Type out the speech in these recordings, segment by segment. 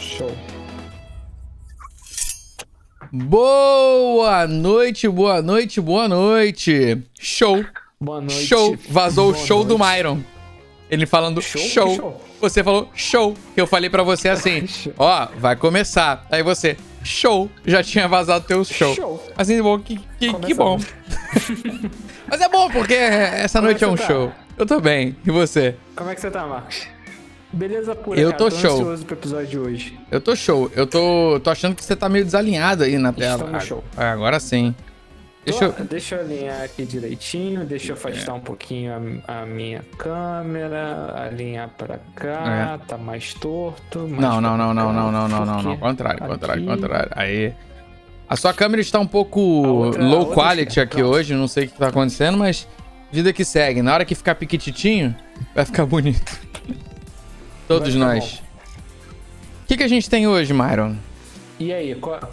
Show. Boa noite, boa noite, boa noite. Show. Boa noite. Show. Vazou Boa o show noite. do Myron. Ele falando Show? show. Que show? Você falou show. Que eu falei pra você assim, ó, vai começar. Aí você, show. Já tinha vazado teu show. Show. Assim, bom, que bom. Mas é bom, porque essa Como é noite que é um você tá? show. Eu tô bem. E você? Como é que você tá, Marcos? Beleza pura, Eu cara. tô show. Ansioso pro episódio de hoje. Eu tô show. Eu tô achando que você tá meio desalinhado aí na tela. Estamos show. Agora sim. Deixa eu alinhar aqui direitinho, deixa eu afastar um pouquinho a minha câmera, alinhar pra cá, tá mais torto. Mais Não. pra cá, Contrário. aqui. Aí. A sua câmera está um pouco A low outra quality esquerda, aqui pronto. hoje, não sei o que tá acontecendo, mas vida que segue. Na hora que ficar piquititinho, vai ficar bonito. Todos Vai ficar nós. O que a gente tem hoje, Myron? E aí,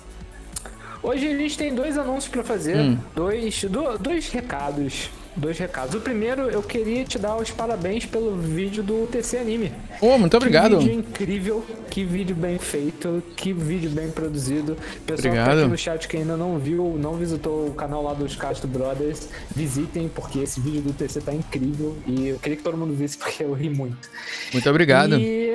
hoje a gente tem dois anúncios pra fazer, dois recados. O primeiro, eu queria te dar os parabéns pelo vídeo do TC Anime. Oh, muito obrigado. Que vídeo incrível, que vídeo bem feito, que vídeo bem produzido. Pessoal que tá Obrigado. aqui no chat que ainda não viu, não visitou o canal lá dos Castro Brothers, visitem, porque esse vídeo do TC tá incrível e eu queria que todo mundo visse porque eu ri muito. Muito obrigado. E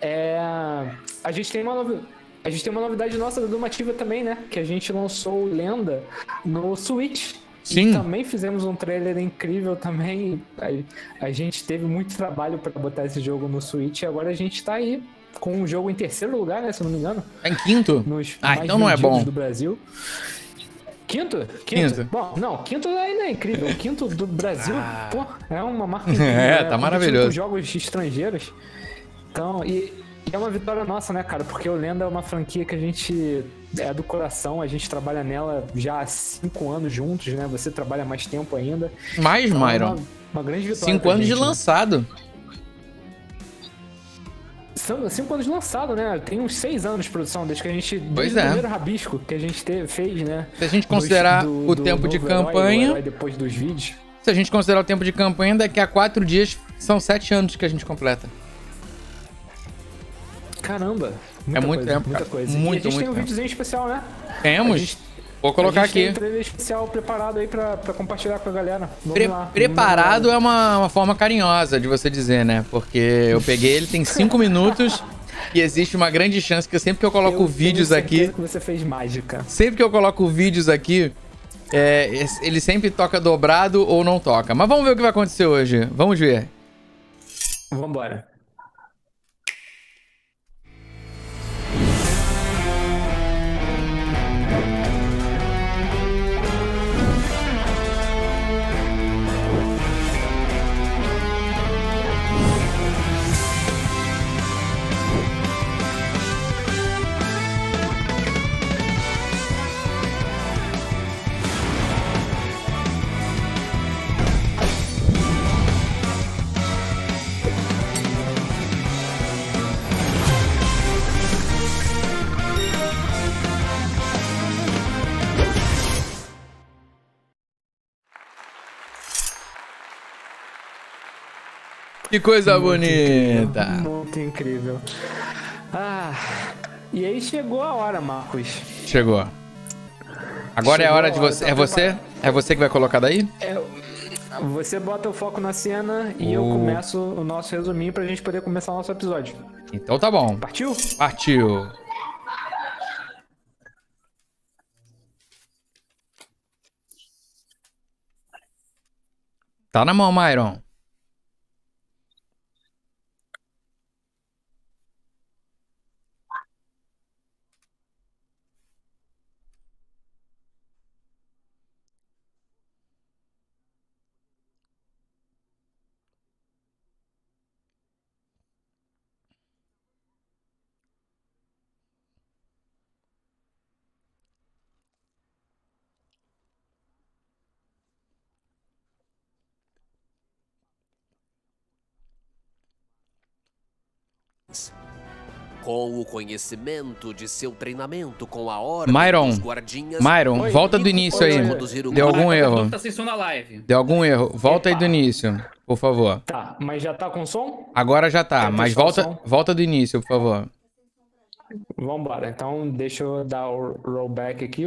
a gente tem uma novidade nossa da Dumativa também, né? Que a gente lançou o Lenda no Switch. Sim. E também fizemos um trailer incrível também. A gente teve muito trabalho para botar esse jogo no Switch e agora a gente tá aí com o jogo em terceiro lugar, né? Se eu não me engano. Tá em quinto? Nos Ah, mais então não é vendidos bom. do Brasil. Quinto? Quinto. Bom, não, quinto ainda é incrível. O quinto do Brasil, pô, é uma marca incrível. né? Tá Competindo maravilhoso. com jogos estrangeiros. Então, e é uma vitória nossa, né, cara? Porque o Lenda é uma franquia que a gente é do coração, a gente trabalha nela já há 5 anos juntos, né? Você trabalha mais tempo ainda. Mais, Então, é Myron. uma grande vitória. 5 pra anos de gente, né? lançado. São 5 anos de lançado, né? Tem uns 6 anos de produção, desde que a gente. Pois Desde é. o primeiro rabisco que a gente fez, né? Se a gente considerar o tempo de novo herói, campanha- o herói depois dos vídeos. Se a gente considerar o tempo de campanha, daqui a 4 dias são 7 anos que a gente completa. Caramba! É muito coisa, tempo, muita cara. coisa. Muito, e a gente tem muito um tempo. videozinho especial, né? Temos. A gente- Vou colocar a gente tem aqui. um trailer especial preparado aí pra compartilhar com a galera. Vamos lá. Preparado é uma forma carinhosa de você dizer, né? Porque eu peguei ele, tem 5 minutos e existe uma grande chance que sempre que eu coloco vídeos aqui, Que você fez mágica. sempre que eu coloco vídeos aqui, ele sempre toca dobrado ou não toca. Mas vamos ver o que vai acontecer hoje. Vamos ver. Vambora. Que coisa bonita. Muito incrível. Ah, e aí chegou a hora, Marcos. Chegou. Agora é a Chegou hora a de hora, você. tá É você? preparado? É você que vai colocar daí? Você bota o foco na cena e eu começo o nosso resuminho pra gente poder começar o nosso episódio. Então tá bom. Partiu? Partiu. Tá na mão, Myron. Com o conhecimento de seu treinamento com a Ordem Myron, dos Guardinhas... Myron, Oi, volta do início aí. Conduzir o Deu algum erro. Tá assistindo a live. Deu algum erro. Volta aí Epa. do início, por favor. Tá, mas já tá com som? Agora já tá, Quer mas testar o som? volta do início, por favor. Vambora. Então, deixa eu dar o rollback aqui.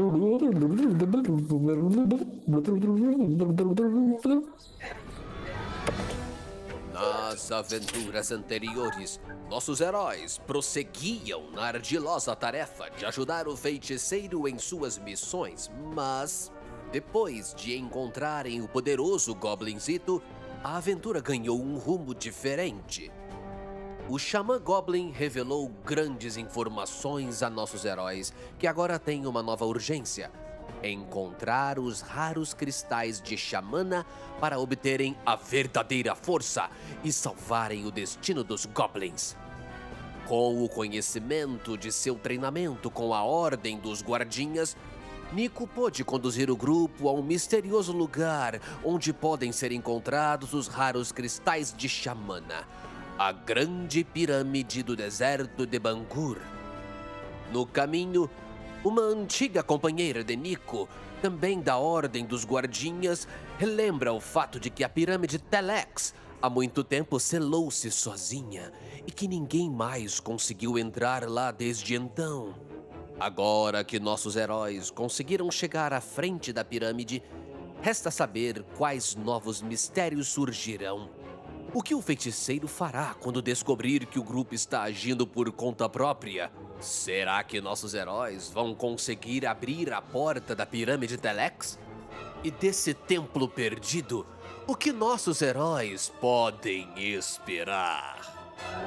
Nas aventuras anteriores, nossos heróis prosseguiam na ardilosa tarefa de ajudar o feiticeiro em suas missões, mas depois de encontrarem o poderoso Goblinzito, a aventura ganhou um rumo diferente. O Xamã Goblin revelou grandes informações a nossos heróis que agora têm uma nova urgência: encontrar os raros cristais de Xamana para obterem a verdadeira força e salvarem o destino dos Goblins. Com o conhecimento de seu treinamento com a Ordem dos Guardinhas, Nico pôde conduzir o grupo a um misterioso lugar onde podem ser encontrados os raros cristais de Xamana, a Grande Pirâmide do Deserto de Bangur. No caminho, uma antiga companheira de Nico, também da Ordem dos Guardinhas, relembra o fato de que a Pirâmide Telex há muito tempo selou-se sozinha e que ninguém mais conseguiu entrar lá desde então. Agora que nossos heróis conseguiram chegar à frente da pirâmide, resta saber quais novos mistérios surgirão. O que o feiticeiro fará quando descobrir que o grupo está agindo por conta própria? Será que nossos heróis vão conseguir abrir a porta da pirâmide Telex? E desse templo perdido, o que nossos heróis podem esperar?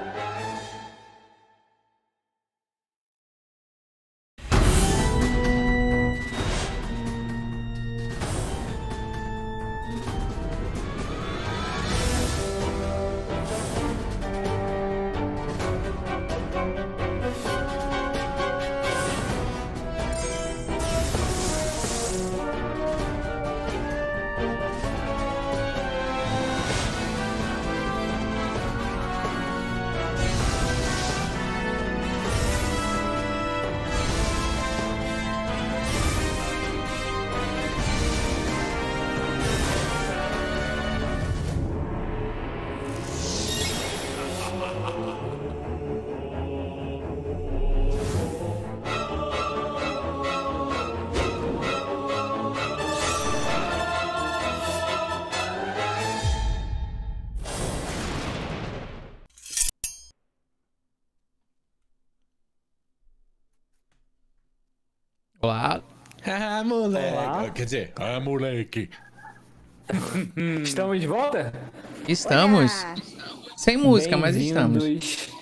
Olá. Ah, moleque. Olá. Quer dizer, moleque. Estamos de volta? Estamos. Olá. Sem música, mas estamos. Bem-vindos.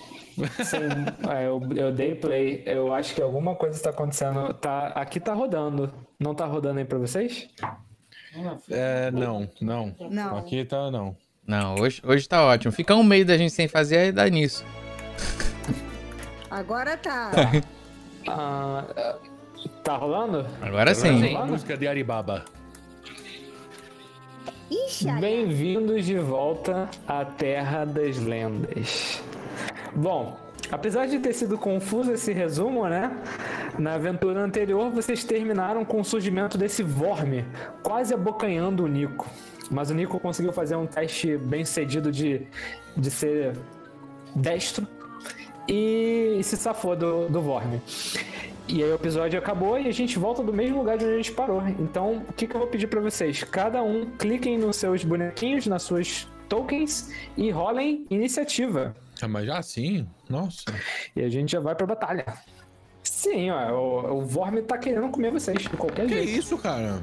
Eu dei play. Eu acho que alguma coisa está acontecendo. Aqui tá rodando. Não tá rodando aí pra vocês? Não. Não. Aqui tá não. Não, hoje tá ótimo. Ficar um mês da gente sem fazer aí dá nisso. Agora tá. Tá rolando? Agora sim. Música de Aribaba. Ixi, Bem-vindos de volta à Terra das Lendas. Bom, apesar de ter sido confuso esse resumo, né? Na aventura anterior, vocês terminaram com o surgimento desse Vorme, quase abocanhando o Nico. Mas o Nico conseguiu fazer um teste bem sucedido de ser destro e se safou do Vorme. E aí o episódio acabou e a gente volta do mesmo lugar de onde a gente parou. Então, o que eu vou pedir pra vocês? Cada um cliquem nos seus bonequinhos, nas suas tokens e rolem iniciativa. Mas já assim? Nossa. E a gente já vai pra batalha. Sim, ó, o Vorme tá querendo comer vocês de qualquer Que jeito. isso, cara?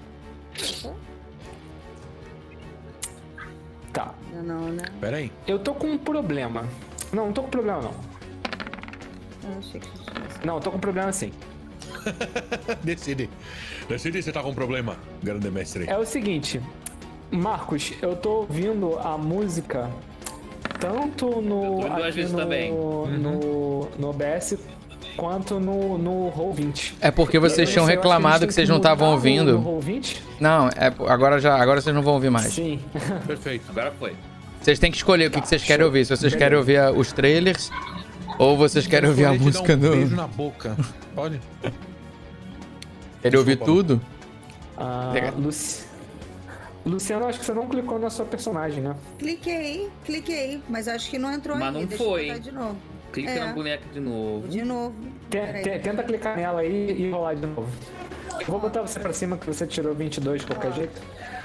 Tá. não, né? Pera aí. Eu tô com um problema. Não tô com problema não. Eu achei que tivesse. Não, eu tô com problema sim. Decide se tá com problema, grande mestre. É o seguinte, Marcos, eu tô ouvindo a música tanto no, Eu tô ouvindo às aqui vezes no, também. no OBS quanto no Roll20. É porque vocês Eu tinham não sei, eu acho reclamado a que gente vocês tem não estavam mudar ouvindo. No Roll20? Não, agora vocês não vão ouvir mais. Sim. Perfeito. Agora foi. Vocês têm que escolher o que vocês querem ouvir. Se vocês querem ouvir os trailers ou vocês querem ouvir a Vou te dar música um do... beijo na boca. Pode? Querem ouvir Desculpa. tudo? Legal. Luciano, acho que você não clicou na sua personagem, né? Cliquei, mas acho que não entrou Mas ainda. não Deixa eu foi. botar de novo. Clica na boneca de novo. De novo. Tenta clicar nela aí e rolar de novo. Eu vou botar você pra cima que você tirou 22 de qualquer jeito.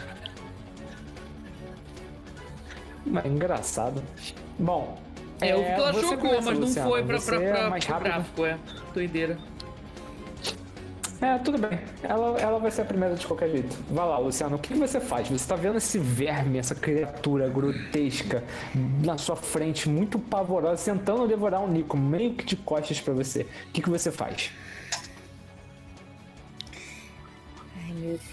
Mas engraçado. Bom. Eu vi que ela você chocou, começa, mas não Luciano. foi pra Você é mais pro rápido. gráfico, Doideira. Tudo bem. Ela vai ser a primeira de qualquer jeito. Vai lá, Luciano. O que você faz? Você tá vendo esse verme, essa criatura grotesca na sua frente, muito pavorosa, tentando devorar o Nico, meio que de costas pra você. O que você faz? Ai, meu Deus.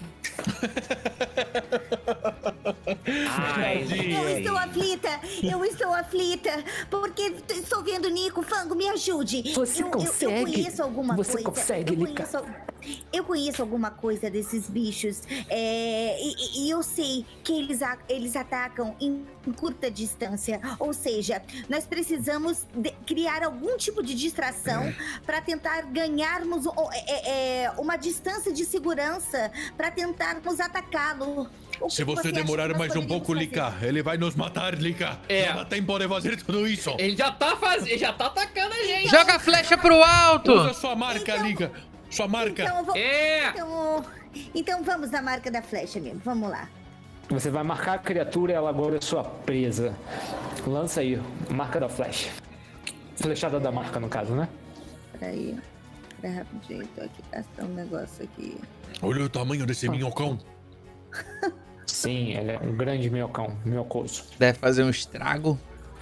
Eu estou aflita, porque estou vendo o Nico. Fango, me ajude. Você consegue? Eu conheço alguma Você coisa. consegue, Lika? Eu conheço alguma coisa desses bichos. E eu sei que eles atacam em curta distância. Ou seja, nós precisamos criar algum tipo de distração para tentar ganharmos uma distância de segurança para tentarmos atacá-lo. Se você demorar mais um pouco, Lika, ele vai nos matar, Lika. Não dá tempo de fazer tudo isso. Ele já tá atacando a gente. Joga a flecha pro alto! Usa sua marca, Lika. Sua marca. Então vamos na marca da flecha mesmo. Vamos lá. Você vai marcar a criatura e ela agora é sua presa. Lança aí, marca da flecha. Flechada da marca, no caso, né? Peraí. Pera rapidinho, tô aqui gastando um negócio aqui. Olha o tamanho desse minhocão. Sim, ele é um grande minhocoso. Deve fazer um estrago.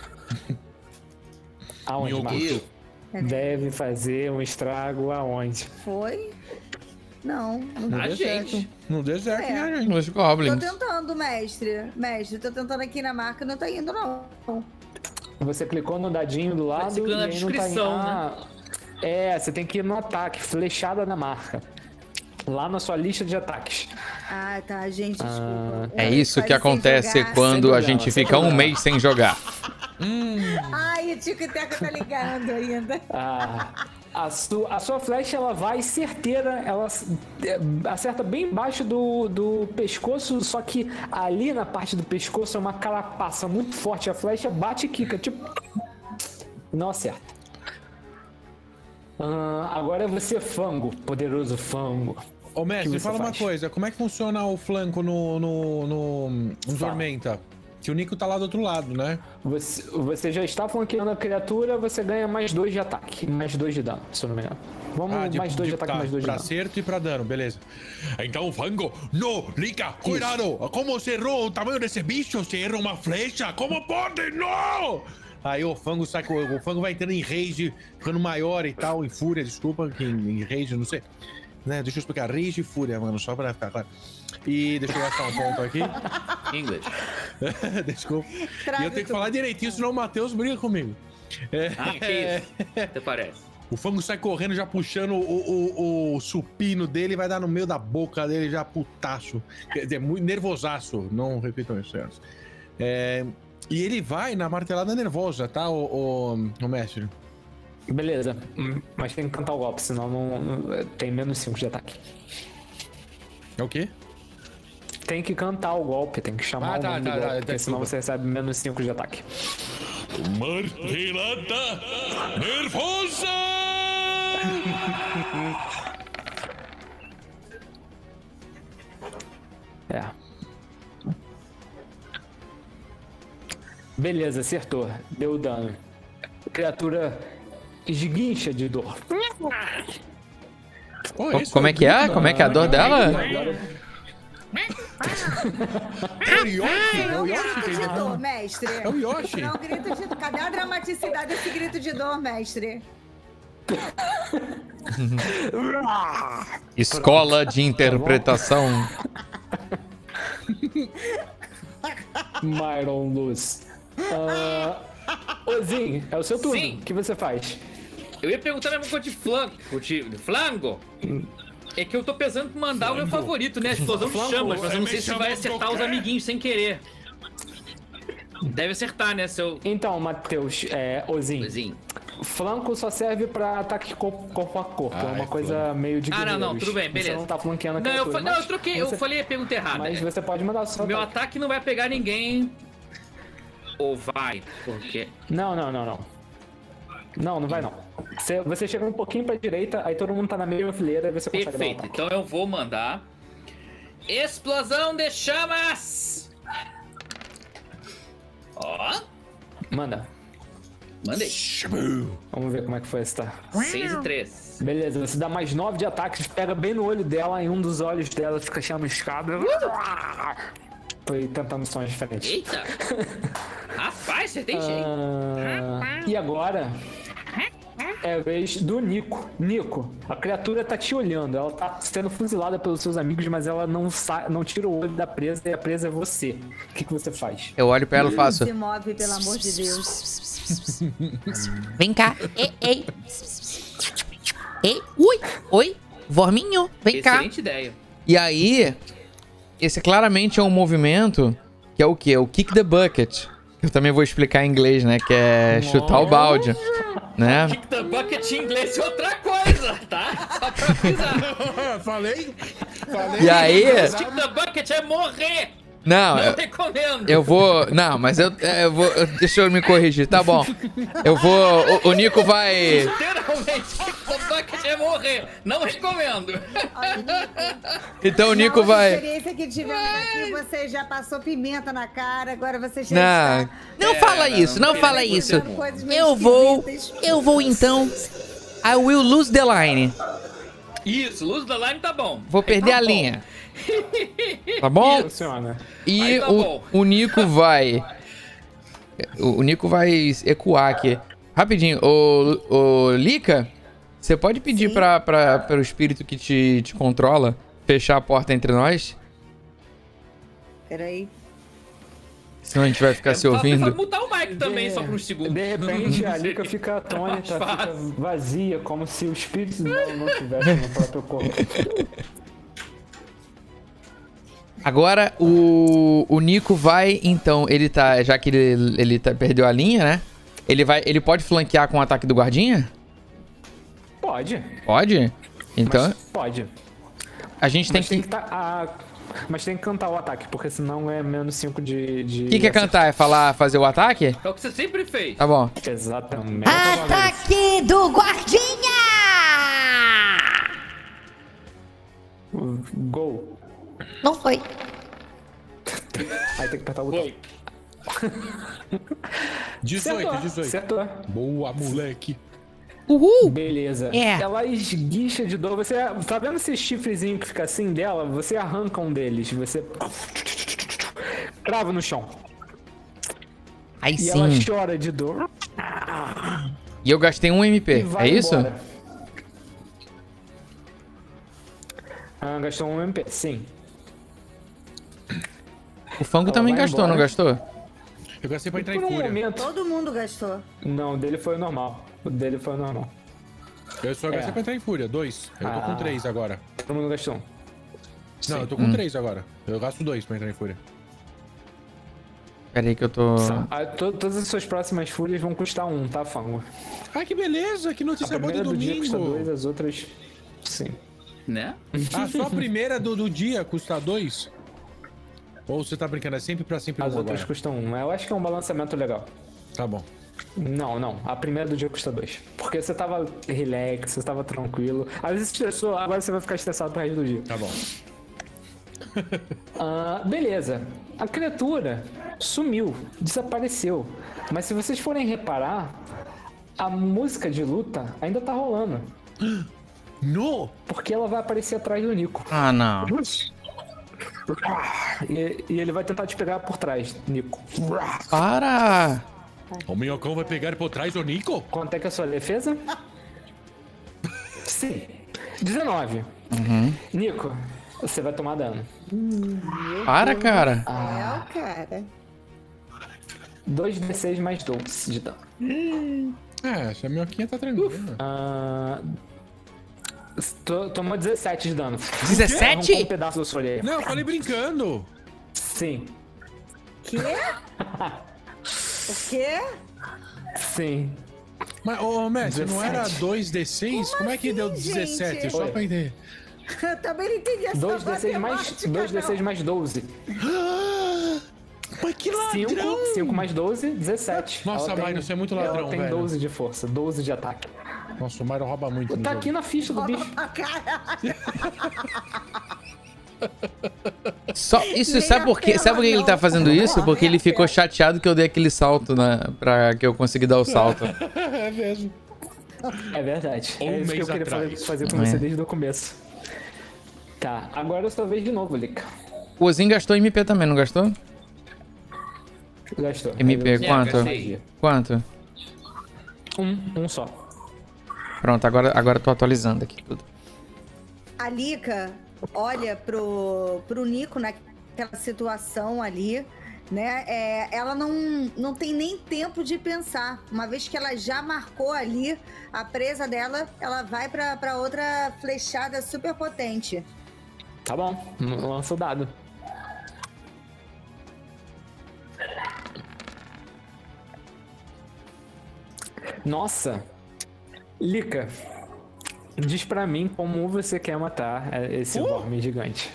Aonde, Marcos? Deve fazer um estrago aonde? Foi? Não A gente. No deserto, né, gente? Nos goblins. Tô tentando, mestre. Mestre, tô tentando aqui na marca, não tá indo, não. Você clicou no dadinho do lado Você clicou na e aí não tá descrição, indo. Você tem que ir no ataque, flechada na marca. Lá na sua lista de ataques. Ah, tá, gente, desculpa. É isso que acontece quando a gente fica um mês sem jogar. Ai, o Tico e Teco tá ligando ainda. A sua flecha, ela vai certeira, ela acerta bem embaixo do pescoço, só que ali na parte do pescoço é uma carapaça muito forte. A flecha bate e quica, tipo... Não acerta. Agora é você, Fango, poderoso Fango. Ô, mestre, fala uma coisa. Como é que funciona o flanco no Tormenta? Que o Nico tá lá do outro lado, né? Você já está flanqueando a criatura, você ganha mais 2 de ataque, mais 2 de dano, se eu não me engano. Vamos, mais 2 de ataque, mais 2 de pra dano. Pra acerto e pra dano, beleza. Então, Fango, não, Lika, cuidado! Como você errou o tamanho desse bicho? Você erra uma flecha? Como pode? Não! Aí o Fango vai entrando em rage, ficando maior e tal, em fúria, desculpa, em rage, não sei. Né, deixa eu explicar, rage e fúria, mano, só pra ficar claro. E deixa eu gastar um ponto aqui. Inglês. Desculpa. E eu tenho que falar direitinho, senão o Matheus briga comigo. Que isso? Até parece. O Fango sai correndo, já puxando o supino dele, vai dar no meio da boca dele, já putaço. Quer dizer, muito nervosaço. Não repitam isso, senhores. E ele vai na martelada nervosa, tá, o mestre? Beleza, mas tem que cantar o golpe, senão não tem menos 5 de ataque. É o quê? Tem que cantar o golpe, tem que chamar o nome do golpe, porque senão você recebe menos 5 de ataque. Martelada nervosa! Beleza, acertou. Deu dano. Criatura esguincha de dor. Como é que é? Como é que é a dor dela? É o Yoshi? É um grito de dor, mestre. É o Yoshi. É um grito de dor. Cadê a dramaticidade desse grito de dor, mestre? Escola de interpretação. Myron Luz. Ozin, é o seu turno. Sim. O que você faz? Eu ia perguntar a mesma coisa de flango. É que eu tô pensando em mandar o meu favorito, né? A explosão de chamas, mas eu não sei se vai acertar os amiguinhos sem querer. Deve acertar, né, seu... Então, Matheus, Ozin. Flanco só serve pra ataque corpo a corpo. É uma coisa meio de guerreiros. não, tudo bem, beleza. Você não tá flanqueando a Não, criatura, eu troquei, eu falei a pergunta errada. Mas você pode mandar o seu Meu ataque não vai pegar ninguém. Ou vai, porque... Não. Não, não vai não. Você chega um pouquinho pra direita, aí todo mundo tá na mesma fileira, aí você consegue dar um Perfeito. ataque. Então eu vou mandar... Explosão de chamas! Ó. Manda. Mandei. Vamos ver como é que foi esse, tá? 6 e 3. Beleza, você dá mais 9 de ataques, pega bem no olho dela, e um dos olhos dela fica chamuscado. Foi tentando sons diferentes. Eita! Rapaz, você tem jeito. E agora é a vez do Nico. Nico, a criatura tá te olhando, ela tá sendo fuzilada pelos seus amigos, mas ela não tira o olho da presa e a presa é você. O que você faz? Eu olho pra ela e faço. Se move, pelo amor de Deus. Vem cá. Ei. Ei, oi, Vorminho, vem cá. Excelente ideia. E aí, esse claramente é um movimento que é o quê? O kick the bucket. Eu também vou explicar em inglês, né? Que é chutar o balde, né? Kick the bucket em inglês é outra coisa, tá? Só pra avisar. Falei. E aí... Kick the bucket é morrer. Não, Não recomendo. eu vou... Não, mas eu vou... Deixa eu me corrigir, tá bom. Eu vou... O Nico vai... Literalmente, kick the bucket é morrer. Não recomendo. Então o Nico Na vai... experiência que tivemos aqui, você já passou pimenta na cara, agora você já Não, está... Não fala isso, não fala isso. Coisas meio esquisitas. Eu vou então. I will lose the line. Isso, luz da line tá bom. Vou perder a linha. Tá bom? Funciona. E Aí tá bom. o Nico vai... O Nico vai ecoar aqui. Rapidinho. Ô, Lika, você pode pedir para o espírito que te controla fechar a porta entre nós? Peraí. Senão a gente vai ficar se Pode ouvindo. mutar o mic também, só por uns segundos. De repente a Lika fica atônita, Mais fica fácil. vazia, como se o espírito não tivesse no próprio corpo. Agora o Nico vai, então, ele tá. Já que ele perdeu a linha, né? Ele pode flanquear com o ataque do guardinha? Pode. Pode? Então, Mas pode. a gente tem Mas tem que. que mas tem que cantar o ataque, porque senão é menos 5 de. O que é cantar? É fazer o ataque? É o que você sempre fez. Tá bom. Exatamente. Ataque do guardinha! Gol. Não foi. Aí tem que apertar o botão. Foi. 18. Acertou. Boa, moleque. Uhul! Beleza. É. Ela esguicha de dor. Você tá vendo esse chifrezinho que fica assim dela? Você arranca um deles. Você crava no chão. Aí E ela sim. chora de dor. E eu gastei um E MP. vai É isso? embora. Gastou um MP, sim. O Fango Ela também vai gastou, não embora. gastou? Eu gastei pra entrar Por em um fúria. momento. Todo mundo gastou. Não, o dele foi o normal. O dele foi o normal. Eu só gastei pra entrar em fúria. 2. Eu tô com 3 agora. Todo mundo gastou um. Não, eu tô com 3 agora. Eu gasto 2 pra entrar em fúria. Pera aí que eu tô... Todas as suas próximas fúrias vão custar 1, tá, Fango? Ah, que beleza. Que A notícia boa primeira do do dia custa domingo. 2, as outras. Sim. Né? Ah, só a primeira do dia custa 2? Ou você tá brincando? É sempre pra sempre As um outras agora? custam 1. Eu acho que é um balanceamento legal. Tá bom. Não. A primeira do dia custa 2. Porque você tava relax, você tava tranquilo. Às vezes estressou, agora você vai ficar estressado pro resto do dia. Tá bom. Beleza. A criatura sumiu, desapareceu. Mas se vocês forem reparar, a música de luta ainda tá rolando. No! Porque ela vai aparecer atrás do Nico. Ah, não. E ele vai tentar te pegar por trás, Nico. Para! O minhocão vai pegar por trás o Nico? Quanto é que é a sua defesa? Sim. 19. Nico, você vai tomar dano. Para, cara. Cara. 2d6 mais 12 de dano. É, essa minhoquinha tá tranquila. Tomou 17 de dano. 17? Arrancou um pedaço da sua orelha. Não, eu falei brincando. Sim. Quê? O quê? Sim. Mas, ô, mestre, não 17. era 2d6? Como é que deu assim, 17? gente? Só Oi. pra entender. Eu também não entendi essa 2d6 mais matemática, 12. Mas que ladrão! 5 mais 12, 17. Nossa, Ela tem- Myron, você é muito ladrão, Ela tem velho. 12 de força, 12 de ataque. Nossa, o Myron rouba muito. no Tá jogo. aqui na ficha do bicho. Só isso, sabe por quê? Sabe por que ele tá fazendo isso? Porque ele ficou chateado que eu dei aquele salto pra que eu consegui dar o salto. É mesmo. É verdade. Um É isso que eu mês queria atrás. fazer com você desde o começo. Tá, agora é sua vez de novo, Lica. O Ozin gastou MP também, não gastou? Gastou. MP, Eu- quanto? gastei. Quanto? Um só. Pronto, agora eu tô atualizando aqui tudo. A Lika olha pro Nico naquela situação ali, né? Ela não tem nem tempo de pensar. Uma vez que ela já marcou ali a presa dela, ela vai pra outra flechada super potente. Tá bom, lança o dado. Nossa! Lica, diz pra mim como você quer matar esse Vorme gigante.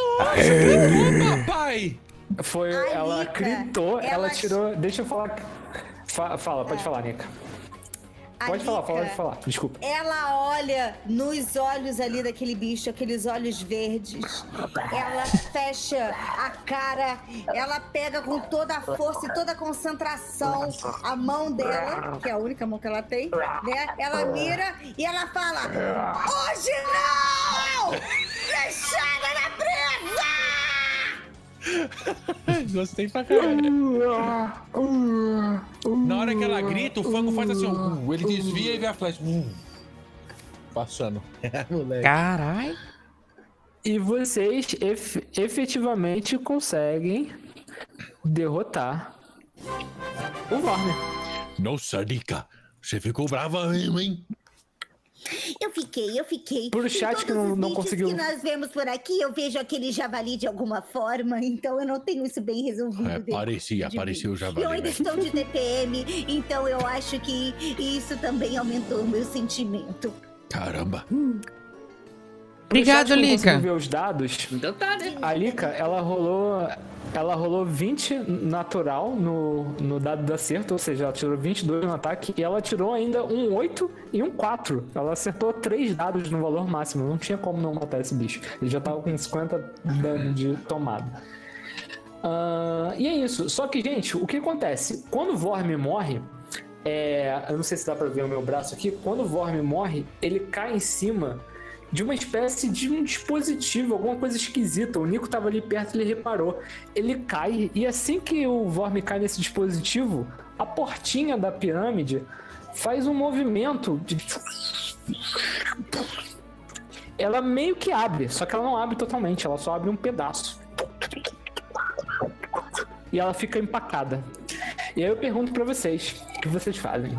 Papai! Foi, Ai, ela Lica, gritou, ela ela- tirou... Deixa eu falar... Fala, pode falar, Nica. A Pode falar, Lika, pode falar, desculpa. Ela olha nos olhos ali daquele bicho, aqueles olhos verdes. Ela fecha a cara, ela pega com toda a força e toda a concentração a mão dela, que é a única mão que ela tem, né? Ela mira e ela fala: hoje não! Flechada na presa! Gostei pra caralho. Na hora que ela grita, o Fango faz assim, ó. Ele desvia e vê a flecha. Passando. Moleque. Carai. E vocês efetivamente conseguem derrotar o Vorme. Nossa, Nika, você ficou brava mesmo, hein? Eu fiquei. Pro chat Em que todos não- os não vídeos conseguiu- que nós vemos por aqui, eu vejo aquele javali de alguma forma, então eu não tenho isso bem resolvido. É, dentro parecia de o mim. javali, Eu ainda né? estou de TPM, então eu acho que isso também aumentou o meu sentimento. Caramba. Pro Obrigado, chat que não Lica. conseguiu ver os dados, Então tá, né? a Lica, ela rolou 20 natural no dado do acerto, ou seja, ela tirou 22 no ataque e ela tirou ainda um 8 e um 4. Ela acertou 3 dados no valor máximo, não tinha como não matar esse bicho. Ele já tava com 50 dano de tomada. E é isso. Só que, gente, o que acontece? Quando o Vorme morre, eu não sei se dá pra ver o meu braço aqui, quando o Vorme morre, ele cai em cima de uma espécie de um dispositivo, alguma coisa esquisita. O Nico tava ali perto e ele reparou. Ele cai, e assim que o Vorme cai nesse dispositivo, a portinha da pirâmide faz um movimento de... Ela meio que abre, só que ela não abre totalmente, ela só abre um pedaço. E ela fica empacada. E aí eu pergunto pra vocês, o que vocês fazem?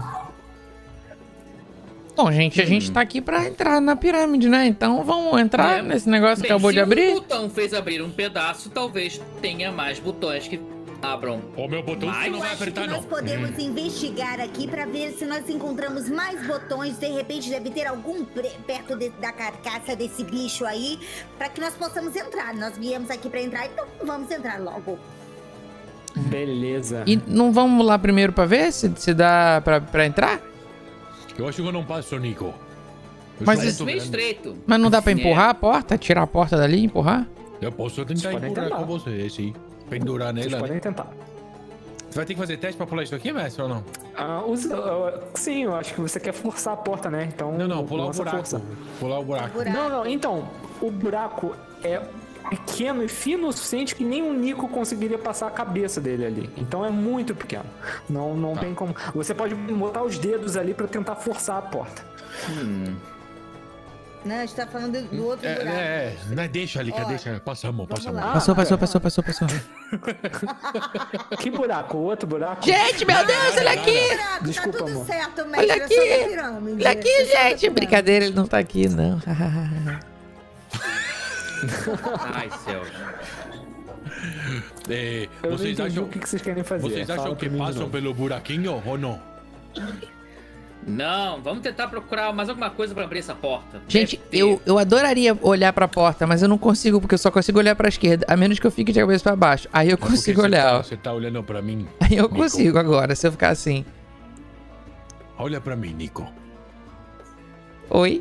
Bom, gente, a gente tá aqui pra entrar na pirâmide, né? Então vamos entrar nesse negócio que acabou de se abrir. um botão fez abrir um pedaço, talvez tenha mais botões que abram. O meu botão você Mas não Eu vai acho que apertar, nós não. podemos investigar aqui pra ver se nós encontramos mais botões. De repente deve ter algum perto da carcaça desse bicho aí, pra que nós possamos entrar. Nós viemos aqui pra entrar, então vamos entrar logo. Beleza. E não vamos lá primeiro pra ver se dá pra entrar? Eu acho que eu não passo, Nico. Mas sou isso muito Meio grande. estreito. Mas não dá pra empurrar a porta? Tirar a porta dali e empurrar? Eu posso Vocês tentar podem empurrar tentar. com você, sim. Pendurar Vocês nela, podem né? tentar. Você vai ter que fazer teste pra pular isso aqui, mestre, ou não? Sim, eu acho que você quer forçar a porta, né? Então, Não, pular o lança buraco. força. Pular o buraco. Não, então, o buraco é pequeno e fino o suficiente que nem o Nico conseguiria passar a cabeça dele ali. Então é muito pequeno. Não tem como. Você pode botar os dedos ali pra tentar forçar a porta. Não, a gente tá falando do outro buraco. Não, deixa, Lica, Ó, deixa. Passamos. lá. Passou. Que buraco? O outro buraco? Gente, meu Deus, olha aqui! Buraco, Desculpa, tá tudo amor. certo, mestre. Olha é só aqui! uma pirâmide. Olha aqui, É só uma gente! pirâmide. Brincadeira, ele não tá aqui, não. Ai, céu. Eu Vocês não entendi acham, o que vocês querem fazer. vocês Fala acham pra que mim de passam novo. pelo buraquinho ou não? Não, vamos tentar procurar mais alguma coisa pra abrir essa porta. Gente, Deve ter. eu adoraria olhar pra porta, mas eu não consigo, porque eu só consigo olhar pra esquerda, a menos que eu fique de cabeça pra baixo. Aí eu consigo olhar, ó. Você tá olhando pra mim. Aí eu Nico. consigo agora, se eu ficar assim. Olha pra mim, Nico. Oi?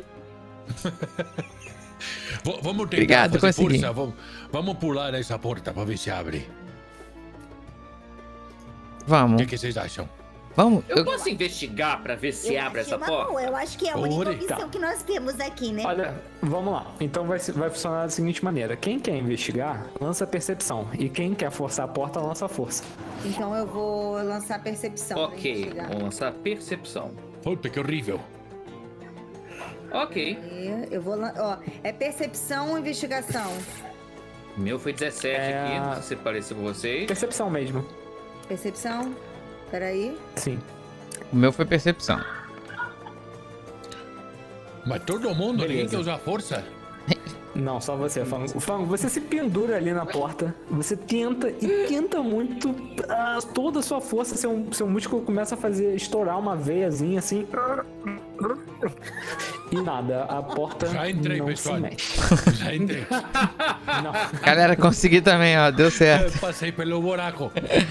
Vamos tentar Obrigado, fazer consegui. força. Vamos pular nessa porta pra ver se abre. O Vamos, que vocês acham? vamos. Eu posso investigar pra ver se abre achei essa uma porta? boa, eu acho que é a única Ori, opção que nós temos aqui, né? Olha, vamos lá. Então vai funcionar da seguinte maneira. Quem quer investigar, lança percepção. E quem quer forçar a porta, lança força. Então eu vou lançar percepção. pra Ok, investigar. vamos lançar percepção. Puta, que horrível. Ok. Eu vou ó, é percepção ou investigação? Meu foi 17 aqui, se parecer com vocês. Percepção mesmo. Percepção? Peraí. Sim. O meu foi percepção. Mas todo mundo, ninguém Beleza. quer usar força? Não, só você, Fango. Fango, você se pendura ali na porta. Você tenta e tenta muito. Toda a sua força, seu músculo começa a fazer estourar uma veiazinha assim. E nada, a porta Já entrei, não pessoal. se mexe. Já entrei. Não. Galera, consegui também, ó. Deu certo. Eu passei pelo buraco.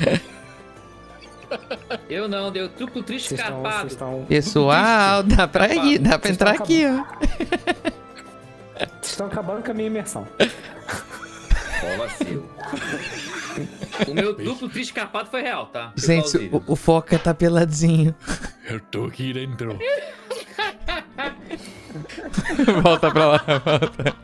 Eu não, deu triplo triste Vocês escarpado. estão Pessoal, dá pra ir, dá pra Vocês entrar estão aqui, ó. acabando com a minha imersão. Ó, vacilo. O meu duplo triste escarpado foi real, tá? Foi Gente, plausível. o Foca tá peladinho. Eu tô aqui dentro. Volta pra lá, volta.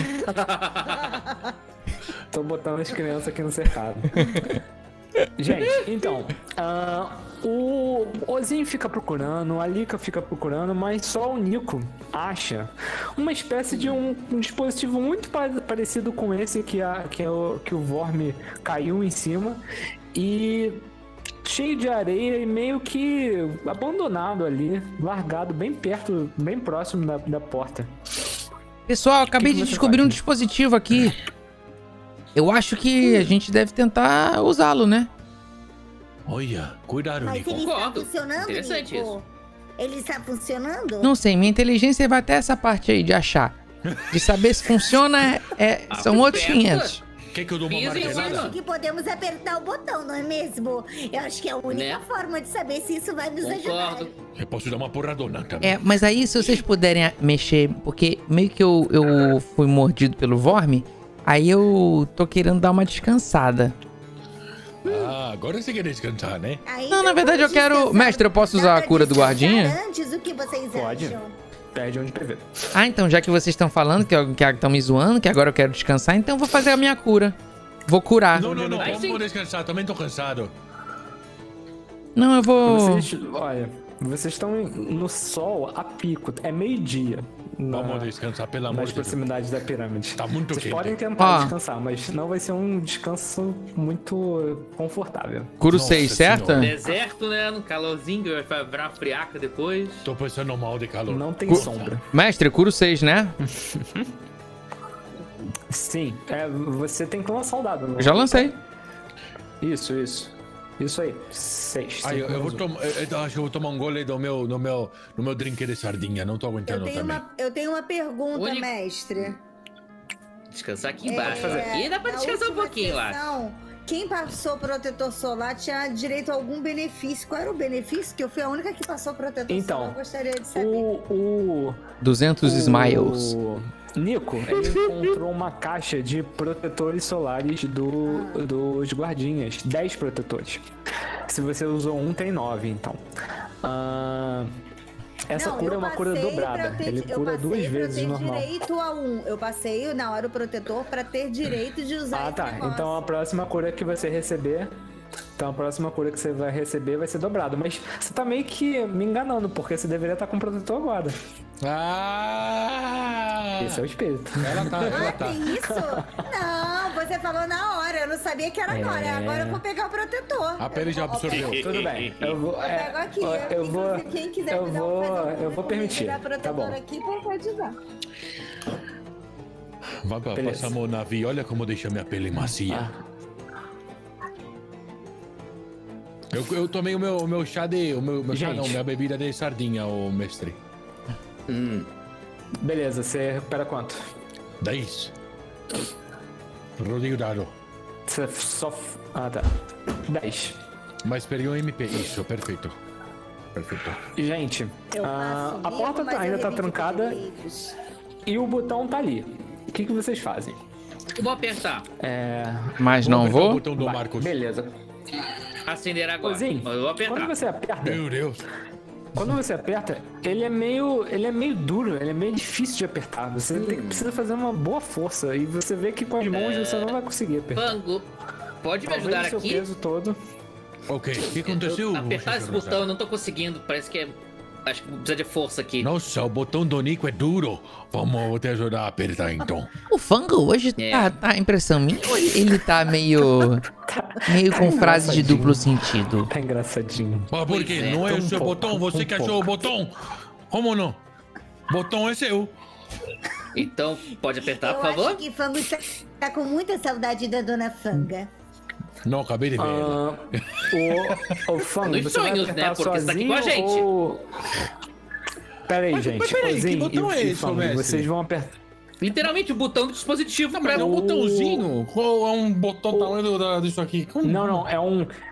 Tô botando as crianças aqui no cercado. Gente, então, o Ozinho fica procurando, a Lika fica procurando, mas só o Nico acha uma espécie de um dispositivo muito parecido com esse que o Vorme caiu em cima e cheio de areia e meio que abandonado ali, largado bem perto, bem próximo da porta. Pessoal, acabei que de você descobrir faz? um dispositivo aqui. Eu acho que a gente deve tentar usá-lo, né? Olha, cuidado, Mas Nico. ele está Concordo. funcionando, Interessante Nico? isso. Ele está funcionando? Não sei, minha inteligência vai até essa parte aí de achar. De saber se funciona, são outros 500. Quer que eu dou uma Fiz isso, Eu martelada? acho que podemos apertar o botão, não é mesmo? Eu acho que é a única Né? forma de saber se isso vai nos ajudar. Concordo. Eu posso dar uma porradona também. É, mas aí se vocês puderem mexer, porque meio que eu fui mordido pelo Vorme, aí eu tô querendo dar uma descansada. Ah, agora você quer descansar, né? Aí Não, na verdade eu vamos quero... descansar. Mestre, eu posso Dá usar a pra cura do descansar guardinha? Antes, o que vocês Pode. acham? Perde onde PV. Ah, então já que vocês estão falando, que estão me zoando, que agora eu quero descansar, então eu vou fazer a minha cura. Vou curar. Não, Aí vamos sim. descansar. Também tô cansado. Não, eu vou... Vocês estão no sol a pico, é meio-dia. Vamos descansar, pelo amor Nas de Deus. proximidades da pirâmide. Tá muito Vocês quente. podem tentar Ó. descansar, mas não vai ser um descanso muito confortável. Curo Nossa 6, certo? senhora. Deserto, né? No calorzinho, vai virar uma friaca depois. Tô passando mal de calor. Não tem sombra. Mestre, curo 6, né? Sim, você tem que lançar o dado. não? Já lancei. Isso. Isso aí. 6. Ai, eu vou tomar. Eu acho que eu vou tomar um gole no meu drink de sardinha. Não tô aguentando também. Eu tenho uma pergunta, Único- mestre. Descansar aqui embaixo. Aqui dá pra na descansar um última pouquinho lá. sessão, quem passou protetor solar tinha direito a algum benefício. Qual era o benefício? Que eu fui a única que passou protetor Então, solar. Eu gostaria de saber. O 200 smiles. Nico, ele encontrou uma caixa de protetores solares dos guardinhas. 10 protetores. Se você usou um, tem 9, então. Essa Não, cura é eu uma cura passei dobrada. pra ter- Ele eu cura passei 2 pra vezes ter o normal. direito a um. Eu passei na hora o protetor pra ter direito de usar esse Tá. negócio. Então a próxima cura que você receber. Então a próxima cura que você vai receber vai ser dobrada. Mas você tá meio que me enganando, porque você deveria estar com protetor agora. Ah! Esse é o espírito. Ela Ah, tá. tem isso? Não, você falou na hora. Eu não sabia que era agora. Agora eu vou pegar o protetor. A pele já absorveu. Tudo bem. Eu vou. Eu pego aqui. Eu vou. Inclusive, quem quiser Eu me dar vou. fazer um Eu vou permitir. dar Tá protetor bom. aqui, pode usar. Vai Beleza. passar a mão na via. Olha como deixa minha pele macia. Eu tomei o meu chá de... chá Gente. não, minha bebida de sardinha, ô mestre. Beleza, você recupera quanto? 10. Rodrigo dado. Você só... Ah, tá. 10. Mas peguei um MP. Isso, perfeito. Perfeito. Gente, Eu a passo porta mesmo, mas ainda eu tá evito trancada livros. e o botão tá ali. O que vocês fazem? Eu vou apertar. Mas Vamos não apertar o vou. botão do Vai, Marcos. beleza. Acender agora. Ozinho, Eu vou apertar. quando você aperta, Meu Deus. ele é meio duro, ele é meio difícil de apertar. Você precisa fazer uma boa força e você vê que com as mãos você não vai conseguir apertar. Fango, pode me Talvez ajudar o seu aqui? peso todo. Ok, o que aconteceu? Apertar esse botão, eu não tô conseguindo. Parece que é... Acho que precisa de força aqui. Nossa, o botão do Nico é duro. Vamos te ajudar a apertar então. O Fango hoje tá impressão minha ou ele tá meio com frase de duplo sentido? Tá engraçadinho. Mas por quê? Pois é, Não é o um seu pouco, botão? Você um que achou pouco. o botão? Como não? Botão é seu. Então, pode apertar, Eu por favor? acho que Fango tá com muita saudade da Dona Fanga. Não, acabei de ver. O Fango, Nos você vai sonhos, apertar né? Porque você tá aqui sozinho com a gente. ou... Pera aí, gente. peraí, que Ozinho botão e é esse, Fango, mestre? vocês vão apertar... Literalmente o botão do dispositivo Não, mas é um botãozinho. Qual é um botão tamanho disso aqui? Como? Não, é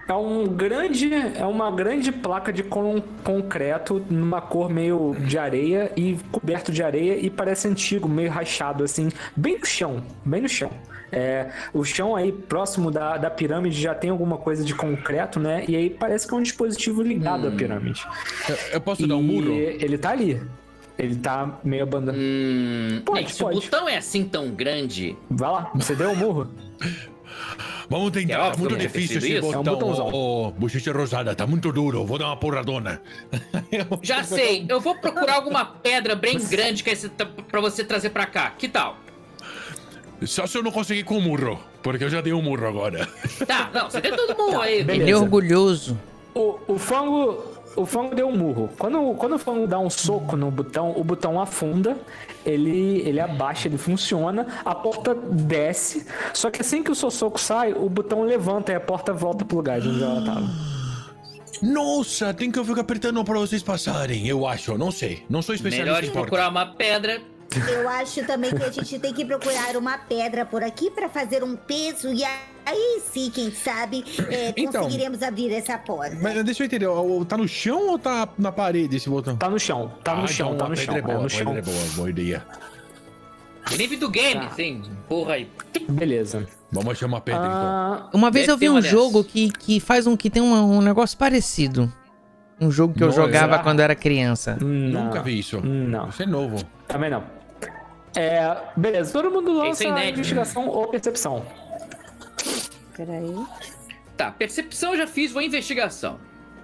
uma grande placa de concreto numa cor meio de areia e coberto de areia e parece antigo, meio rachado assim, bem no chão. O chão aí próximo da pirâmide já tem alguma coisa de concreto, né? E aí parece que é um dispositivo ligado à pirâmide. Eu posso dar um murro? Ele tá ali. Ele tá meio abandonado. Pode. Se o botão é assim tão grande... Vai lá, você deu um murro? Vamos É tentar. Tá óbvio muito que deve ter difícil sido esse isso. É um botão. botãozão. Bochecha rosada, tá muito duro. Vou dar uma porradona. Já sei, eu vou procurar alguma pedra bem grande pra você trazer pra cá. Que tal? Só se eu não conseguir com o murro. Porque eu já dei um murro agora. Tá, não, você tem todo mundo aí. beleza. Ele é orgulhoso. O Fango deu um murro. Quando o Fango dá um soco no botão, o botão afunda, ele abaixa, ele funciona, a porta desce, só que assim que o seu soco sai, o botão levanta e a porta volta pro lugar de onde ela tava. Nossa, tem que eu ficar apertando pra vocês passarem. Eu acho, não sei. Não sou especialista Melhor em porta. procurar uma pedra. Eu acho também que a gente tem que procurar uma pedra por aqui pra fazer um peso e aí sim, quem sabe, Então. conseguiremos abrir essa porta. Mas deixa eu entender, tá no chão ou tá na parede esse botão? Tá no chão, tá no chão, então tá no a chão. pedra é É boa, no a chão. pedra é boa, boa ideia. Nível do game, Tá. sim. Porra aí. Beleza. Vamos achar uma pedra então. Uma vez Deve eu vi ter um uma jogo que faz que tem um negócio parecido. Um jogo que eu Nossa. jogava quando era criança. Não, Nunca vi isso. Não, Isso é novo. também não. Beleza, todo mundo Isso é lança inédito. investigação ou percepção. Peraí. Tá, percepção eu já fiz, vou em investigação.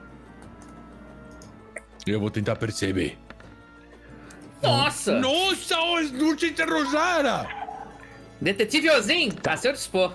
Eu vou tentar perceber. Nossa! Nossa, não te rosada! Detetive Ozinho, a seu dispor.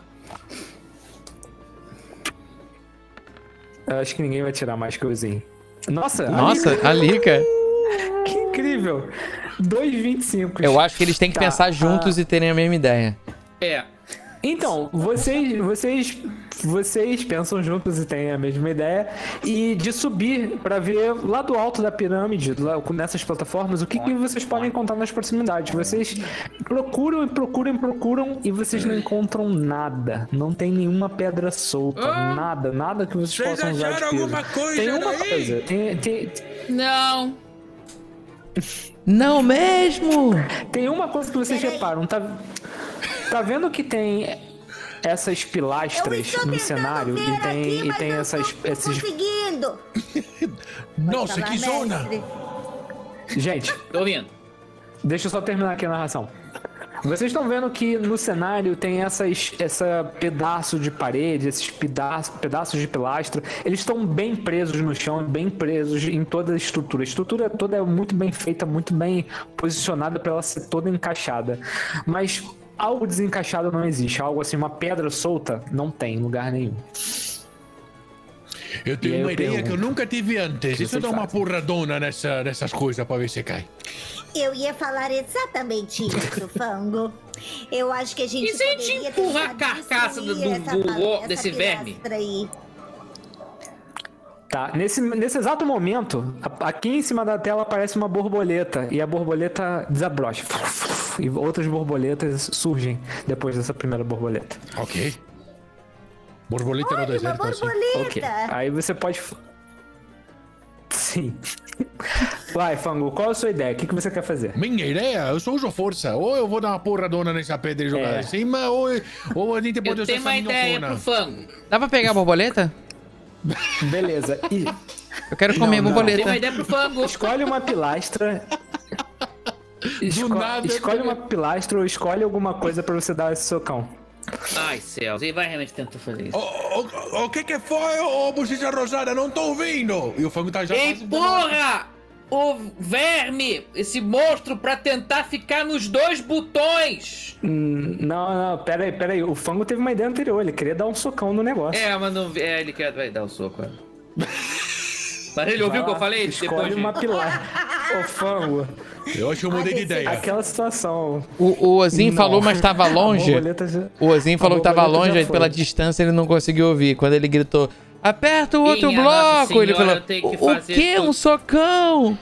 Eu acho que ninguém vai tirar mais que o Zinho. Nossa, Nossa, a Lika. que incrível! 2,25. Eu acho que eles têm que Tá, pensar juntos e terem a mesma ideia. É. Então, vocês pensam juntos e têm a mesma ideia e de subir pra ver lá do alto da pirâmide, lá nessas plataformas, o que vocês podem encontrar nas proximidades. Vocês procuram e vocês não encontram nada. Não tem nenhuma pedra solta, nada que vocês Vocês possam usar de acharam peso. alguma coisa Tem uma daí? coisa, Não. Não mesmo? tem uma coisa que vocês reparam, tá vendo que tem essas pilastras no cenário e tem esses Conseguindo! Nossa, Pode que falar, zona! mestre. Gente, Tô ouvindo. deixa eu só terminar aqui a narração. Vocês estão vendo que no cenário tem essa pedaço de parede, esses pedaços de pilastra. Eles estão bem presos no chão, bem presos em toda a estrutura. A estrutura toda é muito bem feita, muito bem posicionada para ela ser toda encaixada. Mas algo desencaixado não existe. Algo assim, uma pedra solta, não tem em lugar nenhum. Eu tenho E aí uma eu ideia pergunto, que eu nunca tive antes. E se eu vocês dar uma fazem? porradona nessas coisas pra ver se cai? Eu ia falar exatamente isso, Fango. Eu acho que a gente E se a gente poderia empurrar a tentar carcaça destruir desse essa verme? pilastra aí. Tá, nesse exato momento, aqui em cima da tela aparece uma borboleta e a borboleta desabrocha. E outras borboletas surgem depois dessa primeira borboleta. Ok. Borboleta no Uma deserto, assim. borboleta. Ok. Aí você pode. Sim. Vai, Fango, qual a sua ideia? O que você quer fazer? Minha ideia, eu só uso força. Ou eu vou dar uma porradona nessa pedra e jogar em cima, ou a gente pode Eu usar tenho essa uma ideia pro minhofona. Fango. Dá pra pegar a borboleta? Beleza. E Eu quero comer a Não, não. borboleta. Tem uma ideia pro Fango. escolhe uma pilastra. nada, Escolhe uma pilastra ou escolhe alguma coisa pra você dar esse socão. Ai, céus, ele vai realmente tentar fazer isso. O que foi, ô bochecha rosada? Não tô ouvindo. E o Fango tá já... Empurra o verme, esse monstro, pra tentar ficar nos 2 botões. Não, pera aí. O Fango teve uma ideia anterior, ele queria dar um socão no negócio. Mas não... ele vai dar o soco, Mas ele ouviu o que eu falei? Escolhe uma pilastra. Ô, Fango, Eu acho que eu mudei de ideia. aquela situação. O Ozin Não. falou, mas tava longe. A borboleta já- O Ozin falou que tava borboleta já longe, foi. pela distância ele não conseguiu ouvir. Quando ele gritou, aperta o outro Minha Nossa bloco, ele Senhora, falou, eu tenho que o fazer quê? tudo." Um socão?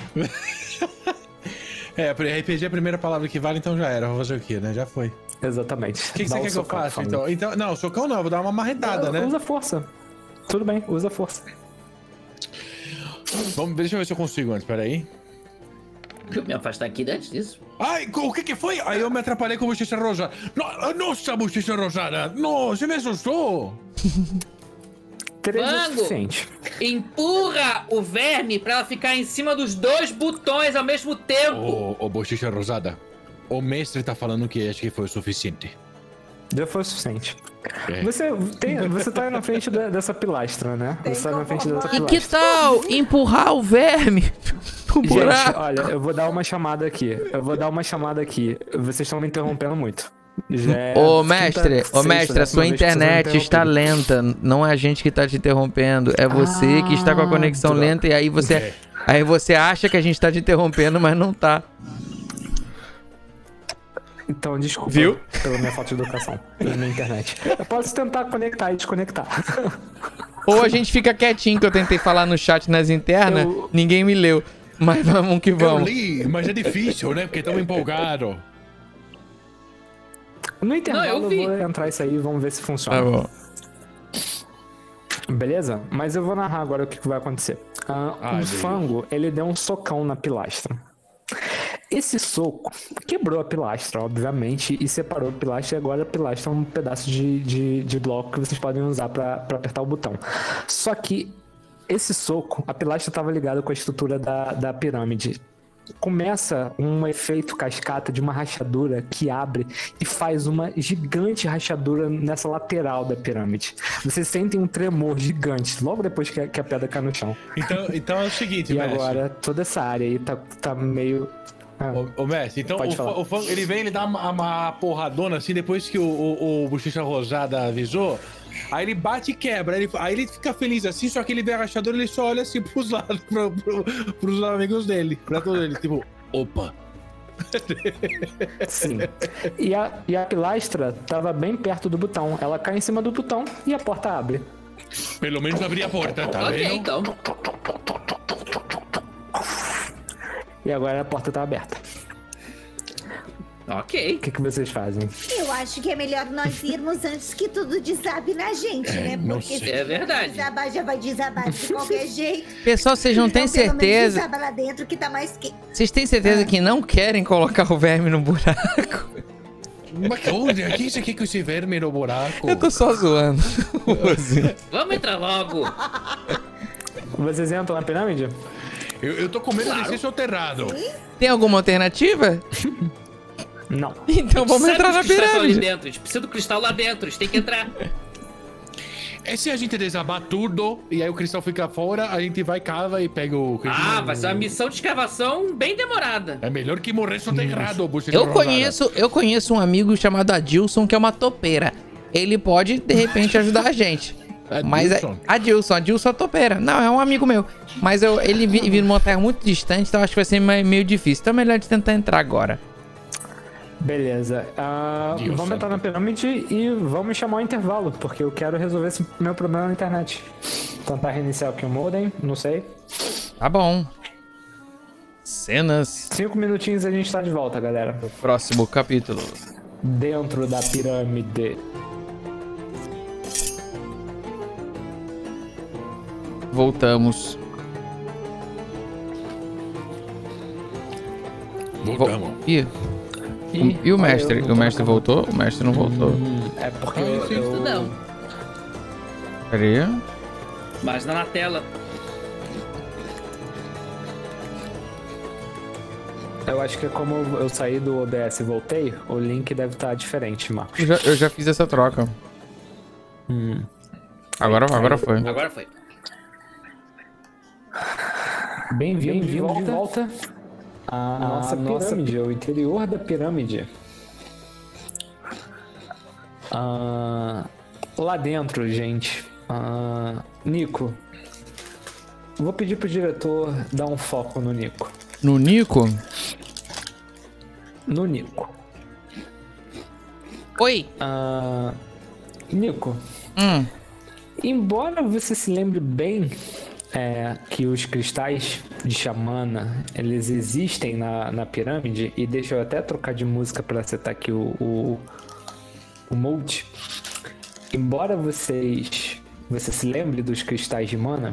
RPG é a primeira palavra que vale, então já era. Vou fazer o quê, né? Já foi. Exatamente. O que Dá você um quer que eu socão, faça, Fango. então? Não, socão não, eu vou dar uma marretada, né? Usa força. Tudo bem, usa força. Deixa eu ver se eu consigo antes, peraí. Deixa eu me afastar aqui antes disso. Ai, o que foi? Aí eu me atrapalhei com a bochecha rosada. Nossa, bochecha rosada! Não, você me assustou! 13 é Fango. suficiente. Empurra o verme pra ela ficar em cima dos 2 botões ao mesmo tempo. Ô, bochecha rosada, o mestre tá falando que acho que foi o suficiente. Já foi o suficiente. É. Você tá aí na frente dessa pilastra, né? Você tá na frente dessa E pilastra. que tal empurrar o verme no Gente, buraco? olha, eu vou dar uma chamada aqui. Vocês estão me interrompendo muito. Já é Ô quinta, mestre, sexta, a sua décima vez que vocês internet me está interrompem. lenta. Não é a gente que tá te interrompendo. É você que está com a conexão droga. lenta e aí você acha que a gente tá te interrompendo, mas não tá. Então, desculpa Viu? pela minha falta de educação, pela minha internet. Eu posso tentar conectar e desconectar. Ou a gente fica quietinho, que eu tentei falar no chat nas internas, ninguém me leu. Mas vamos que Eu vamos. li, mas é difícil, né? Porque estamos empolgados. No intervalo Não, eu eu vi. vou entrar isso aí e vamos ver se funciona. Tá bom. Beleza? Mas eu vou narrar agora o que vai acontecer. O Fango, ele deu um socão na pilastra. Esse soco quebrou a pilastra, obviamente, e separou a pilastra, e agora a pilastra é um pedaço de bloco que vocês podem usar pra apertar o botão. Só que esse soco, a pilastra estava ligada com a estrutura da pirâmide. Começa um efeito cascata de uma rachadura que abre e faz uma gigante rachadura nessa lateral da pirâmide. Vocês sentem um tremor gigante logo depois que a pedra cai no chão. Então é o seguinte, E mestre. agora toda essa área aí tá meio... Ô, mestre, então Pode falar. o Fango, ele vem, ele dá uma porradona assim, depois que o Bochecha Rosada avisou, aí ele bate e quebra, aí ele fica feliz assim, só que ele vê a rachadora e ele só olha assim pros lados, pros amigos dele, pra todos eles, tipo, opa. Sim. E a pilastra tava bem perto do botão. Ela cai em cima do botão e a porta abre. Pelo menos abri a porta, tá Ok, vendo? então. E agora a porta tá aberta. Ok. O que vocês fazem? Eu acho que é melhor nós irmos antes que tudo desabe na gente, né? não Porque sei. É verdade. desabar já vai desabar de qualquer jeito. Pessoal, vocês não têm Então, pelo menos certeza? desaba lá dentro que tá mais quente. Vocês têm certeza que não querem colocar o verme no buraco? Mas onde? Quem você quer que esse verme no buraco? Eu tô só zoando. Vamos entrar logo. Vocês entram na pirâmide? Eu tô com medo de ser soterrado. Tem alguma alternativa? Não. Então vamos Sabe entrar os na cristais estão ali pirâmide. dentro. A gente precisa do cristal lá dentro. A gente tem que entrar. É se a gente desabar tudo e aí o cristal fica fora, a gente vai, cava e pega o cristal. Vai ser uma missão de escavação bem demorada. É melhor que morrer soterrado, Bochecha Eu Rosada. conheço um amigo chamado Adilson, que é uma topeira. Ele pode, de repente, ajudar a gente. Mas Adilson? Adilson é topeira. Não, é um amigo meu. Mas ele vive numa terra muito distante, então acho que vai ser meio difícil. Então é melhor de tentar entrar agora. Beleza. Vamos entrar na pirâmide e vamos chamar o intervalo, porque eu quero resolver esse meu problema na internet. Tentar reiniciar aqui o modem, não sei. Tá bom. Cenas 5 minutinhos e a gente tá de volta, galera. do próximo capítulo. Dentro da pirâmide. Voltamos. Voltamos. Ih, e o mestre? O mestre voltou? O mestre não voltou. É porque Não sei isso não. Pera aí. Mas na tela. eu acho que como eu saí do OBS e voltei, o link deve estar diferente, Marcos. Eu já fiz essa troca. Agora foi. Agora foi. Bem-vindo de volta à nossa pirâmide, o interior da pirâmide. Lá dentro, gente. Nico, vou pedir pro diretor dar um foco no Nico. No Nico? No Nico. Oi. Nico, embora você se lembre bem que os cristais de xamana, eles existem na pirâmide, e deixa eu até trocar de música para acertar aqui o molde. Embora você se lembre dos cristais de mana,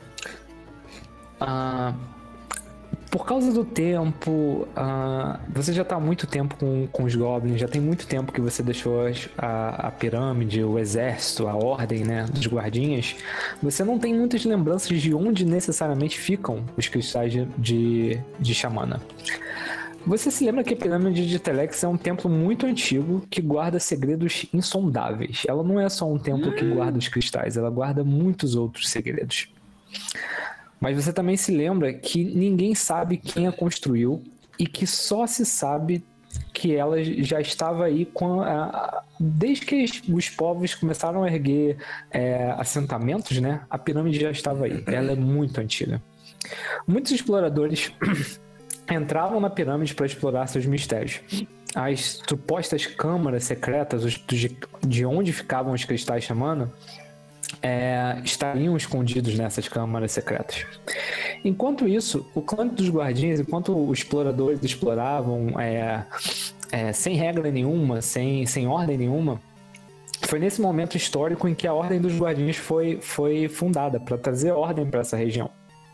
por causa do tempo, você já está há muito tempo com os goblins, já tem muito tempo que você deixou a pirâmide, o exército, a ordem, né, dos guardinhas. Você não tem muitas lembranças de onde necessariamente ficam os cristais de xamana. Você se lembra que a pirâmide de Telex é um templo muito antigo que guarda segredos insondáveis. Ela não é só um templo que guarda os cristais, ela guarda muitos outros segredos. Mas você também se lembra que ninguém sabe quem a construiu e que só se sabe que ela já estava aí desde que os povos começaram a erguer assentamentos, né? A pirâmide já estava aí. Ela é muito antiga. Muitos exploradores entravam na pirâmide para explorar seus mistérios. As supostas câmaras secretas de onde ficavam os cristais xamana estariam escondidos nessas câmaras secretas. Enquanto isso, o clã dos guardinhas, enquanto os exploradores exploravam sem regra nenhuma, sem ordem nenhuma, foi nesse momento histórico em que a Ordem dos Guardinhas foi fundada para trazer ordem para essa região.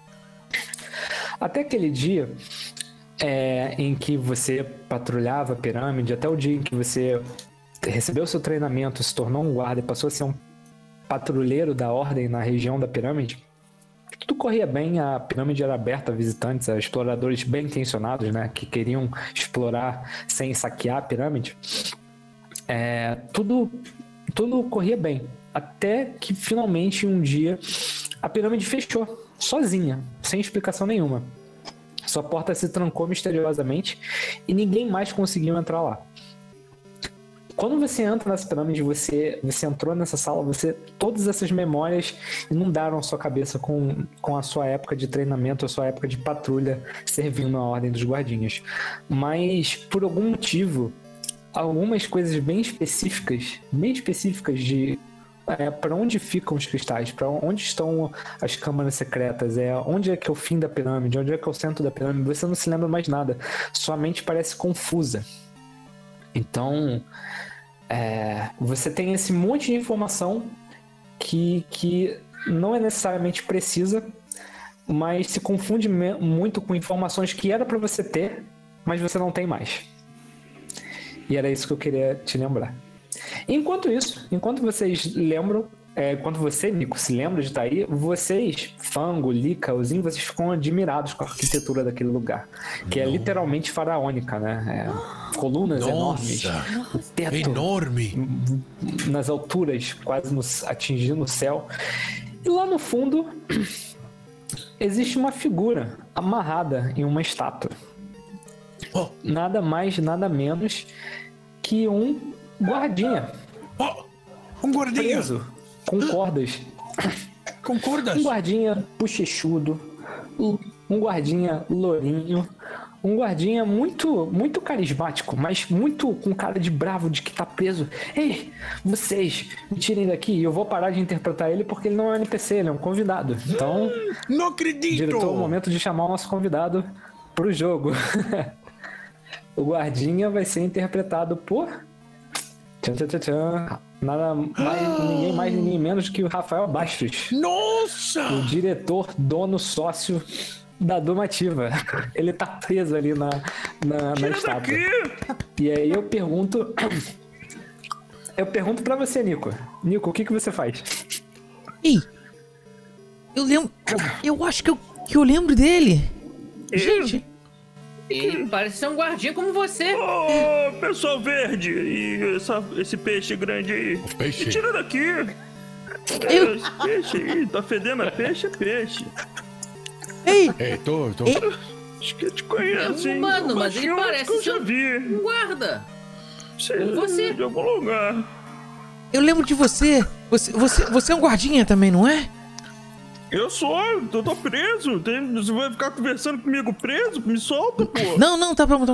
Até aquele dia em que você patrulhava a pirâmide, até o dia em que você recebeu seu treinamento, se tornou um guarda e passou a ser um patrulheiro da ordem na região da pirâmide, tudo corria bem, a pirâmide era aberta a visitantes, a exploradores bem intencionados, né, que queriam explorar sem saquear a pirâmide. Tudo corria bem, até que finalmente um dia a pirâmide fechou, sozinha, sem explicação nenhuma. Sua porta se trancou misteriosamente e ninguém mais conseguiu entrar lá. Quando você entra nessa pirâmide, você entrou nessa sala, todas essas memórias inundaram a sua cabeça com a sua época de treinamento, a sua época de patrulha servindo a Ordem dos Guardinhas. Mas, por algum motivo, algumas coisas bem específicas de para onde ficam os cristais, para onde estão as câmaras secretas, onde é que é o fim da pirâmide, onde é que é o centro da pirâmide, você não se lembra mais nada. Sua mente parece confusa. Então, você tem esse monte de informação que não é necessariamente precisa, mas se confunde muito com informações que era para você ter, mas você não tem mais. E era isso que eu queria te lembrar. Enquanto vocês lembram, quando você, Nico, se lembra de estar aí, vocês, Fango, Lika, Ozinho, vocês ficam admirados com a arquitetura daquele lugar, que é literalmente faraônica, né? Colunas enormes, o teto enorme, nas alturas, quase atingindo o céu. E lá no fundo, existe uma figura amarrada em uma estátua. Nada mais, nada menos que um guardinha. Um guardinha preso com cordas. Com cordas? Um guardinha bochechudo, um guardinha lourinho, um guardinha muito carismático, mas muito com cara de bravo de que tá preso. Ei, vocês, me tirem daqui. E eu vou parar de interpretar ele porque ele não é um NPC, ele é um convidado. Então, Não acredito! diretor, é o momento de chamar o nosso convidado pro jogo. O guardinha vai ser interpretado por... Tchan, tchan, tchan, tchan. Ninguém mais, ninguém menos que o Rafael Bastos. Nossa! O diretor, dono, sócio da Domativa. Ele tá preso ali na estátua. E aí eu pergunto pra você, Nico. Nico, o que você faz? Ei, eu lembro... Eu acho que eu lembro dele. Gente... Ele parece ser um guardinha como você. Ô, pessoal verde e esse peixe grande aí. O peixe? Me tira daqui. Esse peixe aí, tá fedendo a peixe, é peixe. Ei, tô. Acho que eu te conheço, É um hein? humano, mas ele Baixinho, parece que eu já ser vi. um guarda. Sei, Você. de algum lugar. eu lembro de você. Você é um guardinha também, não é? Eu tô preso. Você vai ficar conversando comigo preso? Me solta, pô. Não, tá bom.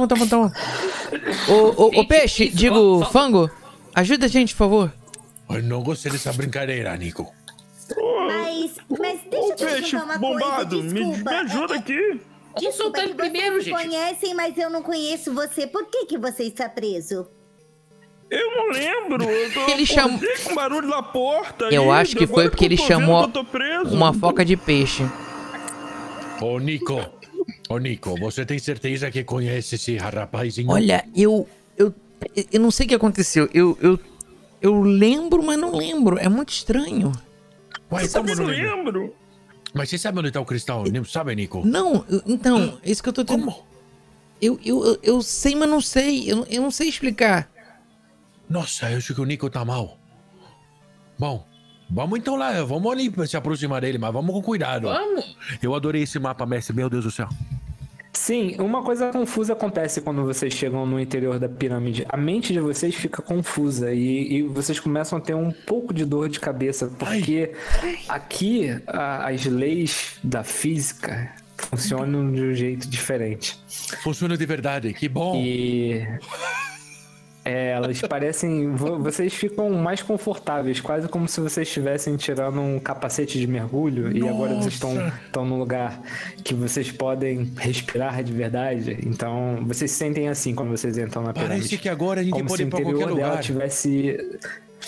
Ô peixe, digo, Fango, ajuda a gente, por favor. Eu não gostei dessa brincadeira, Nico. Mas deixa eu te Peixe perguntar uma bombado, coisa, me desculpa. ajuda aqui. Vamos soltar ele que vocês primeiro, me gente. conhecem, mas eu não conheço você. Por que você está preso? Eu não lembro. Eu tô Ele chamou- com barulho na porta. Eu aí, acho que agora foi porque ele eu tô vendo chamou que eu tô preso. uma foca de peixe. Ô, Nico, você tem certeza que conhece esse rapazinho? Olha, eu não sei o que aconteceu. Eu lembro, mas não lembro. É muito estranho. Ué, Eu também não lembro. Mas você sabe onde tá o cristal? Não sabe, Nico? Não, então, é isso que eu tô tentando. Como? Eu sei, mas não sei. Eu não sei explicar. Nossa, eu acho que o Nico tá mal. Bom, vamos então lá. Vamos ali se aproximar dele, mas vamos com cuidado. Vamos. Eu adorei esse mapa, mestre. Meu Deus do céu. Sim, uma coisa confusa acontece quando vocês chegam no interior da pirâmide. A mente de vocês fica confusa e vocês começam a ter um pouco de dor de cabeça, porque aqui as leis da física funcionam de um jeito diferente. Funciona de verdade, que bom. E elas parecem... Vocês ficam mais confortáveis, quase como se vocês estivessem tirando um capacete de mergulho e agora vocês estão num lugar que vocês podem respirar de verdade. Então, vocês se sentem assim quando vocês entram na pirâmide. Parece que agora a gente Como pode se ir o pra qualquer interior dela lugar. tivesse...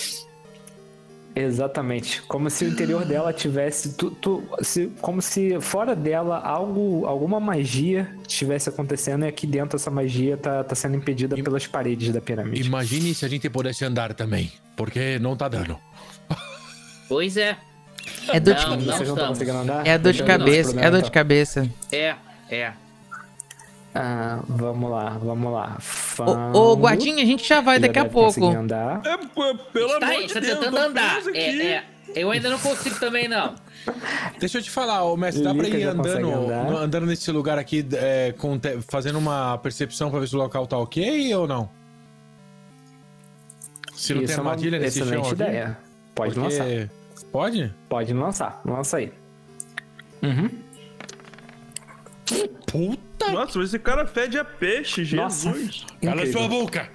Exatamente. Como se o interior dela tivesse... como se fora dela alguma magia estivesse acontecendo e aqui dentro essa magia tá sendo impedida pelas paredes da pirâmide. Imagine se a gente pudesse andar também, porque não tá dando. Pois é. É dor de Não, cabeça. não Vocês não estão conseguindo andar? É dor de Então, cabeça. problema, É dor de então. cabeça. É. Vamos lá. Ô, guardinha, a gente já vai Ele daqui a deve conseguir pouco. Andar. Pelo Tá amor aí, de tá Deus, eu tentando tô andar. preso aqui. Eu ainda não consigo também, não. Deixa eu te falar, ô mestre, dá pra Lica ir já consegue andar. andando nesse lugar aqui, fazendo uma percepção pra ver se o local tá ok ou não? Se não Isso tem é uma armadilha nesse chão excelente aqui? ideia. Pode Porque- lançar. Pode? Pode lançar. Lança aí. Puta! Nossa, mas esse cara fede a peixe, Nossa. Jesus. Cala Incrível. sua boca!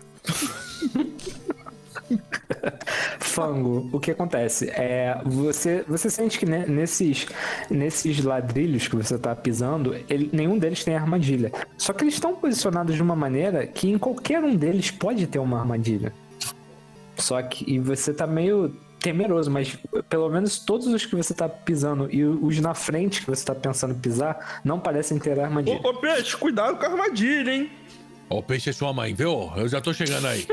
Fango, o que acontece? Você sente que nesses ladrilhos que você tá pisando, nenhum deles tem armadilha. Só que eles estão posicionados de uma maneira que em qualquer um deles pode ter uma armadilha. Só que e você tá meio temeroso, mas pelo menos todos os que você tá pisando e os na frente que você tá pensando em pisar não parecem ter armadilha. Ô, peixe, cuidado com a armadilha, hein? O peixe é sua mãe, viu? Eu já tô chegando aí.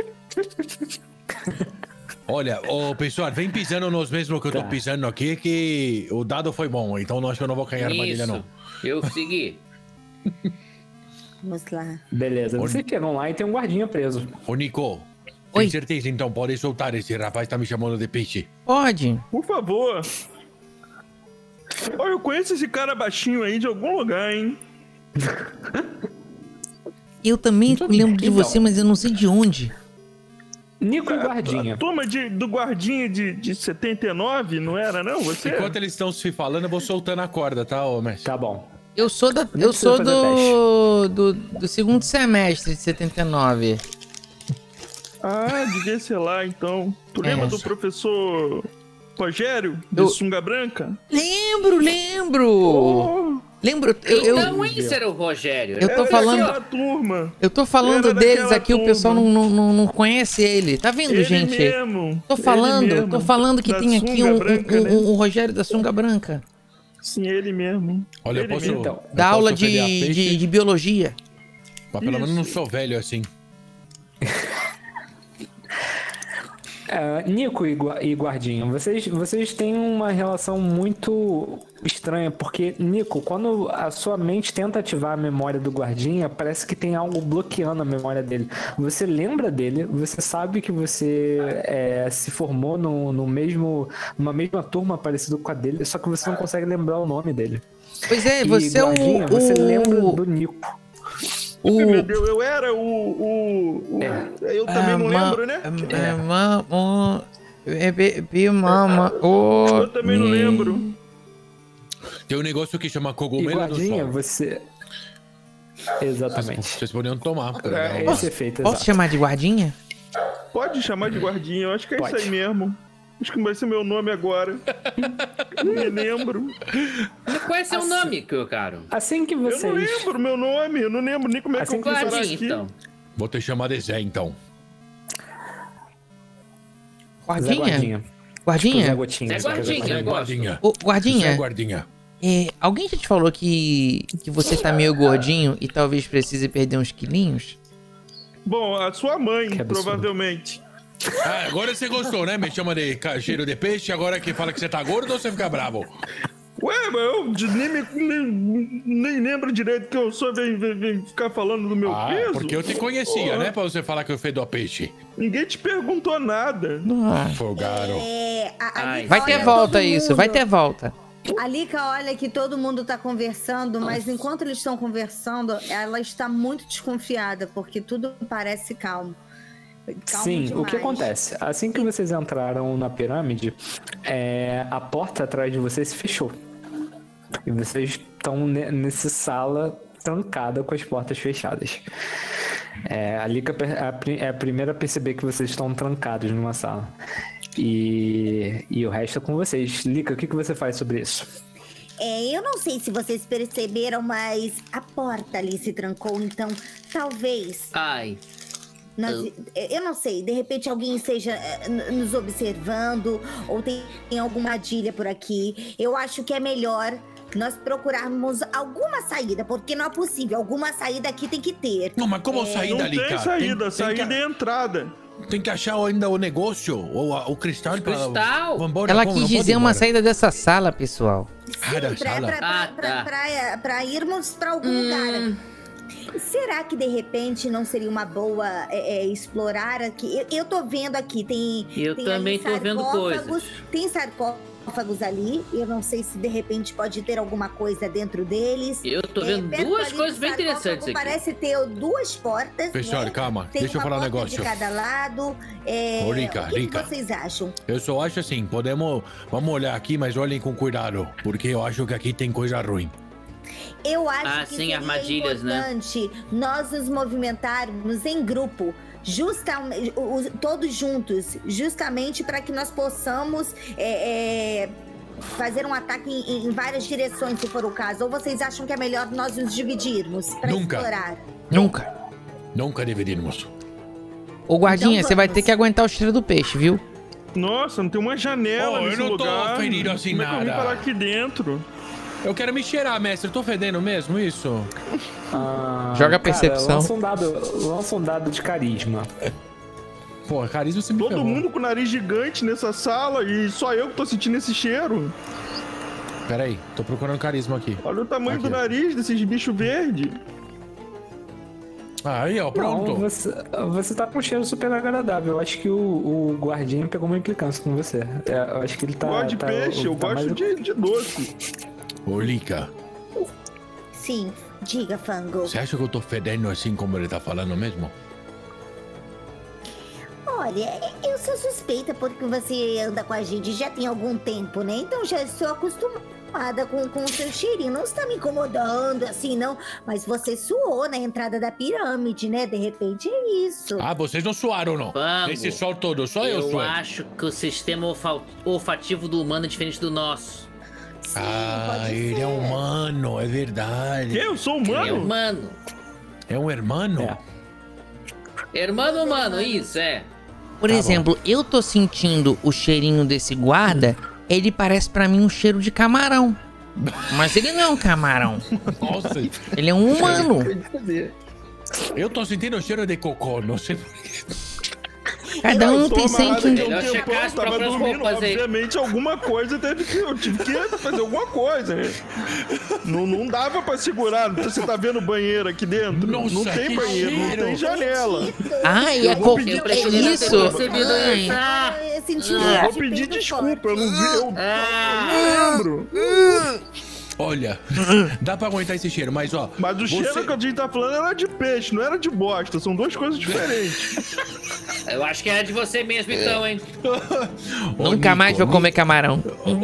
Olha, ô pessoal, vem pisando nos mesmos que eu tô pisando aqui, que o dado foi bom, então acho que eu não vou cair em armadilha, não. Eu segui. Vamos lá. Beleza, vocês chegam lá e tem um guardinha preso. Ô, Nico, Oi. tem certeza então? Pode soltar, esse rapaz tá me chamando de peixe. Pode. Por favor. Olha, eu conheço esse cara baixinho aí de algum lugar, hein? Eu também lembro de Então. você, mas eu não sei de onde. Nico e guardinha. A turma do guardinha de 79, não era não? Você? Enquanto eles estão se falando, eu vou soltando a corda, tá, ô mestre? Tá bom. Eu sou do segundo semestre de 79. Ah, devia ser lá, então. Tu lembra do professor Rogério, de sunga branca? Lembro! Oh, Lembro, Então esse era o Rogério. Eu tô falando. daquela turma. Eu tô falando Era deles daquela aqui, o pessoal não conhece ele. Tá vendo, Ele gente? mesmo. Tô falando que Da tem aqui sunga branca, né? um Rogério da sunga branca. Sim, ele mesmo. Olha, eu Ele posso. mesmo. Então, Da eu aula posso ofender a peixe, de biologia. mas pelo menos não Isso. sou velho assim. Nico e Guardinho, vocês têm uma relação muito estranha, porque, Nico, quando a sua mente tenta ativar a memória do Guardinha, parece que tem algo bloqueando a memória dele. Você lembra dele, você sabe que você se formou numa mesma turma parecida com a dele, só que você não consegue lembrar o nome dele. Pois é, E você é Guardinha, você lembra do Nico. Meu Deus, eu era eu também não lembro, né? Eu também não lembro. Tem um negócio que chama E cogumelo do Guardinha, sol. você... Exatamente. Vocês poderiam tomar. É esse efeito, Posso exato. chamar de guardinha? Pode chamar de Guardinha, eu acho que é Pode. isso aí mesmo. Acho que vai ser meu nome agora. Não me lembro. Qual é seu nome, meu caro? Assim que Eu vocês... não lembro meu nome, eu não lembro nem como é que Assim eu que vou parar Guardinha, aqui. então. Vou te chamar de Zé, então. Zé Guardinha? Guardinha. Guardinha? Zé Gotinha. Zé Guardinha. Zé eu gosto. Guardinha. Ô, Guardinha, Zé Guardinha. alguém já te falou que você tá meio gordinho e talvez precise perder uns quilinhos? Bom, a sua mãe, Que absurdo. provavelmente. Ah, agora você gostou, né? Me chama de cheiro de peixe, agora que fala que você tá gordo ou você fica bravo? Ué, mas eu nem lembro direito que eu sou, vem ficar falando do meu peso. Porque eu te conhecia, Porra. né? Pra você falar que eu fedo a peixe. Ninguém te perguntou nada. Folgaro. A Lika Vai ter olha volta todo isso, mundo. vai ter volta. A Lika olha que todo mundo tá conversando, mas enquanto eles estão conversando, ela está muito desconfiada, porque tudo parece calmo. Calmo Sim, o que demais. acontece? Assim que vocês entraram na pirâmide, a porta atrás de vocês se fechou. E vocês estão nessa sala trancada com as portas fechadas. A Lika é a primeira a perceber que vocês estão trancados numa sala. E o resto é com vocês. Lika, o que você faz sobre isso? Eu não sei se vocês perceberam, mas a porta ali se trancou, então talvez... Ai. Eu não sei, de repente alguém esteja nos observando ou tem alguma armadilha por aqui. Eu acho que é melhor nós procurarmos alguma saída, porque não é possível. Alguma saída aqui tem que ter. Não, mas como sair Não dali, tem cara? saída, saída é entrada. Tem que achar ainda o negócio, ou o cristal. Cristal? Vambora, Ela como? quis Não pode dizer ir uma embora. saída dessa sala, pessoal. Ah, da sala. Pra irmos pra algum lugar. Será que de repente não seria uma boa explorar aqui? Eu tô vendo aqui, tem também ali tô vendo sarcófagos, coisas. Tem sarcófagos ali. Eu não sei se de repente pode ter alguma coisa dentro deles. Eu tô vendo Perto duas ali coisas do bem sarcófago interessantes aqui. Parece ter duas portas. Pessoal, né? calma, Tem deixa eu uma falar um porta negócio. de cada lado. Ô, Lika, o que Lika. vocês acham? Eu só acho assim, vamos olhar aqui, mas olhem com cuidado, porque eu acho que aqui tem coisa ruim. Eu acho que sim, seria armadilhas, né? importante nós nos movimentarmos em grupo, todos juntos, justamente para que nós possamos fazer um ataque em várias direções, se for o caso. Ou vocês acham que é melhor nós nos dividirmos para Nunca. explorar? Nunca dividimos. Ô, guardinha, Então você vai vamos. ter que aguentar o cheiro do peixe, viu? Nossa, não tem uma janela Oh, eu nesse não tô lugar. ferido assim, Como é que eu vim nada. parar aqui dentro? Eu quero me cheirar, mestre. Eu tô fedendo mesmo isso? Joga a percepção. Lança um dado de carisma. Pô, carisma sempre Todo mundo com nariz gigante nessa sala e só eu que tô sentindo esse cheiro. Pera aí, tô procurando carisma aqui. Olha o tamanho Aqui. do nariz desses bichos verdes. Aí, ó, pronto. Não, você tá com um cheiro super agradável. Eu acho que o guardinha pegou uma implicância com você. Eu acho que ele tá... Eu gosto de peixe, eu tá gosto mais- de doce. Ô, Lika, Sim, diga, Fango. você acha que eu tô fedendo assim como ele tá falando mesmo? Olha, eu sou suspeita porque você anda com a gente já tem algum tempo, né? Então já estou acostumada. acostumada com o seu cheirinho. Não está me incomodando assim, não. Mas você suou na entrada da pirâmide, né? De repente é isso. Ah, vocês não suaram, não. Fango, Esse sol todo, só eu eu suei. acho que o sistema olfativo do humano é diferente do nosso. Sim, Ah, pode ele ser. é humano, é verdade. Eu sou Ele é humano? humano. É um hermano? É. Hermano humano, isso, é. Por exemplo, eu tô sentindo o cheirinho desse guarda, ele parece pra mim um cheiro de camarão. Mas ele não é um camarão, Nossa, ele é um humano. eu tô sentindo o cheiro de cocô, não sei por quê. Cada um Eu tô tem amarrado sempre... aqui há um Melhor checar tempão, as tava próprias dormindo. roupas aí. Obviamente, alguma coisa teve que... Eu tive que fazer alguma coisa, né? Não dava pra segurar. Você tá vendo banheiro aqui dentro? Nossa, não tem que banheiro, não cheiro. tem janela. Ai, é, vou co... pedir é pra isso. Percebido Ai. Eu senti um Eu cheiro vou de pedir peido desculpa, eu forte. não vi, eu não lembro. Olha, dá pra aguentar esse cheiro, mas ó. Mas o você- cheiro que a gente tá falando era de peixe, não era de bosta. São duas coisas diferentes. Eu acho que é de você mesmo, então, hein? Nunca mais vou comer camarão.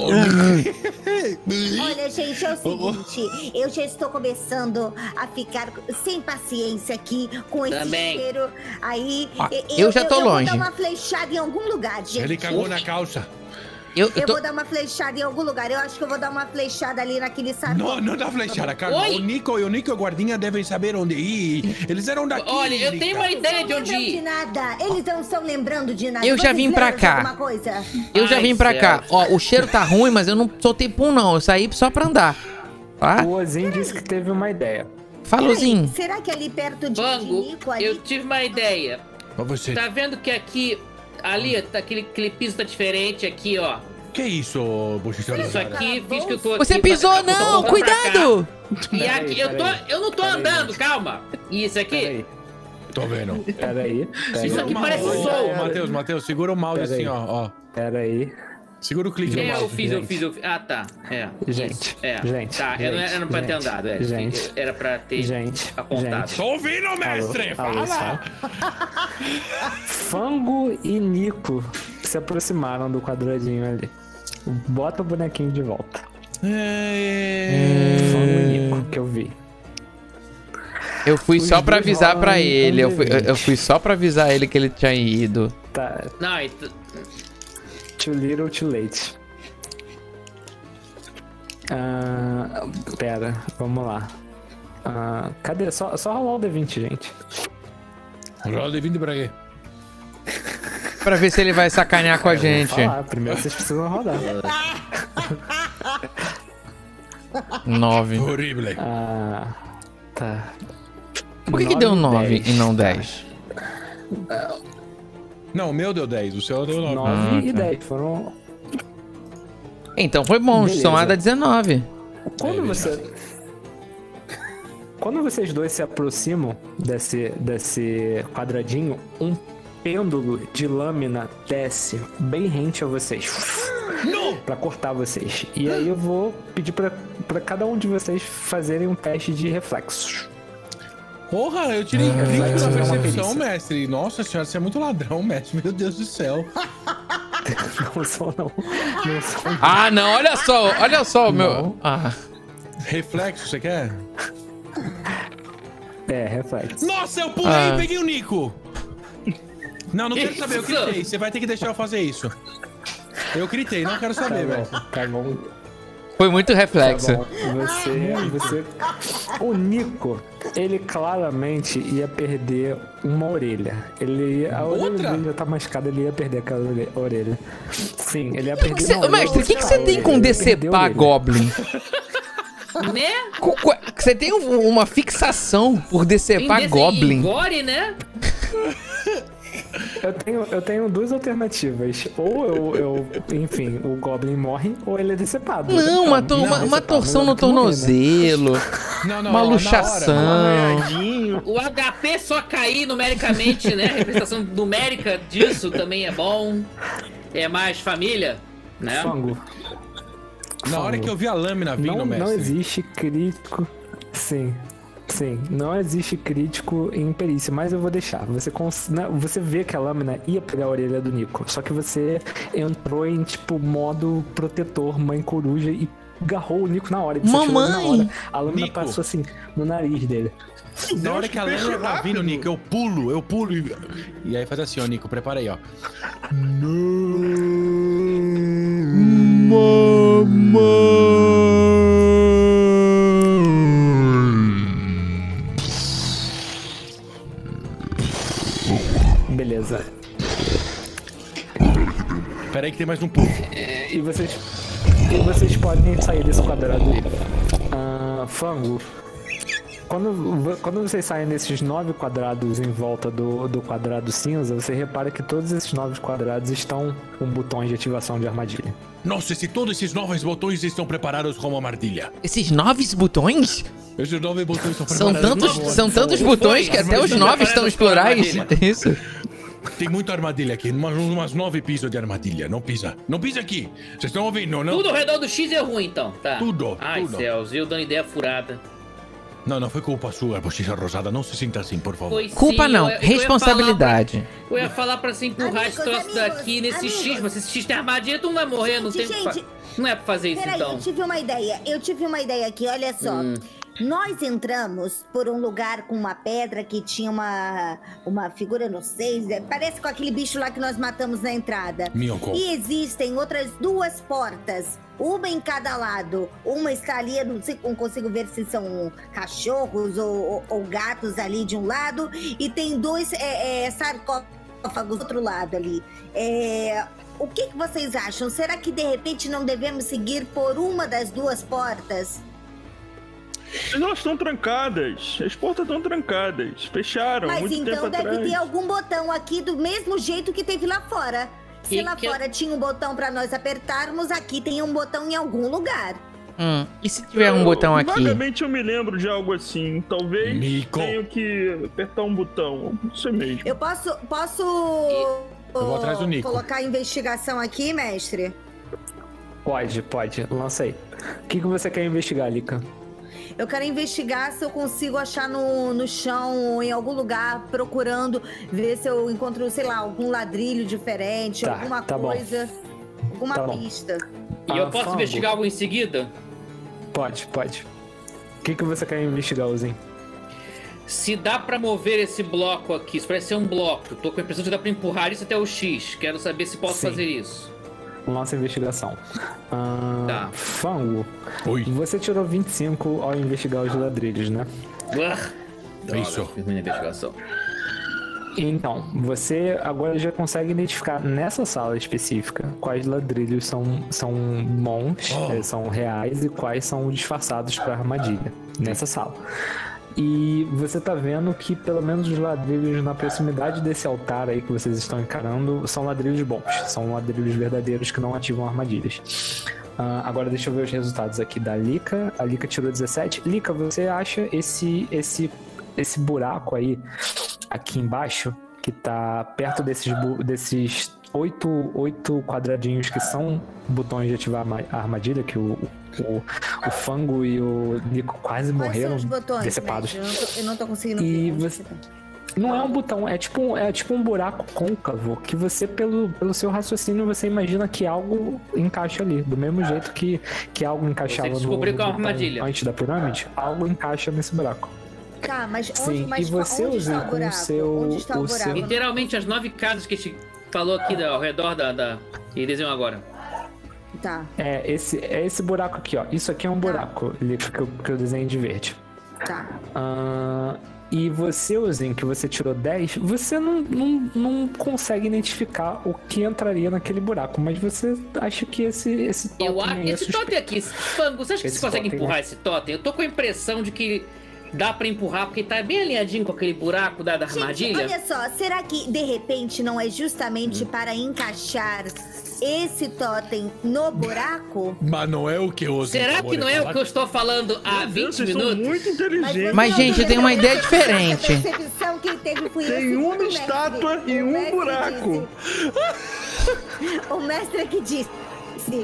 Olha, gente, é o seguinte, eu já estou começando a ficar sem paciência aqui com esse Também. cheiro. Aí, Ó, eu já tô eu longe. vou dar uma flechada em algum lugar, gente. Ele cagou na calça. Eu Eu tô... vou dar uma flechada em algum lugar. Eu acho que eu vou dar uma flechada ali naquele sarcófago. Não dá flechada, cara. Oi? O Nico e o Guardinha devem saber onde ir. Eles eram daqui. Olha, eu tenho uma Lica. ideia de Não onde lembram de ir. nada. Eles não estão lembrando de nada. Eu já Vocês vim pra lembram de cá. alguma coisa? Eu já Ai, vim pra cá. céu. Ó, o cheiro tá ruim, mas eu não soltei pum, não. Eu saí só pra andar. Tá? O Ozin disse que teve uma ideia. Falouzinho. Será que ali perto de Vango, Nico, ali... eu tive uma ideia. Ó, você. Tá vendo que aqui, ali, tá, aquele piso tá diferente aqui, ó. Que isso, Buchichão? Isso aqui, fiz que eu tô aqui. Você pisou, pra- eu tô não! voltando pra Cuidado! cá. E aqui, Peraí. eu não tô Peraí, andando, gente. calma. E isso aqui? Peraí, Tô vendo. peraí. Isso aqui Segura o parece mouse. sol. Ô, Matheus, segura o mouse Pera assim, aí. ó. Peraí. Segura o clique no É, eu mouse. fiz, eu gente. fiz, eu fiz. Ah, tá. É. Gente, Isso, é. gente, Tá, eu não gente, era pra ter gente, andado, é. gente, Era pra ter gente, apontado. gente. Tô ouvindo, mestre! Alô, Fala! Fango e Nico se aproximaram do quadradinho ali. Bota o bonequinho de volta. Fango e Nico, que eu vi. Eu fui Os só pra dois avisar pra rolam ele. um Eu fui só pra avisar ele que ele tinha ido. Tá, Não, então- too little, too late. Pera, vamos lá. Cadê? Só rolar o D20, gente. Rola de 20 pra quê? Pra ver se ele vai sacanear com a gente. Falar, primeiro vocês precisam rodar. 9. Horrível. Tá. Por que deu 9 e não 10? Não, o meu deu 10, o seu deu 9. 9 e tá. 10 foram. Então foi bom, Beleza. somada 19. Quando vocês dois se aproximam desse quadradinho, um pêndulo de lâmina desce bem rente a vocês. Pra cortar vocês. E aí eu vou pedir pra cada um de vocês fazerem um teste de reflexos. Porra, eu tirei 20 reflexo na é uma percepção, perícia. mestre. Nossa senhora, você é muito ladrão, mestre. Meu Deus do céu. Não são, não. Não são. Ah, não, olha só o meu. Não. Ah, Reflexo, você quer? É, reflexo. Nossa, eu pulei Ah. e peguei o Nico. Não quero Isso. saber, eu gritei. Você vai ter que deixar eu fazer isso. Eu gritei, não quero saber, velho. Tá bom. foi muito reflexo. Tá bom. Você. O Nico, ele claramente ia perder uma orelha. A orelha Outra? dele já tá machucada, ele ia perder aquela orelha. Sim, ele ia perder. Ô, mestre, o que você tem com decepar Goblin? Né? Você tem uma fixação por decepar Em Goblin? Gore, né? Eu tenho duas alternativas. Ou enfim, o Goblin morre, ou ele é decepado. Não, uma torção no tornozelo. Não, Uma na hora. luxação. O HP só cair numericamente, né? A representação numérica disso também é bom. É mais família, né? Fango. Na hora que eu vi a lâmina vindo, Não mestre. existe crítico. Sim, não existe crítico em perícia, mas eu vou deixar. Você vê que a lâmina ia pegar a orelha do Nico, só que você entrou em tipo modo protetor, mãe coruja e agarrou o Nico na hora. Ele atirou ele na hora. A lâmina Nico. passou assim no nariz dele. Na hora que a lâmina tá vindo, Nico, eu pulo e aí faz assim, ó, Nico, prepara aí, ó. Beleza. Pera aí que tem mais um pulo. E vocês podem sair desse quadrado aí. Fango. Quando vocês saem desses 9 quadrados em volta do quadrado cinza, você repara que todos esses 9 quadrados estão com botões de ativação de armadilha. Nossa, se todos esses 9 botões estão preparados como armadilha. Esses 9 botões? Esses 9 botões estão São preparados. tantos botões que até os 9 estão nos plurais. Isso. Tem muita armadilha aqui, umas 9 pisos de armadilha. Não pisa. Não pisa aqui. Vocês estão ouvindo, não? Tudo ao redor do X é ruim, então. Tá. Tudo. Ai, tudo. céus, eu dando ideia furada. Não foi culpa sua, bochecha rosada. Não se sinta assim, por favor. Foi Culpa sim, não, eu responsabilidade. Eu ia falar pra você empurrar esse troço daqui nesse X, mas esse X tem armadilha, tu não vai morrer, não tem. Não é pra fazer isso, Peraí, então. eu tive uma ideia aqui, olha só. Nós entramos por um lugar com uma pedra que tinha uma figura, não sei, parece com aquele bicho lá que nós matamos na entrada. Minhoco. E existem outras 2 portas, uma em cada lado. Uma está ali, eu não consigo ver se são cachorros ou gatos ali de um lado. E tem 2 sarcófagos do outro lado ali. O que vocês acham? Será que de repente não devemos seguir por uma das 2 portas? Elas estão trancadas. As portas estão trancadas. Fecharam Mas muito então tempo deve atrás. ter algum botão aqui do mesmo jeito que teve lá fora. Se lá fora tinha um botão pra nós apertarmos, aqui tem um botão em algum lugar. E se tiver um botão aqui? Vagamente eu me lembro de algo assim. Talvez Nico. tenho que apertar um botão. Isso mesmo. Eu posso Eu vou atrás do Nico. colocar a investigação aqui, mestre? Pode. Lança aí. O que você quer investigar, Lika? Eu quero investigar se eu consigo achar no chão, em algum lugar, procurando, ver se eu encontro, sei lá, algum ladrilho diferente, alguma coisa, alguma pista. E eu posso investigar algo em seguida? Pode. O que você quer investigar, Uzinho? Se dá pra mover esse bloco aqui, isso parece ser um bloco. Tô com a impressão de que dá pra empurrar isso até o X. Quero saber se posso fazer isso. Nossa investigação. Tá. Fango. Oi. Você tirou 25 ao investigar os ladrilhos, né? Isso. Fiz minha investigação. Então, você agora já consegue identificar nessa sala específica quais ladrilhos são bons, são reais e quais são disfarçados para armadilha nessa sala. E você tá vendo que pelo menos os ladrilhos na proximidade desse altar aí que vocês estão encarando são ladrilhos bons, são ladrilhos verdadeiros que não ativam armadilhas. Agora deixa eu ver os resultados aqui da Lika. A Lika tirou 17. Lika, você acha esse buraco aí aqui embaixo, que tá perto desses 8 quadradinhos que são botões de ativar a armadilha, que o Fango e o Nico quase morreram decepados. Eu não tô conseguindo E ver. você... Não é um botão, é tipo um buraco côncavo, que você, pelo seu raciocínio, você imagina que algo encaixa ali. Do mesmo jeito que algo encaixava no botão antes da pirâmide, algo encaixa nesse buraco. Tá, mas Sim, onde e você onde está usa o com buraco? Onde está o buraco? Literalmente as 9 casas que a gente falou aqui ao redor da... E desenho agora. Tá. É esse buraco aqui, ó. Isso aqui é um buraco que eu desenhei de verde. Tá. E você, Ozinho, que você tirou 10, você não consegue identificar o que entraria naquele buraco, mas você acha que esse totem Eu acho esse totem aqui, Fango, você acha que você consegue empurrar esse totem? Eu tô com a impressão de que dá pra empurrar, porque tá bem alinhadinho com aquele buraco da armadilha. Gente, olha só, será que de repente não é justamente para encaixar esse totem no buraco? Mas não é o que eu uso. Será que não é o que eu estou falando há 20 Vocês são minutos? muito inteligentes. Mas, gente, eu tenho uma ideia diferente. A percepção que teve foi Tem esse uma mestre. estátua e O um mestre buraco. disse. O mestre que disse.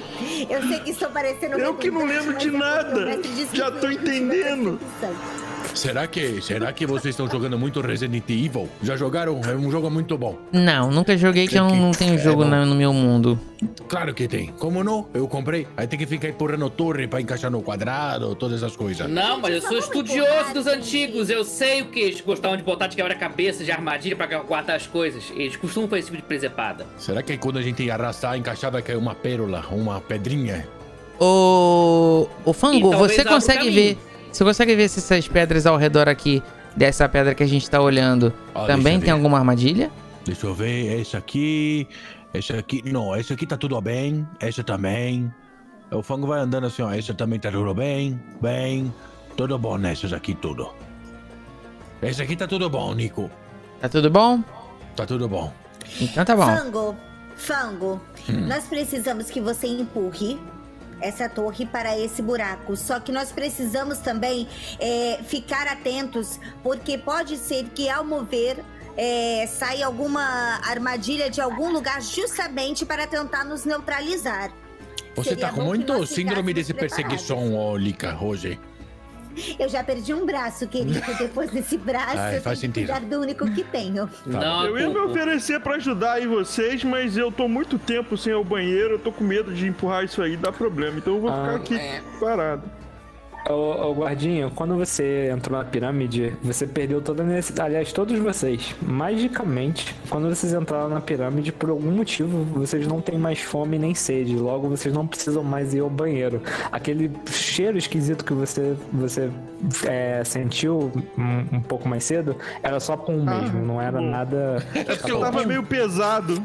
Eu sei que estou parecendo... Eu que não lembro de nada. O mestre disse que Já foi tô a última entendendo. percepção. Será que vocês estão jogando muito Resident Evil? Já jogaram? É um jogo muito bom. Não, nunca joguei que eu não tenho jogo no meu mundo. Claro que tem. Como não? Eu comprei. Aí tem que ficar empurrando torre pra encaixar no quadrado, todas essas coisas. Não, mas eu sou estudioso dos antigos. Eu sei o que eles gostavam de botar de quebra-cabeça, de armadilha pra guardar as coisas. Eles costumam fazer esse tipo de presepada. Será que quando a gente arrastar, encaixar, vai cair uma pérola, uma pedrinha? Ô Fango, E você talvez abra consegue o caminho. ver... Você consegue ver se essas pedras ao redor aqui, dessa pedra que a gente tá olhando, Ó, também deixa eu tem ver. alguma armadilha? Deixa eu ver, esse aqui... Não, esse aqui tá tudo bem. Esse também. O Fango vai andando assim, ó. Esse também tá tudo bem. Tudo bom nesses aqui, tudo. Esse aqui tá tudo bom, Nico. Tá tudo bom? Tá tudo bom. Então tá bom. Fango, nós precisamos que você empurre essa torre para esse buraco. Só que nós precisamos também ficar atentos, porque pode ser que ao mover saia alguma armadilha de algum lugar justamente para tentar nos neutralizar. Você Seria tá com bom que muito nós síndrome de ficássemos perseguição, ó, Lika, hoje. Eu já perdi um braço, querido. Depois desse braço, Ai, eu faz tenho que sentido. cuidar do único que tenho. Não, Eu ia me oferecer pra ajudar aí vocês, mas eu tô muito tempo sem ir ao banheiro, eu tô com medo de empurrar isso aí, dá problema. Então eu vou ficar aqui parado. Ô, guardinha, quando você entrou na pirâmide, você perdeu toda a necessidade. Aliás, todos vocês, magicamente, quando vocês entraram na pirâmide, por algum motivo, vocês não têm mais fome nem sede. Logo, vocês não precisam mais ir ao banheiro. Aquele cheiro esquisito que você sentiu um pouco mais cedo, era só pum mesmo, não era nada. É porque eu tava meio pesado.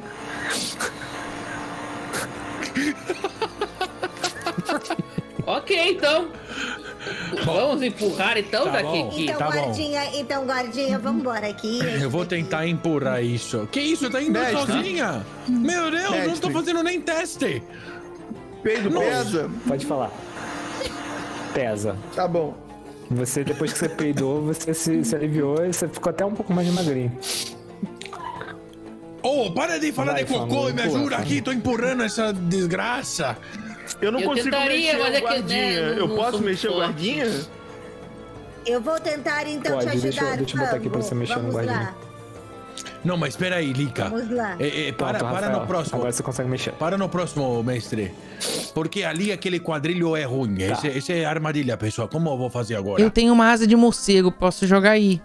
Ok, então. Vamos empurrar então Tá daqui. bom. Que... Tá bom. Guardinha, vambora aqui. Eu vou tentar empurrar isso. Que isso? Tá indo Mestre. sozinha? Meu Deus, não Mestre. tô fazendo nem teste. Peido pesa? Pode falar. Pesa. Tá bom. Você, depois que você peidou, você se aliviou e você ficou até um pouco mais magrinho. Oh, para de falar Vai, de cocô Fango, e me empurra, ajuda Fango. aqui. Tô empurrando essa desgraça. Eu não Eu consigo tentaria, mexer mas o é que, guardinha. né, Eu não posso sou mexer o forte. guardinha? Eu vou tentar então Pode, te deixa ajudar. eu botar aqui pra você mexer no Vamos guardinha. lá. Não, mas espera aí, Lika. Vamos lá. Para Pronto, Rafael, no próximo. Agora você consegue mexer. Para no próximo, mestre. Porque ali aquele quadrilho é ruim. Esse é armadilha, pessoal. Como eu vou fazer agora? Eu tenho uma asa de morcego, posso jogar aí.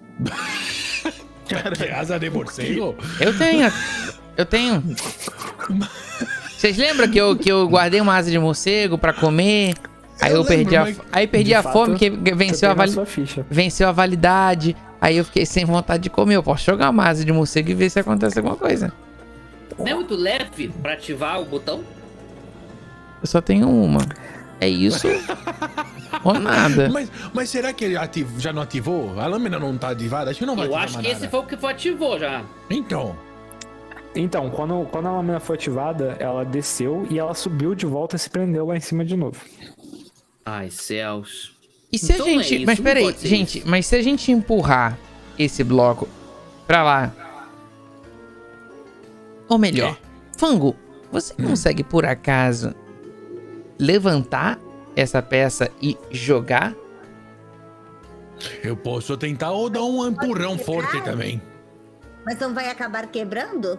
Que asa de morcego? Eu tenho. Vocês lembram que eu guardei uma asa de morcego pra comer? Aí eu perdi lembro, perdi a fato, fome, que Você tem na sua ficha. venceu a validade. Aí eu fiquei sem vontade de comer. Eu posso jogar uma asa de morcego e ver se acontece alguma coisa. Não é muito leve pra ativar o botão? Eu só tenho uma. É isso? Ou nada? Mas será que ele já não ativou? A lâmina não tá ativada? Acho que não vai Eu ativar acho mais que nada. esse foi o que ativou já. Então, quando a lâmina foi ativada, ela desceu e ela subiu de volta e se prendeu lá em cima de novo. Ai, céus. E se Então a gente. é isso, Mas não peraí, pode ser gente, isso. mas se a gente empurrar esse bloco pra lá. Ou melhor, Fango, você consegue por acaso levantar essa peça e jogar? Eu posso tentar ou dar um empurrão forte também. Mas não vai acabar quebrando?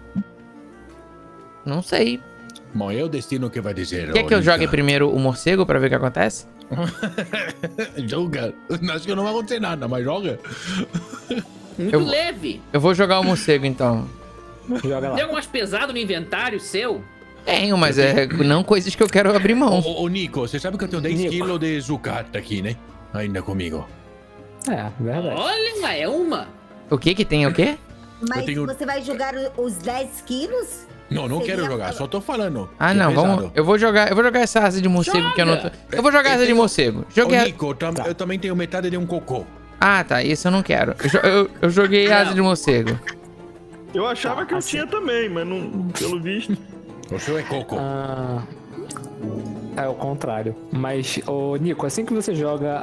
Não sei. Bom, é o destino que vai dizer. Quer que eu Lika. jogue primeiro o morcego pra ver o que acontece? Joga. Acho que não vai acontecer nada, mas joga. Muito Eu- leve. Eu vou jogar o morcego então. Joga Tem lá. algo mais pesado no inventário seu? Tenho, mas não coisas que eu quero abrir mão. Ô, Nico, você sabe que eu tenho 10 Nico. quilos de zucata aqui, né? Ainda comigo. É, verdade. Olha lá, é uma. O que tem o quê? Mas tenho- você vai jogar os 10 quilos? Não Seria- quero jogar, só tô falando. Ah, que é não, vamos. pesado. Eu vou jogar essa asa de morcego que eu não tô. Eu vou jogar a asa de morcego. Ô, Joguei. Nico, eu também tenho metade de um cocô. Ah, tá. Isso eu não quero. Eu joguei a asa de morcego. Eu achava que eu tinha também, mas não, pelo visto. O seu é coco. É o contrário. Mas, ô Nico, assim que você joga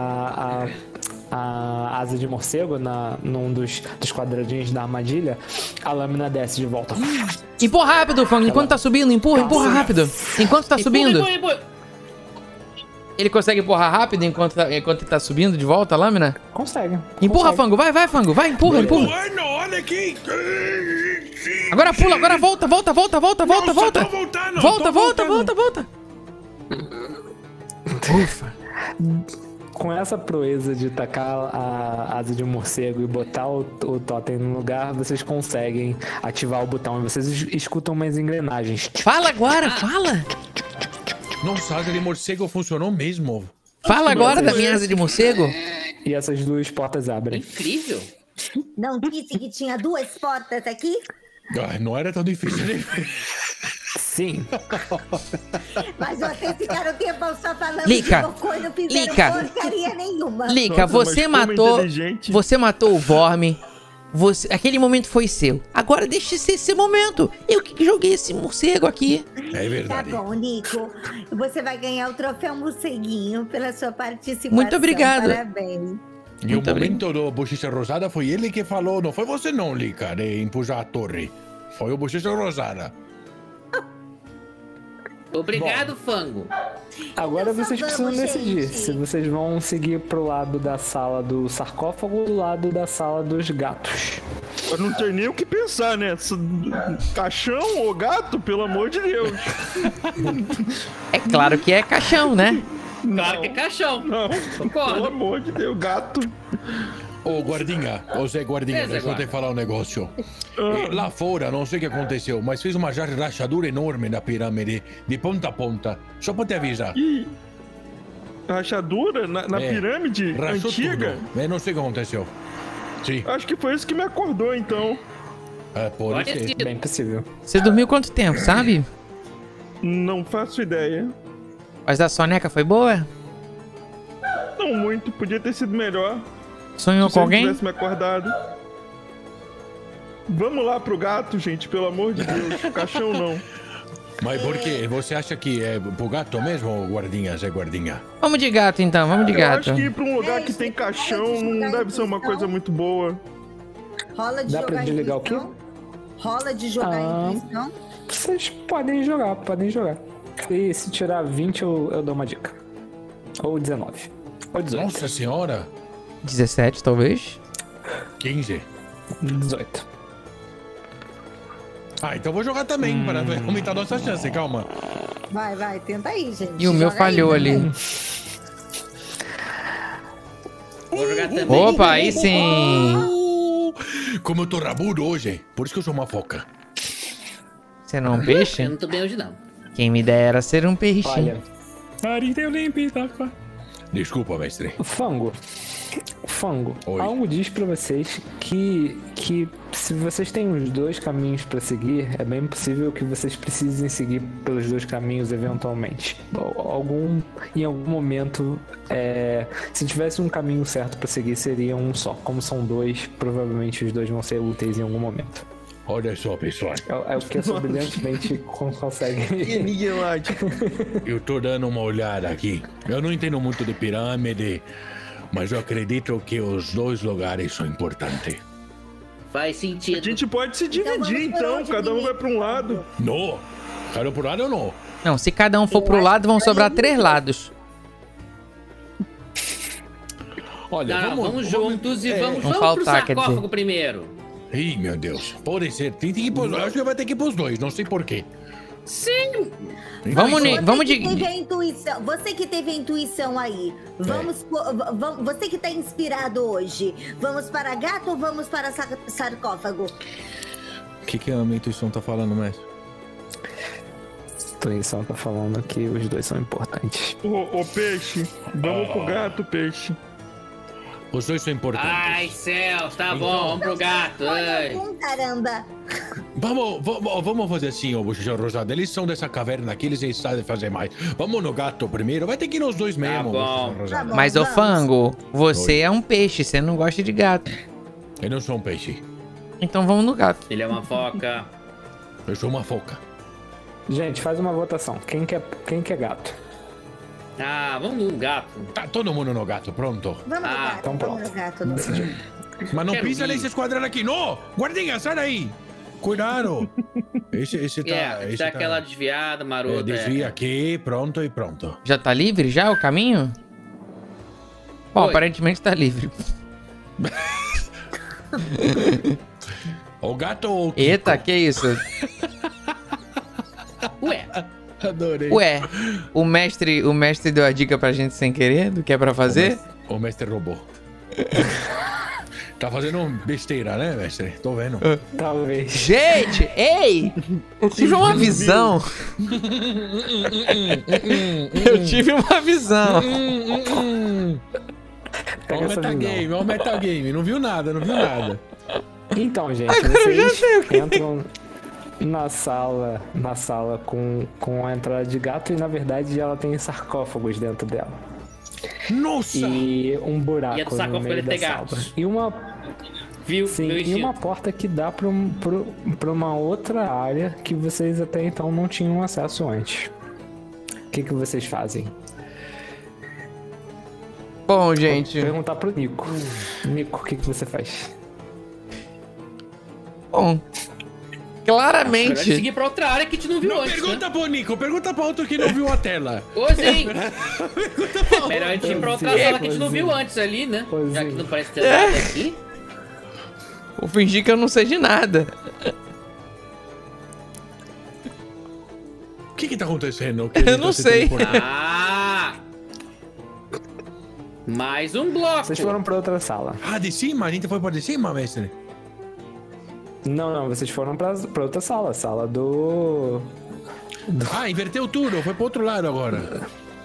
a asa de morcego num dos quadradinhos da armadilha, a lâmina desce de volta. Empurra rápido, Fango. Enquanto tá subindo, empurra rápido. Enquanto tá subindo. Empurra. Ele consegue empurrar rápido enquanto ele tá subindo de volta a lâmina? Consegue. Empurra, consegue. Fango. Vai, Fango. Vai, empurra. Bueno, olha aqui. Agora pula, agora volta. Não, só tô voltando. Volta. Ufa. Com essa proeza de tacar a asa de um morcego e botar o totem no lugar, vocês conseguem ativar o botão. E vocês escutam umas engrenagens. Fala agora, fala. Nossa, a asa de morcego funcionou mesmo. Fala agora da minha asa de morcego. E essas duas portas abrem. Incrível. Não disse que tinha 2 portas aqui? Ai, não era tão difícil, né? Sim. Mas vocês ficaram tempão só falando Lica, de coisa, não fizeram Lica. porcaria nenhuma. Lica, Nossa, mas você como matou. inteligente. Você matou o Vorme. Aquele momento foi seu. Agora deixe ser esse momento. Eu que joguei esse morcego aqui. É Tá verdade. bom, Nico. Você vai ganhar o troféu morceguinho pela sua participação. Muito obrigado. Parabéns. E o momento do Bochecha Rosada foi ele que falou. Não foi você não, Lica, de empurrar a torre. Foi o Bochecha Rosada. Obrigado, Fango. Agora Então só vocês precisam vamos, decidir gente. se vocês vão seguir pro lado da sala do sarcófago ou do lado da sala dos gatos. Eu não tenho nem o que pensar, né? Caixão ou gato, pelo amor de Deus. É claro que é caixão, né? Claro que é caixão. Não, pelo Concordo. amor de Deus, gato. Ô, Guardinha, Zé Guardinha, É, Zé deixa eu te Guarda. falar um negócio. Lá fora, não sei o que aconteceu, mas fez uma rachadura enorme na pirâmide, de ponta a ponta. Só pra te avisar. E rachadura na É, pirâmide Rachou antiga? tudo. Eu não sei o que aconteceu. Sim, Acho que foi isso que me acordou, então. pode Olha ser. esse- Bem possível. Você dormiu quanto tempo, sabe? Não faço ideia. Mas a soneca foi boa? Não muito, podia ter sido melhor. Sonhou Se com eu alguém? tivesse me acordado. Vamos lá pro gato, gente, pelo amor de Deus. Caixão não. Mas por quê? Você acha que é pro gato mesmo, Guardinha, Zé Guardinha? Vamos de gato então, vamos de Eu gato. acho que ir pra um lugar que tem caixão não deve ser uma coisa muito boa. Rola de Dá pra jogar desligar o intuição? Rola de jogar Ah. intuição? Vocês podem jogar. E se tirar 20, eu dou uma dica. Ou 19. Ou 18. Nossa senhora! 17, talvez. 15. 18. Ah, então vou jogar também, para aumentar a nossa chance, calma. Vai, tenta aí, gente. E o meu Joga aí falhou também. ali. Vou jogar também. Opa, aí sim. Como eu tô rabudo hoje, por isso que eu sou uma foca. Você não é um peixe? Eu não tô bem hoje, não. Quem me dera ser um peixe. Olha, Desculpa, mestre. Fango. Oi. Algo diz pra vocês que se vocês têm os dois caminhos pra seguir, é bem possível que vocês precisem seguir pelos dois caminhos eventualmente. Em algum momento, se tivesse um caminho certo pra seguir, seria um só. Como são dois, provavelmente os dois vão ser úteis em algum momento. Olha só, pessoal. É o que essa brilhantemente consegue. Enigmático. Eu tô dando uma olhada aqui. Eu não entendo muito de pirâmide, mas eu acredito que os dois lugares são importantes. Faz A sentido. gente pode se dividir, vamos por então. onde, Cada um menino? vai pra um lado. Não! Quero por lado ou não? Não, se cada um for pro lado, vão sobrar 3 lados. Olha, Não, vamos juntos e vamos pro faltar, quer sarcófago dizer. primeiro. Ih, meu Deus. Pode ser. Tem que ir pros... Acho que vai ter que ir pros dois, não sei porquê. Sim. Vamos, vamos Você de. que teve a intuição, você que teve a intuição aí, você que tá inspirado hoje, vamos para gato ou vamos para sarcófago? O que a minha intuição tá falando, mestre? A intuição tá falando que os dois são importantes. Ô, peixe, vamos pro gato, peixe. Os dois são importantes. Ai, céu, tá bom, vamos pro gato. Ai. Caramba. Vamos fazer assim, ô Bochecha Rosada. Eles são dessa caverna aqui, eles sabem fazer mais. Vamos no gato primeiro. Vai ter que ir nos dois mesmo, bom. Bochecha Rosada. Tá bom. Mas, ô vamos. Fango, você é um peixe, você não gosta de gato. Eu não sou um peixe. Então vamos no gato. Ele é uma foca. Eu sou uma foca. Gente, faz uma votação. Quem quer gato? Ah, vamos num gato. Tá todo mundo no gato, pronto. Vamos no então gato, vamos no pronto. gato. Mas não Quero pisa ir. nesse esquadrão aqui, não! Guardinha, sai daí! Cuidado! Esse tá... É, dá aquela desviada, marota. Desvia aqui, pronto e pronto. Já tá livre já o caminho? Bom, Oi. aparentemente tá livre. O gato ou o Kiko? Eita, que isso? Ué, Adorei. Ué, o mestre deu a dica pra gente sem querer do que é pra fazer? O mestre robô. Tá fazendo besteira, né, mestre? Tô vendo. Talvez. Gente, ei! Eu tive uma visão. Eu tive uma visão. Pega Ó o essa visão. metagame, ó o metagame. Não viu nada, não viu nada. Então, gente, Agora eu já vocês sei o que entram na sala com a entrada de gato e na verdade ela tem sarcófagos dentro dela. Nossa! E um buraco E é do no sarcófago meio ele da tem sala. gatos. E uma, viu? sim, Meu e instinto. uma porta que dá pra uma outra área que vocês até então não tinham acesso antes. O que vocês fazem? Bom, Vou gente. perguntar pro Nico. Nico, o que você faz? Bom. Melhor Claramente. seguir pra outra área que a gente não viu Não antes, pergunta pro Nico, pergunta pra outro que não viu a tela. né? Ô, Zen! Melhor a gente ir pra outra Sim, sala que a gente não sim. viu antes ali, né? Pois Já sim. que não parece ter nada aqui. Vou fingir que eu não sei de nada. O que tá acontecendo? Eu não sei. Ah! Mais um bloco. Vocês foram pra outra sala. Ah, de cima? A gente foi pra de cima, mestre? Não, vocês foram pra outra sala. Sala do... Ah, inverteu tudo, foi pro outro lado agora.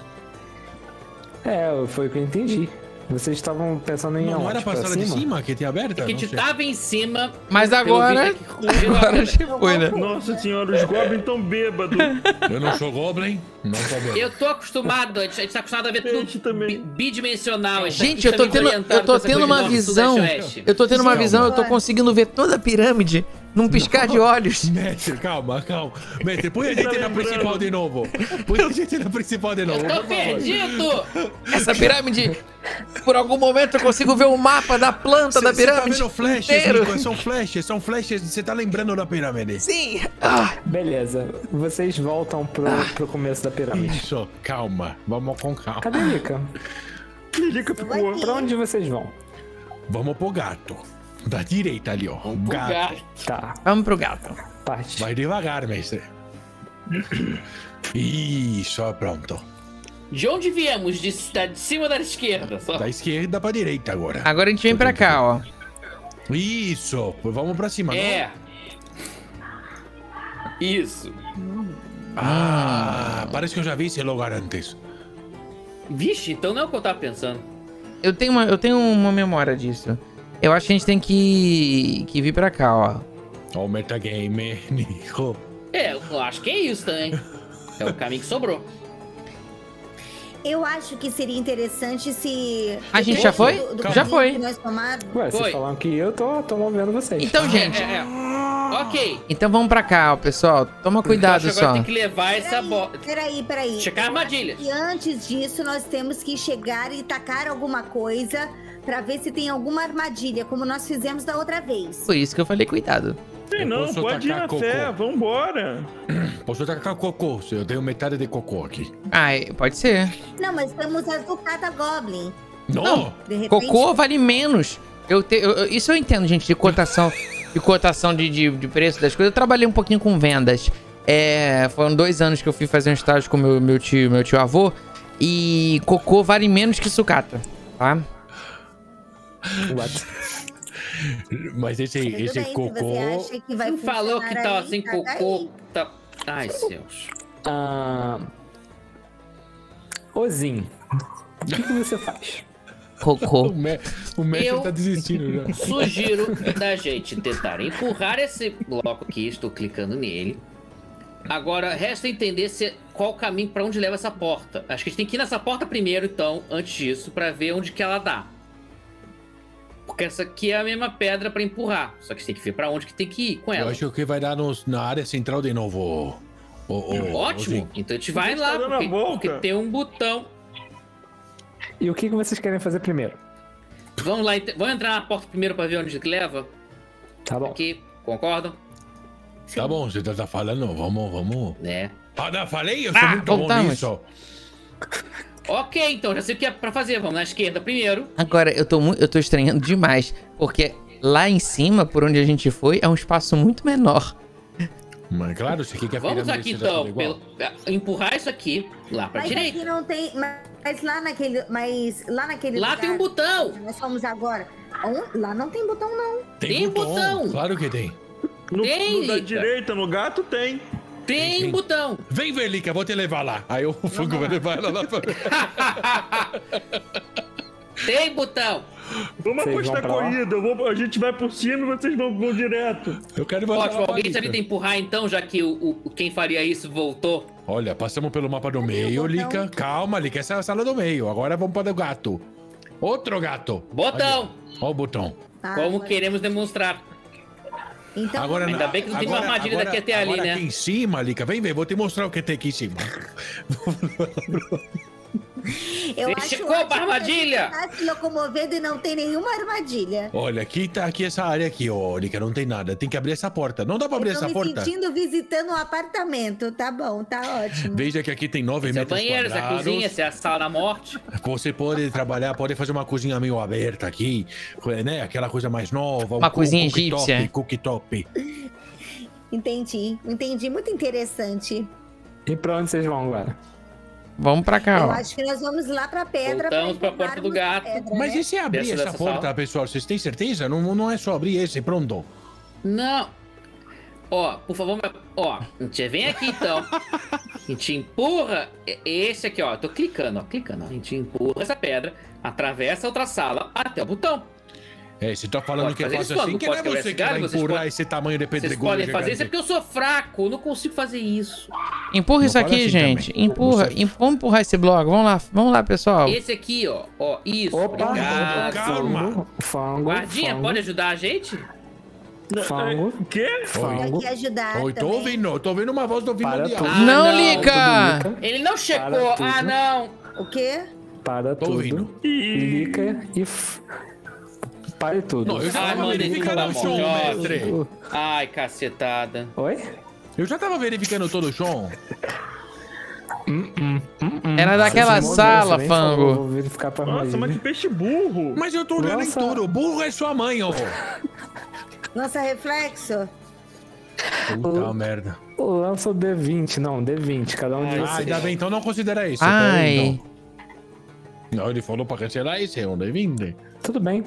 É, foi o que eu entendi. Vocês estavam pensando em Não, aonde? era pra sala de cima que tinha aberta? Que a gente Não sei. tava em cima. Mas pelo agora. vídeo aqui, Agora já foi, né? Nossa senhora, os goblins tão bêbados. Eu não sou Goblin, não tô vendo. Eu tô acostumado, a gente tá acostumado a ver Gente, tudo também. bidimensional. Gente, eu tô tendo uma visão. Eu tô tendo uma visão, eu tô conseguindo ver toda a pirâmide num piscar de olhos. Mestre, calma. Mestre, põe a gente na principal de novo. Põe a gente na principal de novo, Eu tô por favor. perdido! Essa pirâmide, por algum momento eu consigo ver o mapa da planta da Você tá pirâmide. vendo flashes, inteiro. Nico? São flashes, você tá lembrando da pirâmide. Sim. Ah, Beleza, vocês voltam pro começo da pirâmide. Isso, calma, vamos com calma. Cadê a Nika? Liga ficou. Pra onde vocês vão? Vamos pro gato. Da direita ali, ó. Gato. Tá, vamos pro gato. parte. Vai devagar, mestre. Isso, pronto. De onde viemos? De cima ou da esquerda? Só. Da esquerda pra direita agora. Agora a gente vem pra cá, ó. Isso, vamos pra cima. É. Isso. Ah, parece que eu já vi esse lugar antes. Vixe, então não é o que eu tava pensando. Eu tenho uma memória disso. Eu acho que a gente tem que vir pra cá, ó. Ó, o metagame, Nico. É, eu acho que é isso também. É o caminho que sobrou. Eu acho que seria interessante se... A gente já foi? Já caminho foi. que nós tomamos- Ué, vocês Foi. falam que eu tô movendo vocês. Então, gente. Ok. Então vamos pra cá, ó, pessoal. Toma cuidado Acho que agora só. tem que levar essa bola. Peraí. Checar Eu acho armadilhas. que antes disso, nós temos que chegar e tacar alguma coisa pra ver se tem alguma armadilha, como nós fizemos da outra vez. Por isso que eu falei cuidado. Sei Eu não, posso pode ir tacar na cocô. fé, vambora. Posso tacar cocô? Eu tenho metade de cocô aqui. Ah, pode ser. Não, mas temos as do Cata Goblin. Não! De repente, Cocô vale menos. Isso eu entendo, gente, de cotação, de preço das coisas. Eu trabalhei um pouquinho com vendas. Foram 2 anos que eu fui fazer um estágio com meu tio avô. E cocô vale menos que sucata, tá? What? Mas esse tudo bem, se cocô... você acha que vai Não falou que funcionar tava aí, sem taca cocô. aí. Tá... Ai, céus. Ozinho, o que você faz? Cocô. O mestre Eu- tá desistindo já. Sugiro da gente tentar empurrar esse bloco aqui. Estou clicando nele. Agora, resta entender qual o caminho pra onde leva essa porta. Acho que a gente tem que ir nessa porta primeiro, então, antes disso, pra ver onde que ela dá. Porque essa aqui é a mesma pedra pra empurrar. Só que a gente tem que ver pra onde que tem que ir com Eu ela. acho que vai dar na área central de novo. Ótimo. Então a gente vai Você lá, tá dando a porque, boca. porque tem um botão. E o que vocês querem fazer primeiro? Vamos lá, vamos entrar na porta primeiro pra ver onde que leva? Tá bom. Aqui, concordam? Tá bom, você tá falando, vamos. Né? Ah, não, falei? Eu sou muito bom voltamos. nisso. Ok, então, já sei o que é pra fazer. Vamos na esquerda primeiro. Agora, eu tô estranhando demais, porque lá em cima, por onde a gente foi, é um espaço muito menor. Mas claro, você quer que a Vamos pirâmide aqui, seja então. tudo igual? Empurrar isso aqui lá pra Mas direita. aqui não tem. Mas lá naquele. Lá lugar tem um botão. que nós fomos agora. Lá não tem botão, não. Tem botão. Claro que tem. No da Lica. direita, no gato, tem. Tem botão. Vem ver, Lica, vou te levar lá. Aí o Fungo vai levar ela lá pra... Tem botão. Vamos Vocês apostar vão pra lá? corrida. A gente vai por cima e vocês vão direto. Eu quero levar Ótimo, ela pra alguém Lica. sabe empurrar então, já que quem faria isso voltou. Olha, passamos pelo mapa do meio, Lica. Calma, Lica, essa é a sala do meio. Agora vamos para o gato. Outro gato. Botão. Olha o botão. Como queremos demonstrar. Então, Agora, Ainda bem que não tem uma armadilha daqui até ali, agora né? aqui em cima, Lica, vem ver, vou te mostrar o que tem aqui em cima. eu Você acho checou ótimo a armadilha? que a gente tá se locomovendo e não tem nenhuma armadilha. Olha, aqui tá aqui essa área aqui, ó, Lica, não tem nada. Tem que abrir essa porta. Não dá pra abrir Eu tô essa me porta? sentindo visitando um apartamento. Tá bom, tá ótimo. Veja que aqui tem 9 Esse é o metros banheiro, essa é a quadrados. cozinha, essa é a sala da morte. Você pode trabalhar, pode fazer uma cozinha meio aberta aqui, né? Aquela coisa mais nova. Uma cozinha cooktop, egípcia. Cooktop. Entendi. Muito interessante. E pra onde vocês vão agora? Vamos pra cá, Eu ó. acho que nós vamos lá pra pedra. Voltamos pra porta do gato. Mas né? e se abrir Dentro essa dessa porta, sala? pessoal? Vocês têm certeza? Não é só abrir esse, pronto. Não. Ó, por favor, ó, a gente vem aqui então. A gente empurra esse aqui, ó. Eu tô clicando, ó. A gente empurra essa pedra, atravessa a outra sala até o botão. É, você tá falando Pode que é fazer fácil isso, assim, não que pode não é quebrar você esse que vai galho, vocês empurrar podem- esse tamanho de Vocês pedregulho podem fazer gigante. isso é porque eu sou fraco, eu não consigo fazer isso. Empurra isso fala aqui, assim gente. também. Empurra. Vamos empurrar esse bloco. Vamos lá, pessoal. Esse aqui, ó. Ó, isso. Opa, Obrigado. calma. Fango. Guardinha, fango, pode ajudar a gente? Fango. O quê? Tô Fango. aqui ajudar Oi, tô também. ouvindo uma voz do ouvindo Para mundial. tudo. Não, não, Lica! Ele não checou. Para tudo. Ah, não. O quê? Para Tô tudo. ouvindo. Lica e... Pare tudo. Não, eu já Ai, tava mano, verificando ele o tá som, bom. mestre. Ai, cacetada. Oi? Eu já tava verificando todo o som. Era daquela Você se sala, moveu, você nem falou, Fango. vou verificar pra Nossa, mas armadilha. que peixe burro. Mas eu tô olhando em Nossa. tudo. Burro é sua mãe, ó. Lança reflexo. Puta merda. Lança o D20, não, D20, cada um de Ah, vocês. ainda bem, então não considera isso. Ai. Peraí, então. Não, ele falou pra cancelar esse, é um D20. Tudo bem.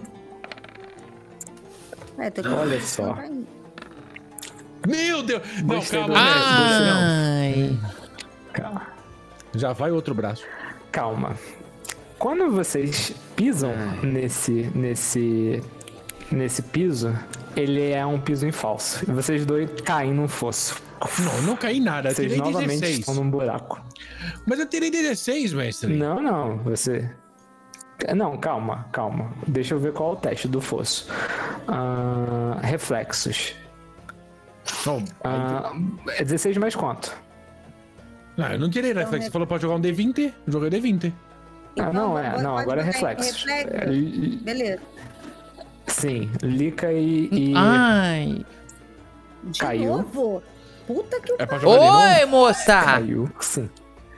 Tô Olha só. Meu Deus! Não, Gostei calma, do mestre. Não. Ai. Calma. Já vai outro braço. Calma. Quando vocês pisam nesse piso, ele é um piso em falso. E vocês dois caem num fosso. Não, não caí nada. Eu Vocês tirei novamente 16. estão num buraco. Mas eu tirei 16, mestre. Não, você... Não, calma. Deixa eu ver qual é o teste do fosso. Reflexos. Não, É 16 mais quanto? não, eu não tirei reflexo. Você falou pra jogar um D20? Eu joguei D20. Não, pode agora é botar em reflexos. reflexo? Beleza. Sim, Lica e Ai. De Caiu. novo? Puta que É pra jogar de novo? Oi, moça! caiu. Sim.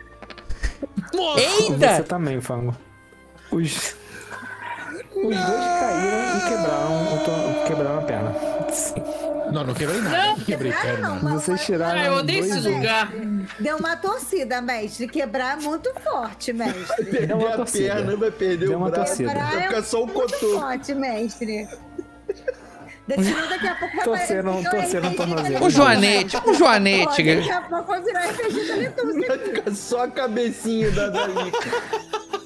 Você Eita! também, Fango. Os dois caíram e quebraram a perna. Sim. Não quebrei nada. Não quebraram quebrei perna. não. Vocês tiraram Ah, eu odeio esse dois... lugar. Deu uma torcida, mestre. Quebrar muito forte, mestre. Perder uma a torcida. perna, vai perder Deu o uma braço. torcida. Vai ficar só o Muito cotoco. forte, mestre. Senão daqui a pouco vai Torceram parecer o tornozelo. Um joanete. Daqui a pouco vai virar RPG da Letusa. Vai ficar só a cabecinha da Lica.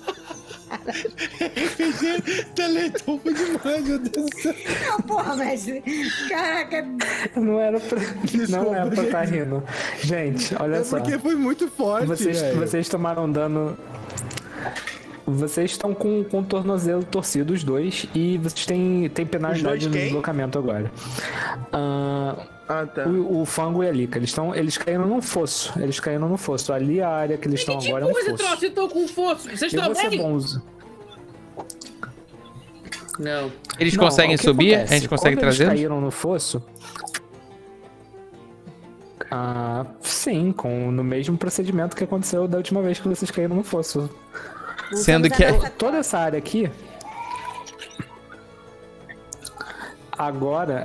Teleton foi demais, meu Deus do céu. Não, porra, mestre. Caraca. Não era pra estar rindo. Gente, olha só. Porque foi muito forte, velho. Vocês tomaram dano... Vocês estão com o tornozelo torcido, os dois, e vocês têm penalidade Os dois no quem? deslocamento agora. Ah, tá. O Fango e a Lica, eles caíram num fosso. Ali a área que eles estão Que agora é um porra esse troço? fosso. Vocês estão com força. Vocês Eu estão vou ser bem? bonzo. Não. Eles Não, conseguem o que subir? acontece? A gente consegue Quando trazer? eles caíram no fosso... Sim, no mesmo procedimento que aconteceu da última vez que vocês caíram no fosso. Sendo que toda essa área aqui agora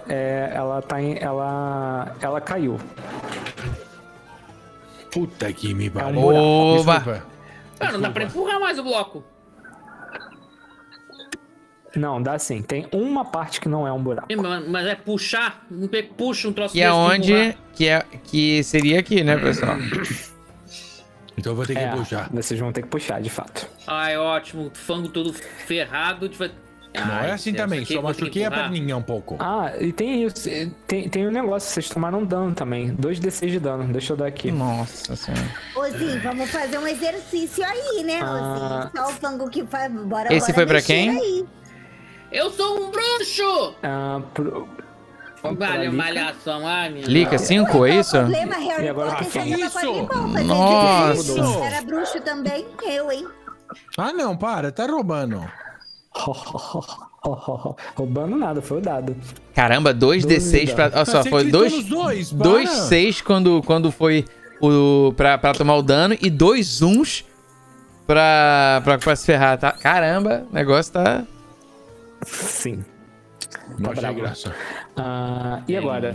ela caiu. Puta que me pariu. Oba! Não dá pra empurrar mais o bloco. Não, dá sim. Tem uma parte que não é um buraco. Mas é puxar? Puxa um troço Que é onde... Que seria aqui, né, pessoal? Então eu vou ter que puxar. Vocês vão ter que puxar, de fato. Ai, ótimo. Fango todo ferrado. Não é assim também, só machuquei a perninha um pouco. E tem isso. Tem um negócio, vocês tomaram dano também. 2d6 de dano. Deixa eu dar aqui. Nossa senhora. Ozinho, vamos fazer um exercício aí, né, Ozinho? Só o Fango que faz. Bora Esse foi pra quem? Aí. Eu sou um bruxo! Vale, malhação, ai, minha. Lica, 5, é isso? Problema, Harry Potter só tava quase bom fazer Nossa. Era bruxo também, eu, hein? Ah, não, para, tá roubando. Roubando nada, foi o dado. Caramba, 2d6 pra... Olha só, foi 2-6 quando foi pra tomar o dano e 2 uns pra se ferrar, tá? Caramba, o negócio tá... Sim. Não achei graça. E agora?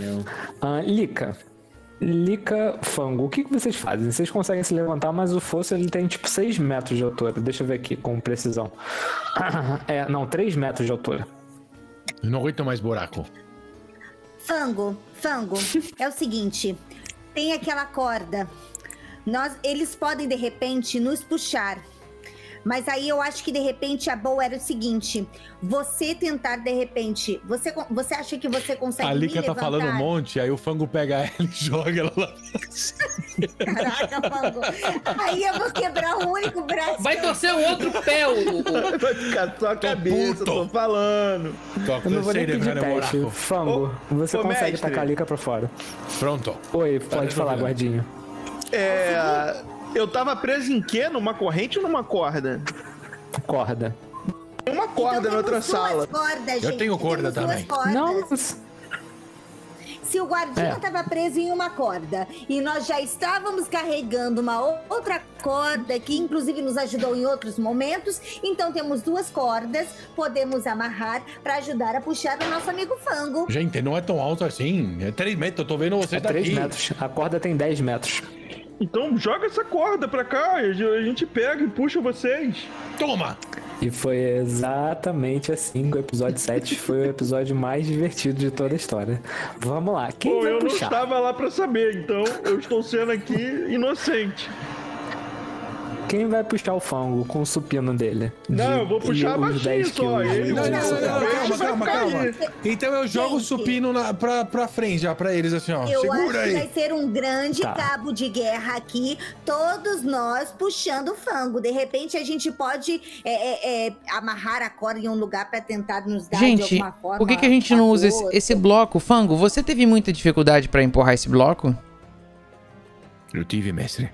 Lica, Fango, o que vocês fazem? Vocês conseguem se levantar, mas o fosso ele tem tipo 6 metros de altura. Deixa eu ver aqui com precisão. 3 metros de altura. Eu não aguento mais buraco. Fango, é o seguinte. Tem aquela corda. Eles podem, de repente, nos puxar. Mas aí eu acho que, de repente, a boa era o seguinte. Você tentar, de repente... Você acha que você consegue A Lica tá falando um monte, aí o Fango pega ela e joga ela lá. Caraca, Fango. Aí eu vou quebrar o único braço. Vai torcer o outro pé, Vai ficar só a cabeça, tô falando. Eu não vou nem pedir teste. Fango, você consegue tacar a Lica pra fora. Pronto. Oi, pode falar, guardinho. Eu tava preso em quê? Numa corrente ou numa corda? Corda. Tem uma corda na outra sala. Eu tenho corda também. Não, Se o guardinha tava preso em uma corda e nós já estávamos carregando uma outra corda que inclusive nos ajudou em outros momentos, então temos 2 cordas, podemos amarrar para ajudar a puxar o nosso amigo Fango. Gente, não é tão alto assim. É 3 metros, eu tô vendo você daqui. 3 metros. A corda tem 10 metros. Então joga essa corda pra cá, a gente pega e puxa vocês. Toma! E foi exatamente assim que o episódio 7 foi o episódio mais divertido de toda a história. Vamos lá, quem vai eu puxar? não estava lá pra saber, então eu estou sendo aqui inocente. Quem vai puxar o Fango com o supino dele? Não, eu vou puxar baixinho só. Calma. Então eu jogo o supino pra frente, já, pra eles, assim, ó. Eu Segura acho aí. que vai ser um grande cabo de guerra aqui, todos nós puxando o Fango. De repente a gente pode amarrar a corda em um lugar pra tentar nos dar de alguma forma. Por que a gente não usa esse bloco? Fango, você teve muita dificuldade pra empurrar esse bloco? Eu tive, mestre.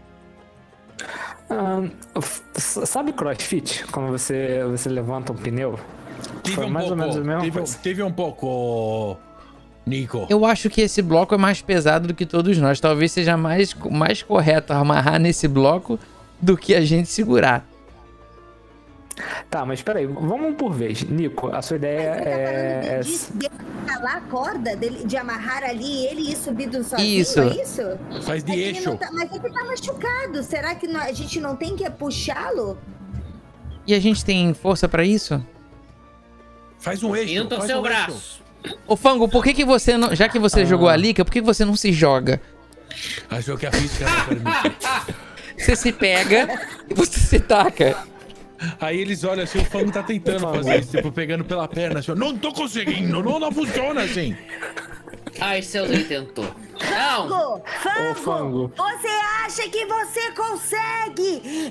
Sabe CrossFit? Quando você levanta um pneu? Foi mais ou menos a mesma coisa. Teve um pouco, Nico. Eu acho que esse bloco é mais pesado do que todos nós. Talvez seja mais correto amarrar nesse bloco do que a gente segurar. Tá, mas peraí, vamos por vez. Nico, a sua ideia é... De escalar a corda, de amarrar ali ele e ir subindo sozinho, Isso. é isso? Faz de eixo. Mas ele tá machucado, será que a gente não tem que puxá-lo? E a gente tem força pra isso? Faz um eixo. E não torcer o braço. Ô Fango, por que você não... Já que você jogou a Lica, por que você não se joga? Achou que a física não permite. Você se pega e você se taca. Aí eles olham assim, o Fango tá tentando fazer isso, tipo, pegando pela perna, assim, não tô conseguindo, não funciona assim. Ai, Celso tentou. Não! Fango, você acha que você consegue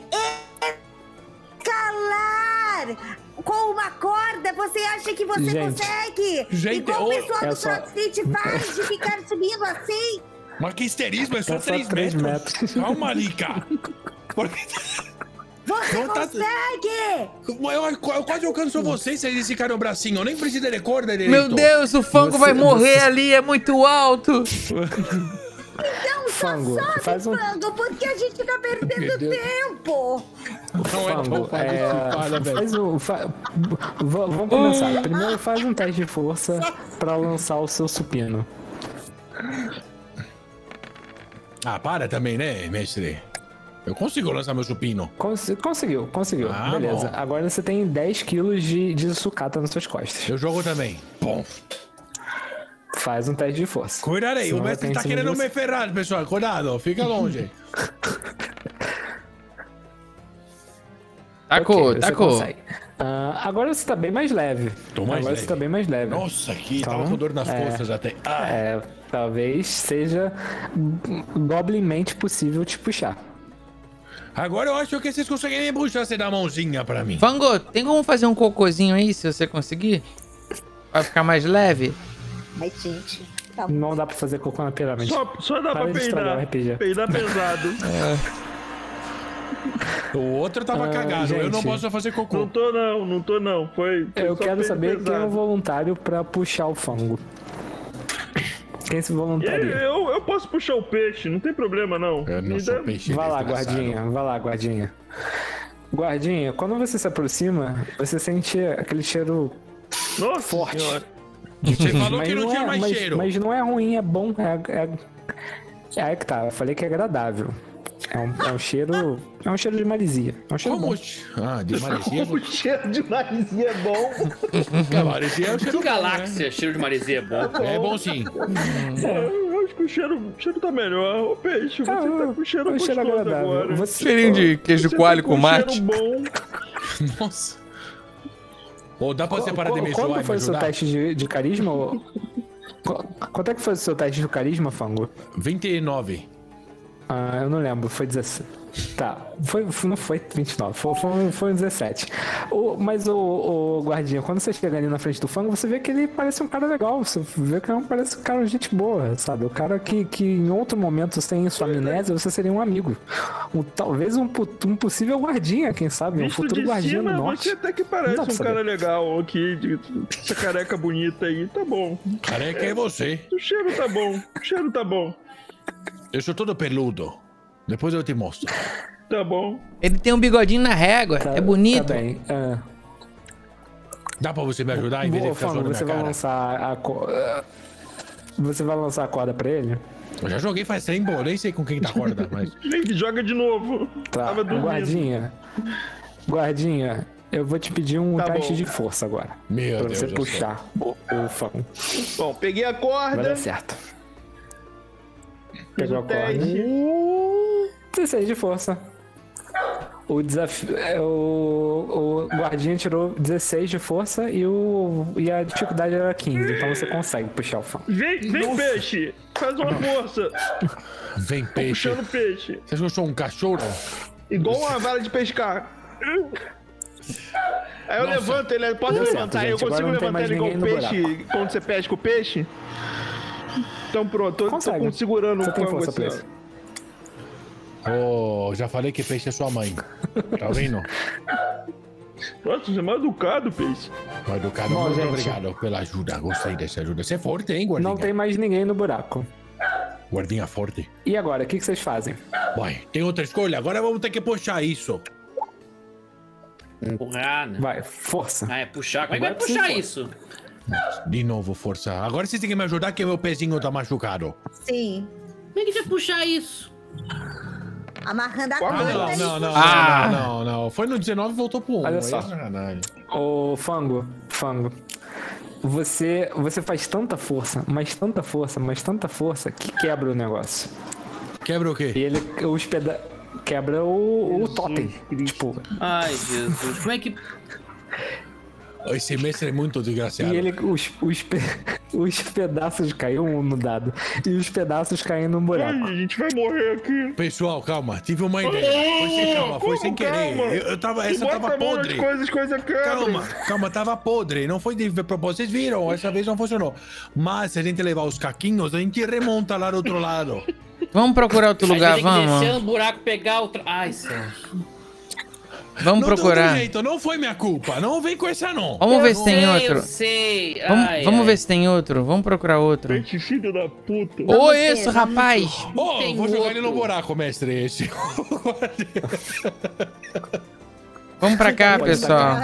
escalar com uma corda? Você acha que você consegue? Igual o pessoal do CrossFit faz de ficar subindo assim? Mas que histerismo, é só 3 metros. Calma, Lica. Você consegue! Eu quase alcanço vocês se eles ficarem o bracinho. Eu nem preciso de corda direito. Meu Deus, o Fango vai morrer ali, é muito alto. Então Não, Fango, só sobe, faz um... Fango, porque a gente tá perdendo tempo. Fango, vamos começar. Primeiro faz um teste de força pra lançar o seu supino. Ah, para também, né, mestre? Eu consigo lançar meu supino. Conseguiu. Ah, beleza. bom. Agora você tem 10 quilos de sucata nas suas costas. Eu jogo também. Bom. Faz um teste de força. Cuidado aí, Senão o mestre vai tá ter em cima querendo de você. me ferrar, pessoal. Cuidado, fica longe. Tacou, você tacou. consegue. Agora você tá bem mais leve. Agora leve. você tá bem mais leve. Nossa, aqui Então, tava com dor nas costas até. Ah. Talvez seja goblinmente possível te puxar. Agora eu acho que vocês conseguem me puxar, você dá a mãozinha pra mim. Fango, tem como fazer um cocôzinho aí, se você conseguir? Pra ficar mais leve? Ai, gente. Tá Não dá pra fazer cocô na pirâmide. Só dá Para pra de estragar o peidar. RPG. Peidar pesado. O outro tava cagado, eu não gente. posso fazer cocô. Não tô não. Foi Eu só quero peido saber quem é o pesado. voluntário pra puxar o fango. Quem se E aí, voluntaria? eu posso puxar o peixe, não tem problema não. Eu não Me sou dá- peixe Vai lá, desgraçado. guardinha. Vai lá, guardinha. Guardinha, quando você se aproxima, você sente aquele cheiro Nossa forte. senhora. Você falou Mas que não tinha mais cheiro. Mas não é ruim, é bom. É aí que tá. Eu falei que é agradável. É um cheiro. É um cheiro de maresia. É um cheiro Como? bom. Ah, de maresia? O cheiro de maresia é bom. Maresia é o cheiro Que galáxia, cheiro de maresia é bom. bom, né? É bom sim. Eu acho que o cheiro tá melhor. Ô peixe, você tá com cheiro um gostoso cheiro agradável. agora. Você- Cheirinho de queijo Você coalho tá com mate. cheiro bom. Nossa. Ou dá pra separar de me zoar Quando e foi me o seu ajudar? teste de carisma? Quanto é que foi o seu teste de carisma, Fango? 29. Eu não lembro, foi 17. Tá, não foi 29, foi 17. Mas o guardinha, quando você chega ali na frente do Fango, você vê que ele parece um cara legal. Você vê que parece um cara de gente boa, sabe? O cara que em outro momento, sem sua amnésia, você seria um amigo. Talvez um possível guardinha, quem sabe? Um Visto futuro de guardinha cima, do norte. você até que Não parece dá pra um saber. cara legal aqui, essa careca bonita aí, tá bom. Careca é você. O cheiro tá bom, o cheiro tá bom. Eu sou todo peludo. Depois eu te mostro. Tá bom. Ele tem um bigodinho na régua, é bonito. Tá bem. Dá pra você me ajudar em vez de Boa, ficar Fango, zoando você minha vai cara? lançar a Você vai lançar a corda pra ele? Eu já joguei faz tempo, eu nem sei com quem tá a corda, mas... Joga de novo. Tá, Tava dormindo. Guardinha, eu vou te pedir um Tá teste bom. de força agora. Meu Pra Deus você do puxar o Fango. Bom, peguei a Vai corda. dar certo. Fiz Pegou a o corda. teste. 16 de força. O desafio. O guardinha tirou 16 de força e a dificuldade era 15. Então você consegue puxar o Fango. Vem peixe. Faz uma força. Vem, peixe. Puxando peixe. Você acha que eu sou um cachorro? Igual uma vara de pescar. Aí eu Nossa. levanto ele, pode Deu certo, levantar, gente. eu consigo Agora não tem levantar mais ele igual ninguém no peixe quando você pesca o peixe? Então pronto, tô Consegue. segurando Você o tem fango força assim, pra ó. isso. Oh, já falei que peixe é sua mãe. Tá vendo? Nossa, você é mal educado, peixe. Mas, Educado, Bom, muito gente. obrigado pela ajuda. Gostei dessa ajuda. Você é forte, hein, guardinha? Não tem mais ninguém no buraco. Guardinha forte. E agora, o que vocês fazem? Vai, tem outra escolha. Agora vamos ter que puxar isso. Empurrar, né? Vai, força. Ah, é puxar. Como é que vai Agora puxar precisa isso? De novo, força. Agora vocês têm que me ajudar que meu pezinho tá machucado. Sim. Como é que vai puxar isso? Amarrando a Ah, corda. Não, ali. não, não, Ah. não, não, não. Foi no 19 e voltou pro 1. Olha Aí só. é sacanagem. Ô, Fango. Você faz tanta força, mas tanta força, que quebra o negócio. Quebra o quê? E ele quebra o totem. Tipo, Ai, Jesus. Como é que... Esse mestre é muito desgraciado. e ele, os pedaços caíam no dado. E os pedaços caem no Ai, buraco. a gente vai morrer aqui. Pessoal, calma. Tive uma ideia. Foi sem calma, foi sem querer. Eu tava, essa Bota tava a mão nas podre. coisas quebram. Calma, tava podre. Não foi de propósito. Vocês viram, essa vez não funcionou. Mas se a gente levar os caquinhos, a gente remonta lá do outro lado. Vamos procurar outro lugar, Aí vai ter que vamos? descer no buraco, pegar outra... Ai, céu. Vamos procurar. Não, jeito, não foi minha culpa. Não vem com essa, não. Vamos ver se tem outro. Eu sei. Vamos ver se tem outro. Vamos procurar outro. Gente, filho da puta. Ô, isso, rapaz. Vou jogar ele no buraco, mestre, esse. Vamos pra cá, pessoal.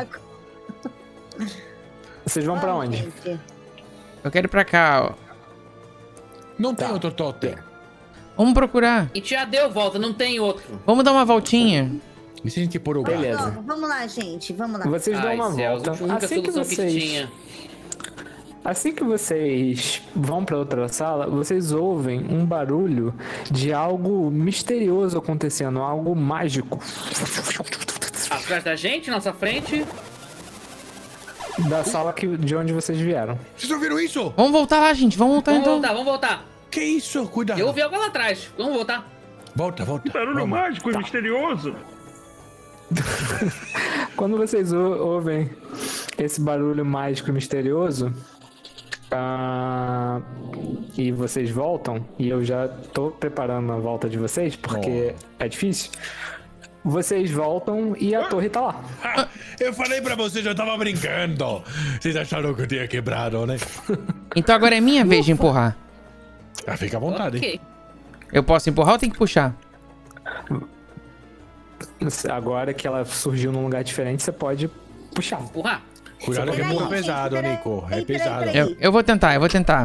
Vocês vão pra onde? Eu quero ir pra cá, ó. Não tem outro totem. Vamos procurar. E já deu volta, não tem outro. Vamos dar uma voltinha. E se a gente pôr o gato? Beleza. Vamos lá, gente. Vamos lá. Vocês dão uma Celso, volta. a única Assim que solução que vocês... tinha. Assim que vocês vão pra outra sala, vocês ouvem um barulho de algo misterioso acontecendo, algo mágico. Atrás da gente, nossa frente. Da sala de onde vocês vieram. Vocês ouviram isso? Vamos voltar lá, gente. Vamos voltar então. Vamos voltar. Que isso? Cuidado. Eu ouvi algo lá atrás. Vamos voltar. Volta. Barulho Vamos. mágico e misterioso. Quando vocês ouvem esse barulho mágico e misterioso, e vocês voltam, e eu já tô preparando a volta de vocês, porque é difícil. Vocês voltam e a torre tá lá. Eu falei pra vocês, eu tava brincando. Vocês acharam que eu tinha quebrado, né? Então agora é minha vez de empurrar. Fica à vontade, hein? Ok. Eu posso empurrar ou tem que puxar? Agora que ela surgiu num lugar diferente, você pode puxar. Empurrar. Cuidado que é Peraí, muito gente, pesado, peraí. Nico. É Ei, pesado. peraí. Eu vou tentar.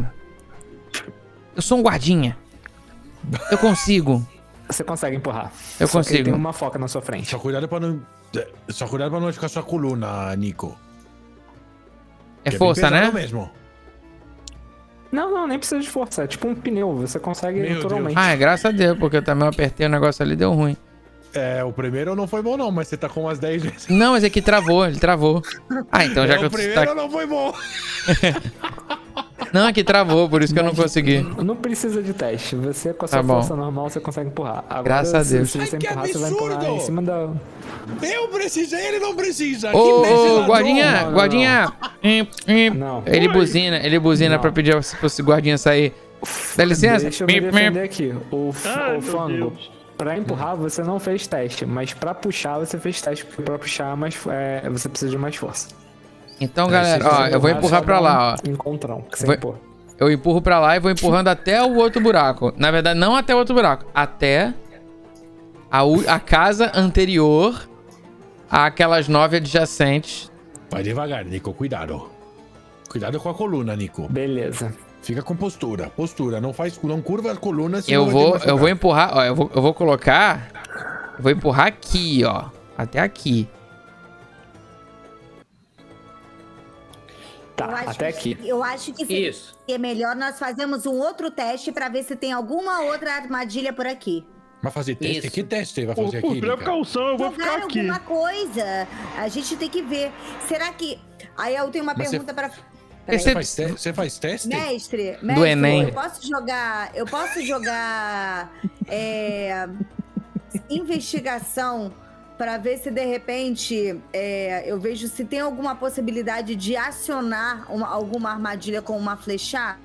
Eu sou um guardinha. Eu consigo. Você consegue empurrar. Eu Só que consigo. tem uma foca na sua frente. Só cuidado pra não machucar sua coluna, Nico. É Que bem força, pesado né? mesmo. Não, nem precisa de força. É tipo um pneu. Você consegue Meu naturalmente. Ah, é graças a Deus, porque eu também apertei o negócio ali e deu ruim. O primeiro não foi bom não, mas você tá com umas 10 vezes. Não, mas é que travou, ele travou. Ah, então já que O eu... primeiro não foi bom. Não, é que travou, por isso que eu não consegui. Não precisa de teste. Você, com a Tá sua bom. força normal, você consegue empurrar. Agora, Graças a Deus. Se você Ai, que empurrar, você vai empurrar absurdo! em cima da... Eu precisei, ele não precisa. Ô, guardinha, Não. guardinha. Não. Ele buzina Não. pra pedir pro guardinha sair. Dá licença? Deixa eu me defender aqui. O Fango, pra empurrar, você não fez teste. Mas pra puxar, você fez teste. Porque pra puxar, você precisa de mais força. Então, galera, ó, eu vou empurrar pra lá, ó. Encontrão, que você Vou- empurra. Eu empurro pra lá e vou empurrando até o outro buraco. Na verdade, não até o outro buraco. Até a casa anterior àquelas 9 adjacentes. Vai devagar, Nico, cuidado. Cuidado com a coluna, Nico. Beleza. Fica com postura. Não curva a coluna, Eu senão vai te vou machucar. empurrar, ó, eu vou colocar... Eu vou empurrar aqui, ó. Até aqui. Tá, até aqui. Eu acho que Isso. é melhor nós fazermos um outro teste pra ver se tem alguma outra armadilha por aqui. Vai fazer teste? Isso. Que teste vai Por fazer aqui, Nica? precaução, eu vou Jogar ficar aqui. alguma coisa. A gente tem que ver. Será que... Aí eu tenho uma Mas pergunta pra... Esse- Você faz teste? Mestre, Do Enem. eu posso jogar investigação para ver se de repente eu vejo se tem alguma possibilidade de acionar alguma armadilha com uma flechada?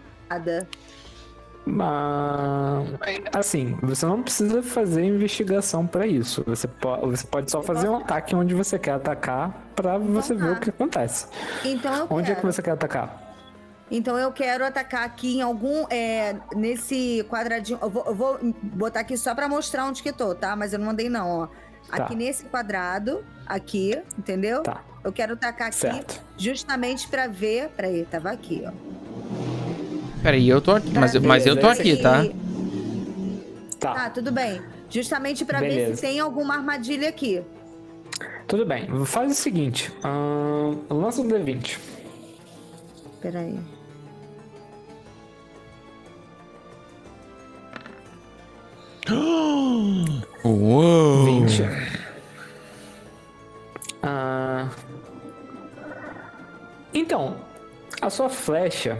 Assim, você não precisa fazer investigação pra isso. Você pode só fazer um ataque onde você quer atacar pra você ver o que acontece. Então eu Onde é quero. que você quer atacar? Então eu quero atacar aqui em algum. Nesse quadradinho. Eu vou botar aqui só pra mostrar onde que tô, tá? Mas eu não mandei, não, ó. Tá. Aqui nesse quadrado, aqui, entendeu? Tá. Eu quero tacar aqui Certo. justamente pra ver. Peraí, tava aqui, ó. Peraí, eu tô aqui. Mas eu tô aqui, tá? Tá. Tá, tudo bem. Justamente pra ver Beleza. se tem alguma armadilha aqui. Tudo bem. Faz o seguinte. Lança um D20. Peraí. Uou. 20. Então, a sua flecha.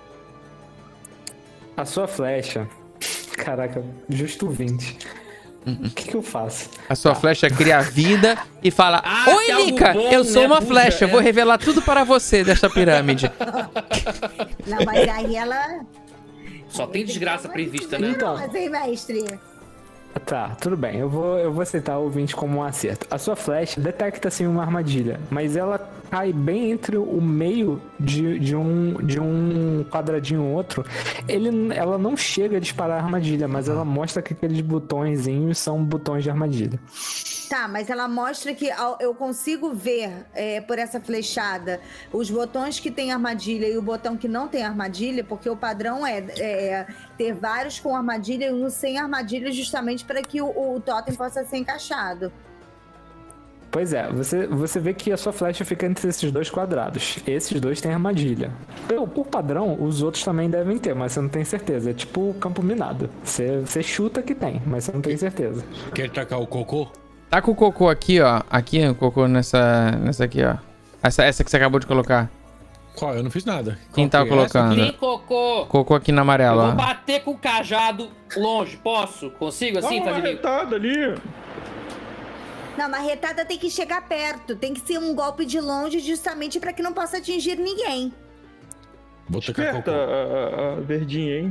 Caraca, justo 20. O que eu faço? A sua flecha cria vida e fala: Ah, Oi, que algo Nica, bom, eu sou né, uma bucha? flecha, vou revelar tudo para você desta pirâmide. Não, mas aí ela. Só tem desgraça prevista, né? Então, Mas aí, mestre. Tá, tudo bem. Eu vou aceitar o 20 como um acerto. A sua flecha detecta sim uma armadilha, mas ela cai bem entre o meio de um quadradinho e outro. Ela não chega a disparar a armadilha, mas ela mostra que aqueles botõezinhos são botões de armadilha. Tá, mas ela mostra que eu consigo ver por essa flechada os botões que tem armadilha e o botão que não tem armadilha, porque o padrão é ter vários com armadilha e um sem armadilha, justamente para que o totem possa ser encaixado. Pois é, você vê que a sua flecha fica entre esses dois quadrados. Esses dois têm armadilha. Por padrão, os outros também devem ter, mas você não tem certeza. É tipo campo minado. Você chuta que tem, mas você não tem certeza. Quer tacar o cocô? Tá com o cocô aqui, ó. Aqui, o cocô nessa aqui, ó. Essa que você acabou de colocar. Qual? Eu não fiz nada. Quem tava colocando? Tem cocô. Cocô aqui na amarela, Eu ó. vou bater com o cajado longe, posso? Consigo assim, Dá uma família? marretada ali. Não, a marretada tem que chegar perto. Tem que ser um golpe de longe, justamente para que não possa atingir ninguém. Vou tacar Esperta cocô. a verdinha, hein?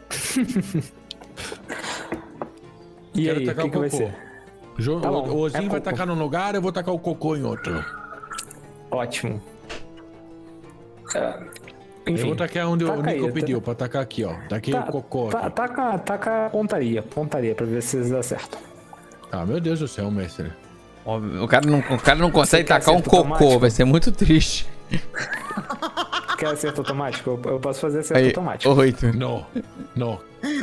E Quero aí, tacar o que vai ser? Tá bom, O Ozinho é vai cocô. tacar num lugar, eu vou tacar o cocô em outro. Ótimo. Eu Enfim, vou tacar onde o taca Nico aí, pediu, pra tacar aqui, ó. Taquei o cocô aqui. Taca pontaria pra ver se vocês acertam. Ah, meu Deus do céu, mestre. Ó, o cara não consegue quer tacar um acerto cocô, automático? vai ser muito triste. Quer acerto automático? Eu posso fazer acerto Aí, automático. 8. Não. Não.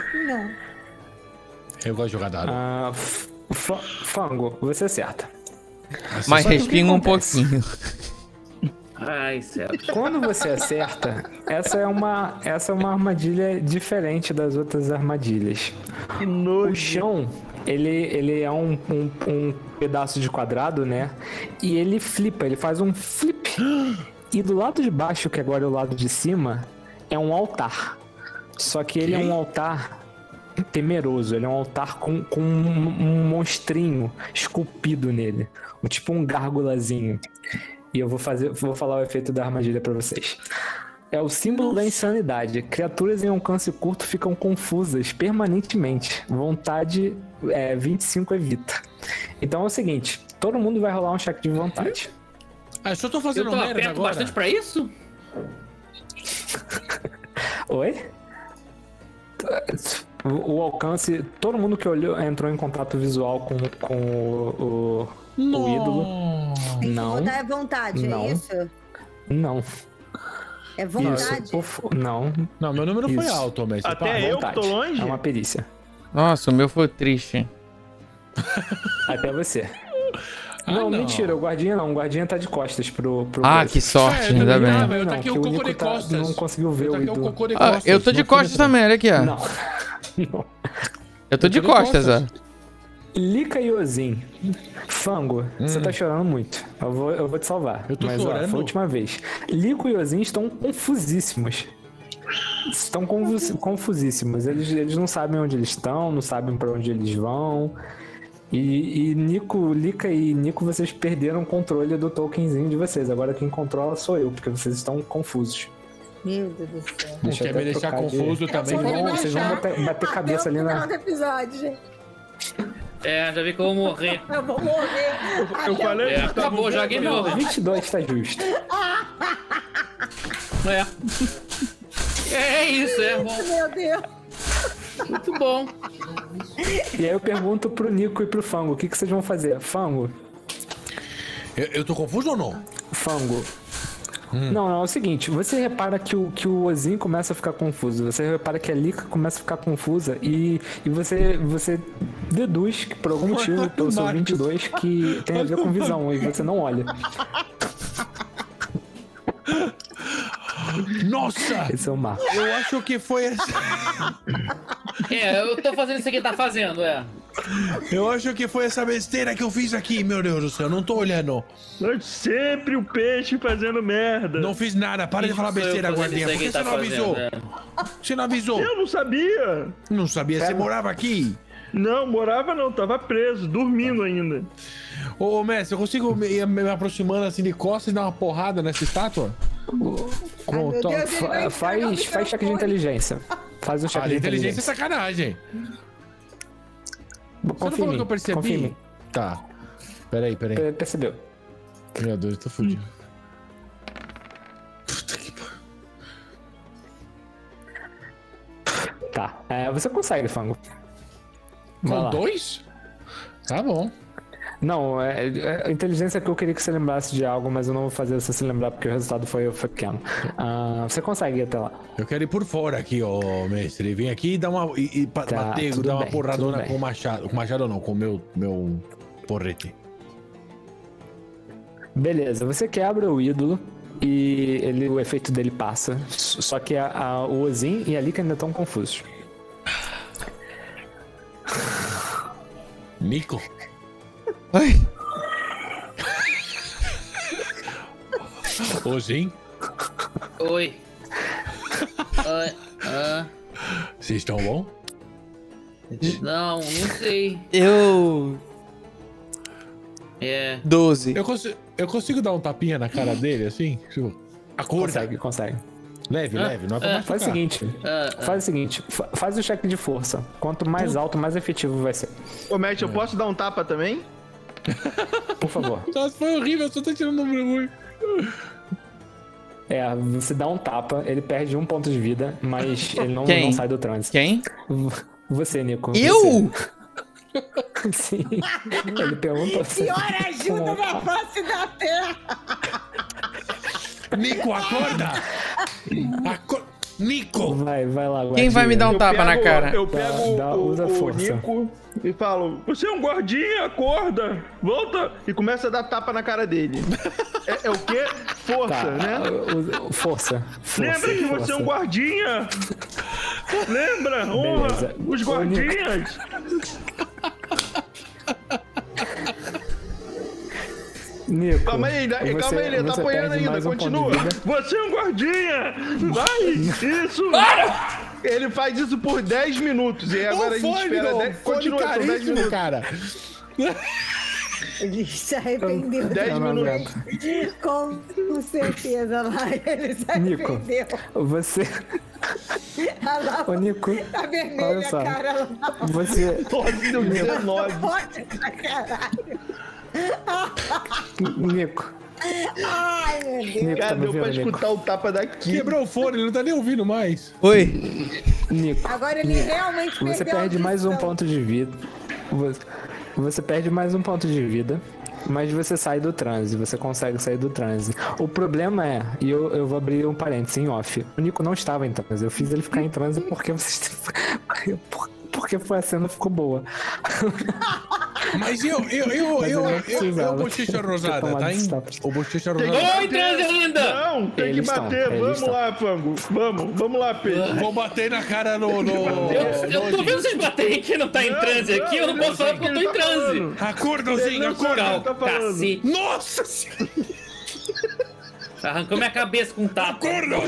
Eu gosto de jogar dado. Fango, você acerta. Mas Só que o que respinga um acontece? pouquinho. Ai, céu. Quando você acerta, essa é uma armadilha diferente das outras armadilhas. Que nojo. O chão, ele é um pedaço de quadrado, né? E ele flipa, ele faz um flip. E do lado de baixo, que agora é o lado de cima, é um altar. Só que ele é um altar temeroso, ele é um altar com um monstrinho esculpido nele. Tipo um gárgulazinho. E eu vou falar o efeito da armadilha pra vocês. É o símbolo da insanidade. Criaturas em alcance curto ficam confusas permanentemente. Vontade 25 evita. Então é o seguinte, todo mundo vai rolar um check de vontade. Ah, eu só tô Eu fazendo tô merda aperto agora. bastante pra isso? Oi? O alcance, todo mundo que olhou entrou em contato visual com o ídolo. Tem que Não. botar vontade, Não. é isso? Não. É vontade? Isso. Não. Não, meu número foi Isso. alto, mestre. Até Para. eu que tô longe? É uma perícia. Nossa, o meu foi triste. Até você. Não. Mentira, o guardinha não. O guardinha tá de costas pro Ah, coisa. que sorte, eu ainda também bem. tava, eu Não, taquei que o o cocô de Nico costas. não conseguiu ver Eu o taquei o ídolo. cocô de Ah, costas. eu tô de não fui costas também, olha aqui, ó. Não. Não. Eu tô de costas, ó. Lika e Ozin. Fango, você tá chorando muito. Eu vou te salvar. Eu tô Mas, chorando? ó, foi a última vez. Lico e Ozin estão confusíssimos. Estão confusíssimos. Eles não sabem onde eles estão, não sabem pra onde eles vão. E Lika e Nico, vocês perderam o controle do tokenzinho de vocês. Agora quem controla sou eu, porque vocês estão confusos. Meu Deus do céu. Deixa eu Quer me até deixar trocar de- confuso também? Vocês vão bater cabeça ali Até o final na... do episódio, gente. Já vi que eu vou morrer. Eu vou morrer. Eu falei que tava Acabou, já game over. 22 tá justo. É isso, é bom. Meu Deus. Muito bom. E aí eu pergunto pro Nico e pro Fango, o que vocês vão fazer? Fango, Eu tô confuso ou não? Fango. Não, é o seguinte, você repara que o Ozin começa a ficar confuso, você repara que a Lika começa a ficar confusa e você deduz que por algum motivo, pelo seu 22, que tem a ver com visão e você não olha. Nossa! Esse é o Marco. Eu acho que foi essa. Eu tô fazendo isso que tá fazendo, Eu acho que foi essa besteira que eu fiz aqui, meu Deus do céu. Não tô olhando. Sempre o peixe fazendo merda. Não fiz nada. Para de falar besteira, guardinha. Por que você não avisou? Você não avisou? Eu não sabia. Não sabia? Você morava aqui? Não, morava não, tava preso, dormindo ainda. Ô, mestre, eu consigo me aproximando assim de costas e dar uma porrada nessa estátua? Então, faz check de inteligência. Faz um check Ah, de de inteligência é inteligência. sacanagem. Você não falou que eu percebi? Tá. Peraí. Percebeu. Meu Deus, eu tô fudido. Puta que pariu. Tá. Você consegue, Fango. Vai Com lá. 2? Tá bom. Não, a inteligência que eu queria que você lembrasse de algo, mas eu não vou fazer você se lembrar porque o resultado foi pequeno. Você consegue ir até lá. Eu quero ir por fora aqui, ó, mestre. Vem aqui e dar uma. Bater, dar uma porradona com o machado. Com o machado não, com o meu porrete. Beleza, você quebra o ídolo e o efeito dele passa. Só que o Ozin e a Lika ainda estão confusos. Nico? Oi. Ozin? Oi. Vocês estão bom? Não sei. Eu... 12. Eu consigo dar um tapinha na cara dele, assim? Tipo, acorda. Consegue. Leve, não é pra machucar. Faz o seguinte, faz o cheque de força. Quanto mais alto, mais efetivo vai ser. Ô, mestre, eu posso dar um tapa também? Por favor. Nossa, foi horrível, eu só tô tirando um número ruim. Você dá um tapa, ele perde 1 ponto de vida, mas ele não sai do trânsito. Quem? Você, Nico. Eu? Você. Sim. Ele perguntou se... Pior ajuda na face da terra. Nico, acorda! Nico! Vai lá, guardinha. Quem vai me dar um tapa na cara? Eu pego usa o força. Nico e falo: você é um guardinha, acorda, volta. E começa a dar tapa na cara dele. É o quê? Força, né? Força. Lembra que você é um guardinha? Lembra? Honra Beleza. os guardinhas. Nico, Calma aí, ele tá apanhando ainda, continua. Você é um guardinha! Vai! Isso! Para! Ele faz isso por 10 minutos e agora a gente espera 10... Continua, são 10 minutos. Cara. Ele se arrependeu. 10 minutos. Com certeza, lá ele se arrependeu. Nico, você... Ô, Nico, tá vermelha olha só. A cara lá. Você... Deu 19. Pode pra caralho. Nico. Ai, meu Deus. Nico, Cara, tá me deu pra vendo, Nico? escutar o tapa daqui. Quebrou o fone, ele não tá nem ouvindo mais. Oi. Nico. Agora ele realmente Você perdeu perde a mais um visão. ponto de vida. Você perde mais um ponto de vida, mas você sai do transe, você consegue sair do transe. O problema é, e eu vou abrir um parênteses em off, o Nico não estava em transe, eu fiz ele ficar em transe porque porque a cena ficou boa. Mas eu bochecha rosada, tá em... O bochecha rosada. Tô em transe ainda! Não, tem que bater. Vamos lá, Fango. Vamos lá, Pedro. Vou bater na cara no... Eu tô vendo vocês baterem que não tá em transe aqui, eu não posso falar porque eu tô em transe. Acorda, Zinho, acorda. Cacete. Nossa senhora. Arrancou minha cabeça com um tapa. Acorda.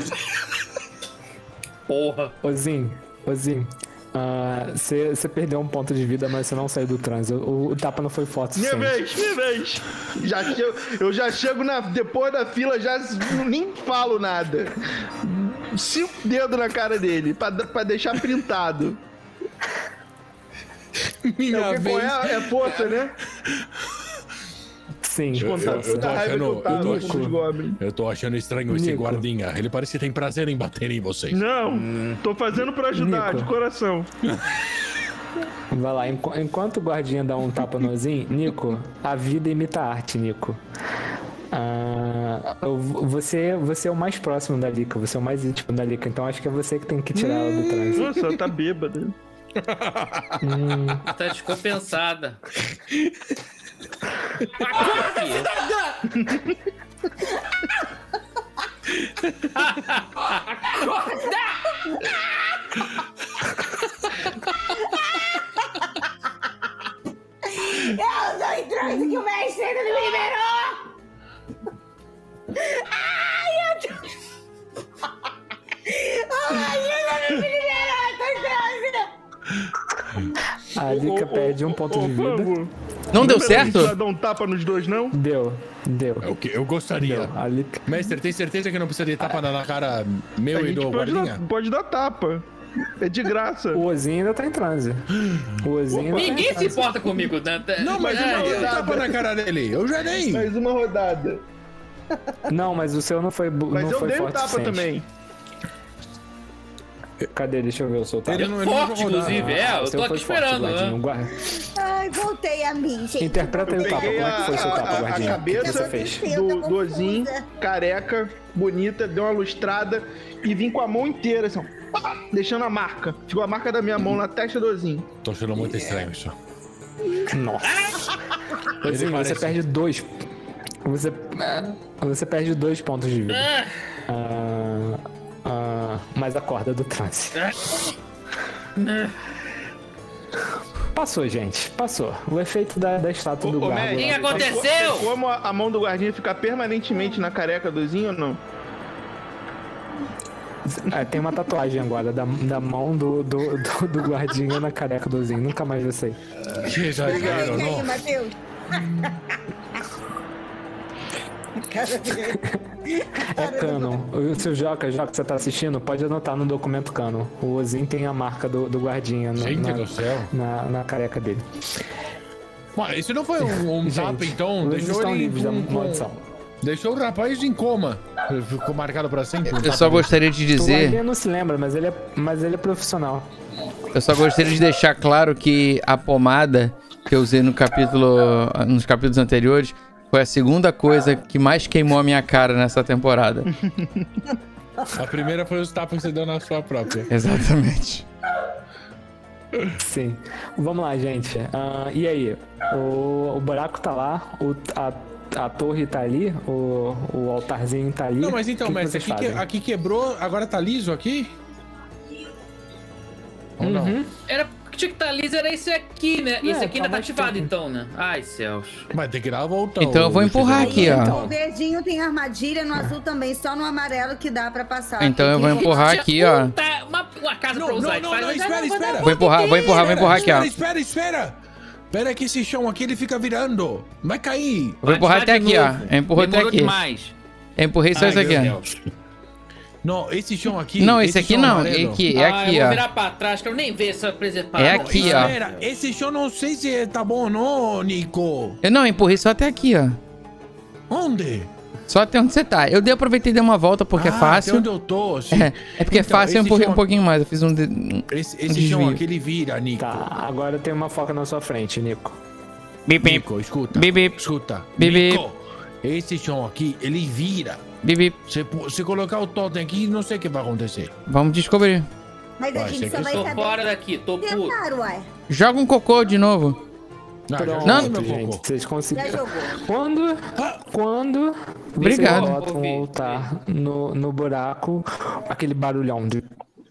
Porra. Ozinho. Você perdeu um ponto de vida, mas você não saiu do transe. O tapa não foi forte o Minha suficiente. vez. Eu já chego depois da fila, já nem falo nada. 5 dedos na cara dele, pra deixar printado. Minha vez. É força, né? Sim. Eu tô achando estranho esse guardinha. Ele parece que tem prazer em bater em vocês. Não, tô fazendo pra ajudar, Nico. de coração. Vai lá, enquanto o guardinha dá um tapa no Ozin, Nico, a vida imita a arte, Nico. Você é o mais próximo da Lika, você é o mais íntimo da Lika, então acho que é você que tem que tirar ela do trânsito. Nossa, ela tá bêbada. Tá descompensada. Eu tô em transe que o mestre ainda não me liberou! Ai, eu tô... O mestre ainda não me liberou, eu tô em transe! A Lika perde um ponto de vida. Fango, Não deu certo? Não dar um tapa nos dois, não? Deu. É o que eu gostaria. A Lika... Mestre, tem certeza que não precisa de tapa na cara meu e do guardinha? Pode dar tapa. É de graça. O Ozinho ainda tá em transe. O Ozinho ainda tá em Ninguém se transe. importa comigo, né? Não, mas eu dei um tapa na cara dele. Eu já dei. Mais uma rodada. Não, mas o seu não foi Mas não eu foi dei um forte tapa suficiente. também. Cadê? Deixa eu ver o seu tapa. Ele não Forte, jogou nada. inclusive, O eu seu tô foi aqui forte, esperando, Guardinho. né? Guarda. Ai, voltei a mim, gente. Interpreta aí o tapa. Peguei Como é que foi o seu tapa, a Guardinho? O que cabeça você fez? do Ozinho, careca, bonita, deu uma lustrada e vim com a mão inteira, assim, ó, pá, deixando a marca. Ficou a marca da minha mão na testa do Ozinho. Tô achando muito estranho isso. Nossa. Ozinho, você perde 2. Você perde 2 pontos de vida. Mais a corda do trance. Passou, gente. Passou. O efeito da estátua do guarda. O que aconteceu? Como a mão do guardinha fica permanentemente na careca do Ozinho ou não? Tem uma tatuagem agora da mão do guardinha na careca do Ozinho. Nunca mais vai sair. Que exagero, E aí, não? Matheus? É canon. O seu Joca, você tá assistindo, pode anotar no documento canon. O Ozinho tem a marca do guardinha Gente do céu. na careca dele. Mano, isso não foi um tapa, então? Eles Deixou estão ele livres da com- maldição. Deixou o rapaz em coma. Ficou marcado pra sempre. Eu só gostaria de O dizer... guardinha não se lembra, mas ele é profissional. Eu só gostaria de deixar claro que a pomada que eu usei nos capítulos anteriores foi a segunda coisa que mais queimou a minha cara nessa temporada. A primeira foi os tapas que você deu na sua própria. Exatamente. Sim. Vamos lá, gente. E aí? O buraco tá lá, a torre tá ali, o altarzinho tá ali. Não, mas então, O que mestre, vocês fazem? aqui quebrou, agora tá liso aqui? Ou não? Era tinha que estar liso, era esse aqui, né? Esse aqui ainda tá mais ativado, tempo. então, né? Ai, céus. Mas tem que dar a volta. Então eu vou empurrar aqui, ó. O verdinho tem armadilha, no azul também, só no amarelo que dá pra passar. Então eu vou Aqui. empurrar aqui, ó. Uma casa pra usar. Não, espera. Vou empurrar aqui, ó. Espera. Espera que esse chão aqui ele fica virando. Vai cair. Vou empurrar até aqui, ó. Eu empurro até aqui. Demais. Eu empurrei só Ai, isso aqui, meu ó. Deus. Não, esse chão aqui. Não, esse aqui chão não. amarelo. É aqui, eu vou ó. virar pra trás, que eu nem vejo essa apresentada. É aqui, ó. Espera, esse chão não sei se tá bom ou não, Nico. Eu não, empurrei só até aqui, ó. Onde? Só até onde você tá. Eu aproveitei e dei uma volta porque é fácil. Até onde eu tô, sim. É porque é Então, fácil, eu esse empurrei chão um pouquinho mais. Eu fiz um Esse chão desvio. aqui ele vira, Nico. Tá, agora tem uma foca na sua frente, Nico. Bip, bip. Nico, escuta. Bip, bip. Escuta. Bip, bip. Nico, esse chão aqui, ele vira. Bip, bip. Se colocar o totem aqui, não sei o que vai acontecer. Vamos descobrir. Mas a Vai, gente sei só que vai Tô saber fora daqui, tô puto. tentar, uai. Joga um cocô de novo. Pronto, Não. gente, vocês Já conseguiram. jogou. Quando Obrigado. vocês botam um altar no buraco, aquele barulhão de...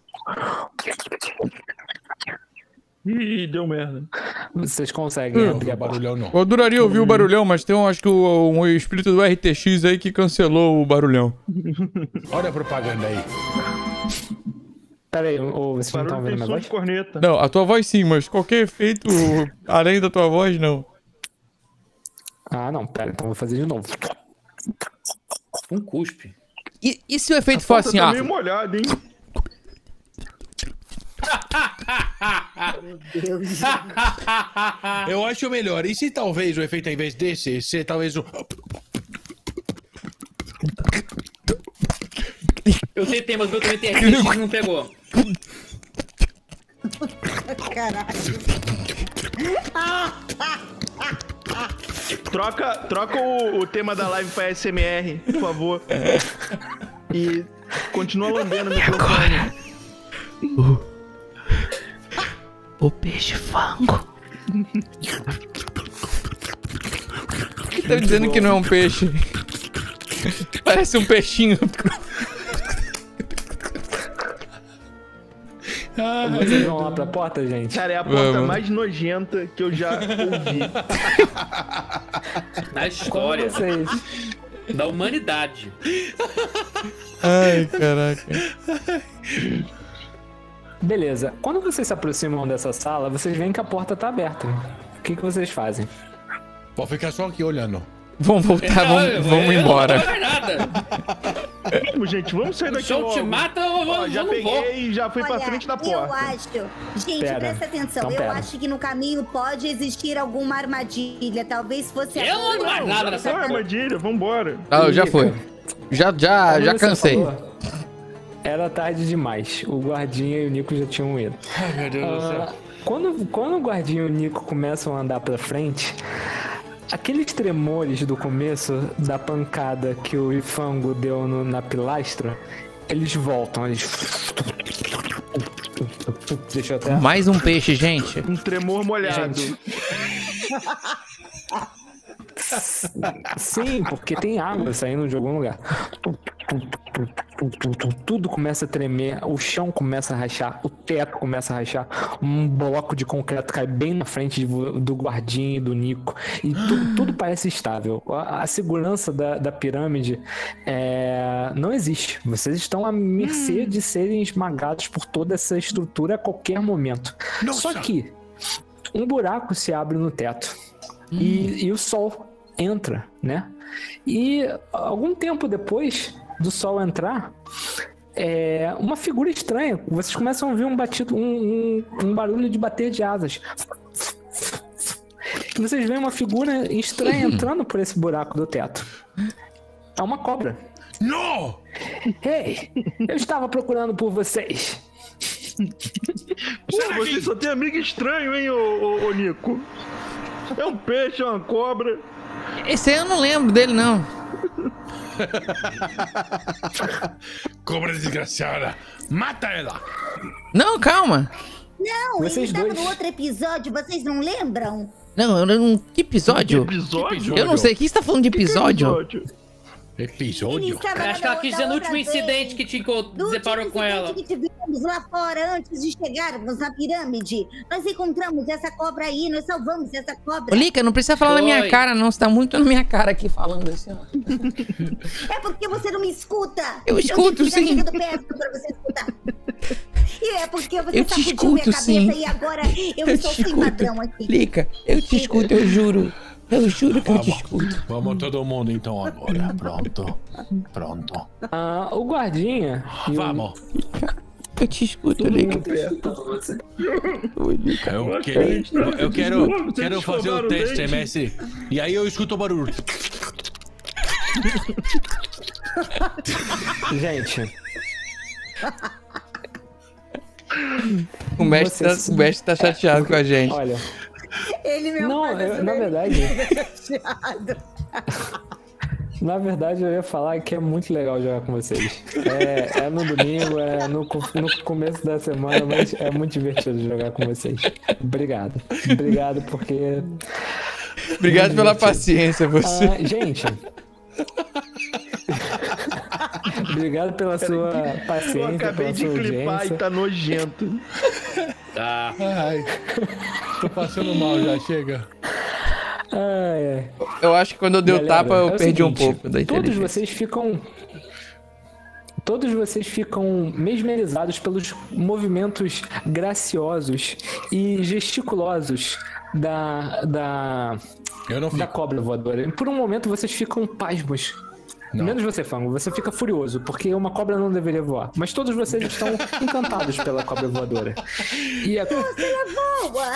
Ih, deu merda. Vocês conseguem abrir a porta. Barulhão não. Eu adoraria ouvir o barulhão, mas tem acho que o espírito do RTX aí que cancelou o barulhão. Olha a propaganda aí. Pera aí, vocês não estão Barulho vendo tem minha som voz? de corneta. Não, a tua voz sim, mas qualquer efeito além da tua voz, não. Ah, não, pera, então eu vou fazer de novo. Um cuspe. E se o efeito for assim, Tá ó? meio molhado, hein? Deus. Eu acho melhor. E se talvez o efeito, ao invés desse, ser talvez o. Eu tentei, mas o meu também tem RTX e não pegou. Caralho. Troca o tema da live pra SMR, por favor. E continua lambendo o microfone. O peixe fango. Tá dizendo que não é um peixe. Parece um peixinho. Vocês vão lá pra porta, gente? Cara, é a porta Vamos. mais nojenta que eu já ouvi. Na história Vocês... da humanidade. Ai, caraca. Beleza. Quando vocês se aproximam dessa sala, vocês veem que a porta tá aberta. O que vocês fazem? Pode ficar só aqui olhando. Vamos voltar, vamos embora. Não é nada. Vamos, gente, vamos sair daqui logo. O show te mata ou vamos? Já peguei e já fui pra frente da porta. Eu acho... Gente, presta atenção. Eu acho que no caminho pode existir alguma armadilha. Talvez fosse... Eu não mais nada nessa armadilha, vambora. Ah, já foi. Já cansei. Era tarde demais. O guardinha e o Nico já tinham ido. Ai, meu Deus do céu. Quando o guardinha e o Nico começam a andar pra frente, aqueles tremores do começo da pancada que o Ifango deu na pilastra, eles voltam. Deixa eu até... Mais um peixe, gente. Um tremor molhado. Sim, porque tem água saindo de algum lugar. Tudo começa a tremer, o chão começa a rachar, o teto começa a rachar, um bloco de concreto cai bem na frente do guardinha e do Nico, e tudo parece estável. A segurança da pirâmide não existe. Vocês estão à mercê de serem esmagados por toda essa estrutura a qualquer momento. Nossa. Só que um buraco se abre no teto e o sol entra, né? E algum tempo depois do sol entrar, uma figura estranha. Vocês começam a ouvir um barulho de bater de asas. E vocês veem uma figura estranha entrando por esse buraco do teto. É uma cobra. Não! Ei, eu estava procurando por vocês. Pô, você só tem amigo estranho, hein, ô Nico? É um peixe, é uma cobra. Esse aí eu não lembro dele, não. Cobra desgraçada. Mata ela. Não, calma. Não, vocês ele tava dois. no outro episódio, vocês não lembram? Não, que episódio? Que episódio? Eu não sei. O que você tá falando de episódio? Episódio? Acho que ela quis dizer no último incidente que te deparou com ela. Que tivemos lá fora antes de chegarmos na pirâmide. Nós encontramos essa cobra aí, nós salvamos essa cobra. Ô, Lica, não precisa falar na minha cara, não. Você tá muito na minha cara aqui falando assim, ó. É porque você não me escuta. Eu escuto, sim. Chegando perto pra você escutar. E é porque você Eu te sacudiu minha escuto, cabeça sim. e agora eu estou sem padrão aqui. Lica, eu te escuto, eu juro. Eu juro que eu te escuto. Vamos todo mundo então agora. Pronto. O guardinha... Vamos. Eu te escuto, Lica. Eu quero fazer o teste, mestre. E aí eu escuto o barulho. Gente... O mestre tá chateado com a gente. Olha... Ele me na verdade... Na verdade, eu ia falar que é muito legal jogar com vocês. É no domingo, no começo da semana, mas é muito divertido jogar com vocês. Obrigado. Obrigado porque... Obrigado pela paciência, você. Gente... Obrigado pela sua paciência. Eu acabei de clipar e tá nojento. Tá. Ai, tô passando mal já, chega. Eu acho que quando eu dei o tapa, eu perdi um pouco da Todos inteligência. vocês ficam mesmerizados pelos movimentos graciosos e gesticulosos da cobra voadora. Por um momento vocês ficam pasmos. Não. Menos você, Fango. Você fica furioso, porque uma cobra não deveria voar. Mas todos vocês estão encantados pela cobra voadora. E a... Ela voa!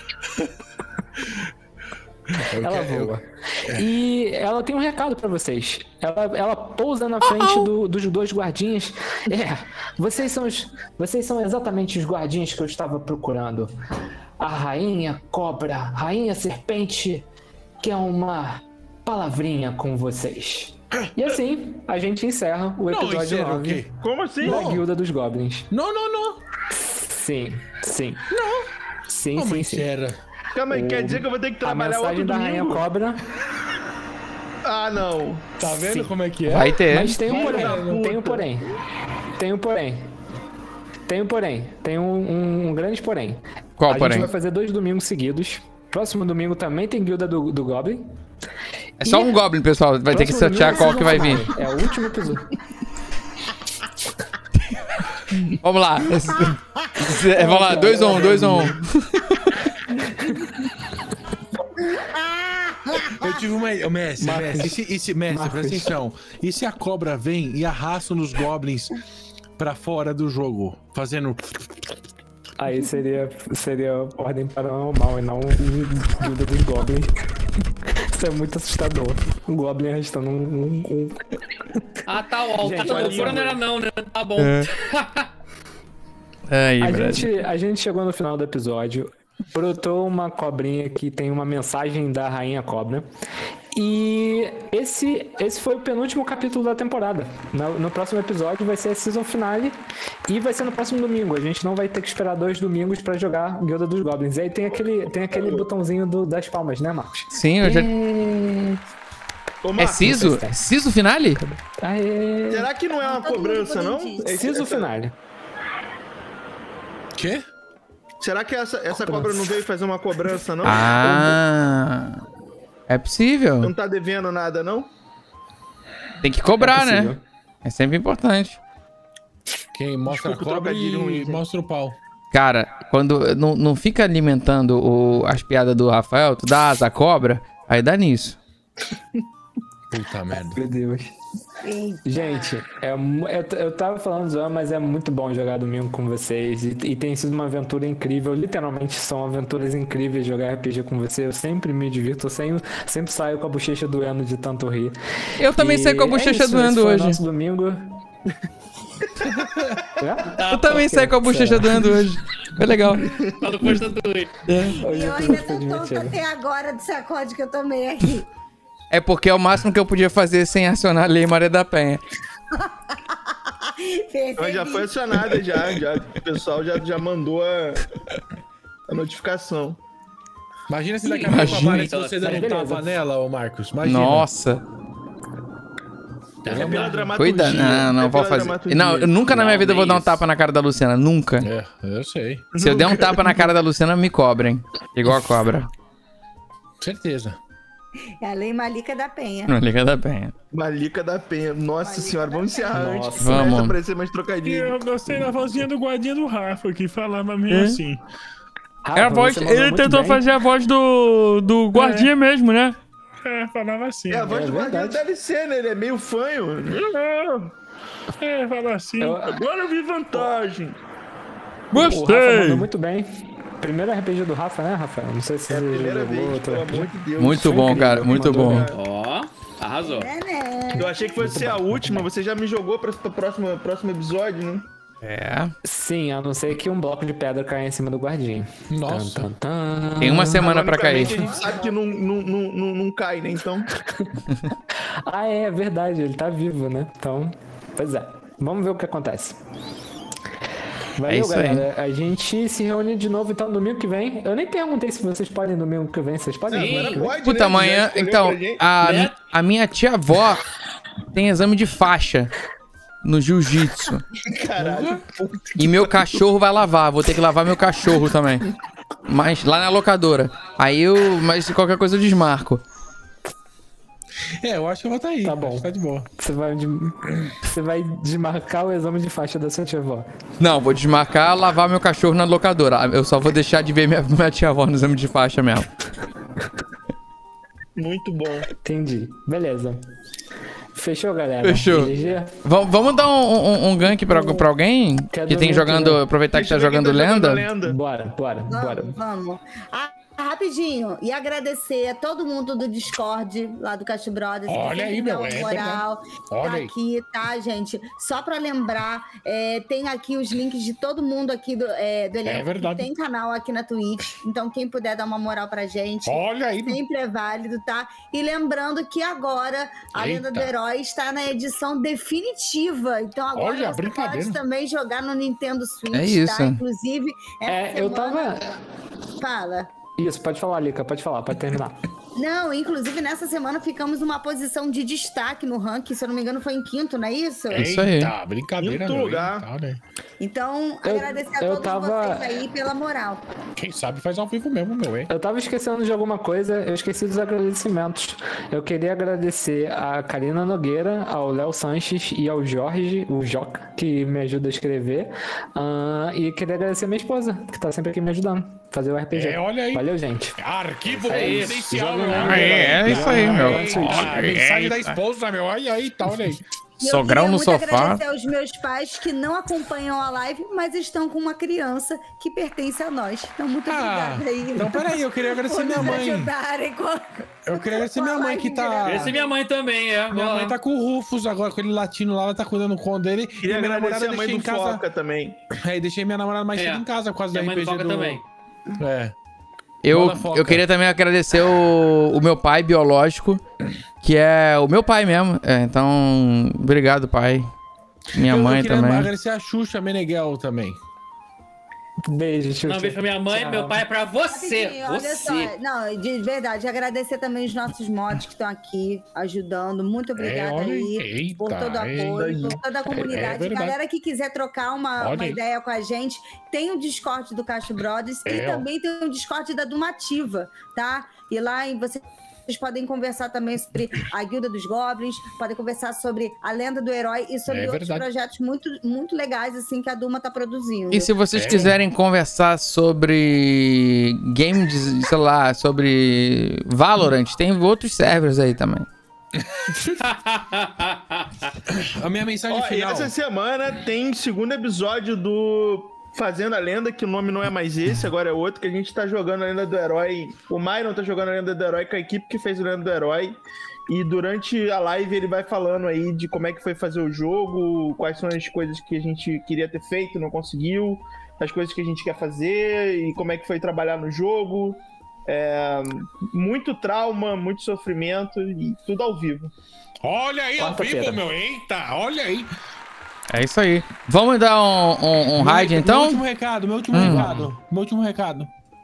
Ela voa. E ela tem um recado pra vocês. Ela pousa na frente dos dois guardinhas. Vocês são exatamente os guardinhas que eu estava procurando. A rainha cobra, rainha serpente, quer uma palavrinha com vocês. E assim, a gente encerra o episódio 9 Como assim? da Guilda dos Goblins. Não. Sim. Não. Sim. Calma aí, quer dizer que eu vou ter que trabalhar outro domingo? A mensagem da Rainha Cobra... Ah, não. Tá vendo como é que é? Vai ter. Mas tem um porém. Tem um grande porém. Qual a porém? A gente vai fazer 2 domingos seguidos. Próximo domingo também tem Guilda do Goblin. É só um Goblin, pessoal. Vai ter que sortear qual que vai vir. É o último episódio. Vamos lá. Vamos lá, 2-1. Eu tive uma... Messi, Messi, presta atenção. E se a cobra vem e arrasta nos goblins pra fora do jogo, fazendo... Aí seria ordem paranormal e não guilda dos goblins. Isso é muito assustador. Um goblin arrastando um... Ah, tá, ó. O Gente, loucura não era não, né? Tá bom. Aí, a gente chegou no final do episódio, brotou uma cobrinha que tem uma mensagem da Rainha Cobra. E esse foi o penúltimo capítulo da temporada. No próximo episódio vai ser a season finale e vai ser no próximo domingo. A gente não vai ter que esperar 2 domingos pra jogar Guilda dos Goblins. E aí tem aquele botãozinho das palmas, né, Marcos? Sim, eu já... É Siso? É Siso finale? Aê. Será que não é uma cobrança, não? Siso finale. Quê? Será que essa cobra não veio fazer uma cobrança, não? Ah... É possível. Não tá devendo nada, não? Tem que cobrar, né? É sempre importante. Quem mostra Desculpa, a cobra trocadilho e mostra o pau. Cara, quando não fica alimentando as piadas do Rafael, tu dá asa à cobra, aí dá nisso. Puta merda. Meu Deus. Gente, eu tava falando zoando, mas é muito bom jogar domingo com vocês. E tem sido uma aventura incrível. Literalmente são aventuras incríveis jogar RPG com você. Eu sempre me divirto, eu sempre saio com a bochecha doendo de tanto rir. Eu também saio com a bochecha doendo hoje. Nosso domingo. Eu também saio com a bochecha doendo hoje. Foi legal. Hoje tá doido. Eu ainda tô tonta até agora do sacode que eu tomei aqui. É porque é o máximo que eu podia fazer sem acionar a Lei Maria da Penha. Ela já foi acionada, já. O pessoal já mandou a notificação. Imagina se daqui a pouco aparece você dando um tapa nela, ô Marcos. Imagina. Nossa. É pela dramaturgia. Cuida, não vou fazer. Não, eu nunca na minha vida vou dar um tapa na cara da Luciana. Nunca. É, eu sei. Se eu der um tapa na cara da Luciana, me cobrem. Igual a cobra. Certeza. É a Lei Malica da Penha. Malica da Penha. Malica da Penha. Nossa senhora, vamos encerrar antes que vamos. comece a aparecer mais trocadilho. Eu gostei da vozinha do guardinha do Rafa, que falava meio assim. É a voz, ele tentou fazer a voz do guardinha mesmo, né? É, falava assim. É a voz do guardinha do DLC, né? Ele é meio fanho. Falava assim. Agora eu vi vantagem. O Rafa Gostei! mandou muito bem. Primeiro RPG do Rafa, né, Rafael? Não sei se É a primeira vez, pelo amor de Deus. Muito bom, cara, muito bom. Ó, arrasou. Eu achei que fosse ser a última, você já me jogou para o próximo episódio, né? É. Sim, a não ser que um bloco de pedra caia em cima do guardinha. Nossa. Tem uma semana pra cair. A gente sabe que não cai, né? Então. Ah, é verdade, ele tá vivo, né? Então, pois é. Vamos ver o que acontece. Valeu, isso aí. galera. A gente se reúne de novo então domingo que vem. Eu nem perguntei se vocês podem domingo que vem. Vocês podem? Sim. Domingo que vem? Puta, amanhã. Então, a minha tia-avó tem exame de faixa no jiu-jitsu. Caralho. E meu cachorro vai lavar. Vou ter que lavar meu cachorro também. Mas lá na locadora. Mas se qualquer coisa eu desmarco. É, eu acho que eu vou estar aí. Tá bom. Tá de boa. Você vai desmarcar o exame de faixa da sua tia-avó. Não, vou desmarcar lavar meu cachorro na locadora. Eu só vou deixar de ver minha tia-avó no exame de faixa mesmo. Muito bom. Entendi. Beleza. Fechou, galera? Fechou. GG? Vamos dar um gank pra alguém que tem jogando. Aproveitar que tá jogando lenda? Bora. Vamos. Rapidinho, e agradecer a todo mundo do Discord, lá do Cast Brothers. Olha aí, meu, moral. Olha Tá aí. aqui, tá, gente? Só pra lembrar, tem aqui os links de todo mundo aqui do elenco. verdade. Tem canal aqui na Twitch, então quem puder dar uma moral pra gente. Olha aí, meu. Sempre é válido, tá? E lembrando que agora a Lenda do Herói está na edição definitiva. Então agora Olha, você brincadeira. pode também jogar no Nintendo Switch, É isso. tá? Inclusive, essa eu semana... tava... Fala. Isso, pode falar, Lica, pode falar, pode terminar. Não, inclusive nessa semana ficamos numa posição de destaque no ranking, se eu não me engano foi em 5º, não é isso? É isso aí. Eita, brincadeira, Quinto meu. lugar. Tá, né? Então, Eu- agradecer a eu todos tava- vocês aí pela moral. Quem sabe faz ao vivo mesmo, meu, hein? Eu tava esquecendo de alguma coisa, eu esqueci dos agradecimentos. Eu queria agradecer a Karina Nogueira, ao Léo Sanches e ao Jorge, o Joca, que me ajuda a escrever. E queria agradecer a minha esposa, que tá sempre aqui me ajudando. fazer o RPG. Olha aí. Valeu, gente. Arquivo confidencial, meu. É isso aí, meu. Mensagem da esposa, meu. Aí, tá, olha aí. Sogrão no sofá. Eu queria muito agradecer aos meus pais que não acompanham a live, mas estão com uma criança que pertence a nós. Então, muito obrigada aí. Então, peraí, eu queria agradecer minha mãe. Eu queria agradecer minha mãe que tá... Agradecer minha mãe também, Minha mãe tá com o Rufus agora, com ele latino lá, ela tá cuidando do conto dele. Queria e minha namorada agradecer a mãe do Foca também. Aí deixei minha namorada mais cedo em casa, por causa da RPG do... também. Eu queria também agradecer o meu pai biológico, que é o meu pai mesmo. Então, obrigado, pai. Minha mãe também. Eu queria agradecer a Xuxa Meneghel também. Beijo, Xuxa. Não, beijo pra minha mãe, meu pai é pra você. Olha só, não, de verdade, agradecer também os nossos mods que estão aqui ajudando. Muito obrigada aí por todo o apoio, por toda a comunidade. Galera que quiser trocar uma ideia com a gente, tem o Discord do Cacho Brothers e também tem o Discord da Dumativa, tá? E lá vocês podem conversar também sobre a Guilda dos Goblins, podem conversar sobre a Lenda do Herói e sobre outros projetos muito, muito legais assim que a Duma tá produzindo. E se vocês quiserem conversar sobre games, sei lá, sobre Valorant, tem outros servers aí também. A minha mensagem final. Essa semana tem segundo episódio do Fazendo a Lenda, que o nome não é mais esse, agora é outro, que a gente tá jogando a Lenda do Herói. O Myron tá jogando a Lenda do Herói com a equipe que fez a Lenda do Herói. E durante a live ele vai falando aí de como é que foi fazer o jogo, quais são as coisas que a gente queria ter feito, não conseguiu, as coisas que a gente quer fazer e como é que foi trabalhar no jogo. Muito trauma, muito sofrimento e tudo ao vivo. Olha aí, ao vivo, meu. Eita, olha aí. É isso aí. Vamos dar um raid, então? Meu último recado.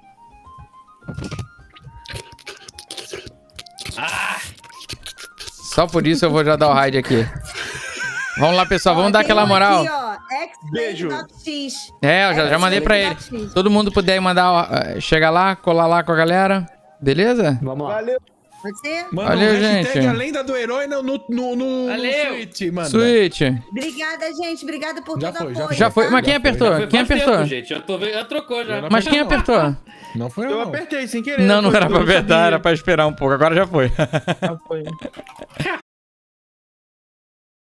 Só por isso eu vou já dar o raid aqui. Vamos lá, pessoal. Vamos dar aquela moral. Aqui, ó, Beijo. Eu já mandei pra ele. Todo mundo puder mandar, chegar lá, colar lá com a galera. Beleza? Vamos lá. Valeu. Manda valeu, gente. A Lenda do Herói no Switch, mano. Switch. Obrigada, gente. Obrigada por todo o apoio. Já foi. Mas quem apertou? Quem apertou? Tempo, gente. Já trocou já. Mas quem apertou? Não foi eu apertei sem querer. Não era pra apertar, era pra esperar um pouco. Agora já foi. Já foi.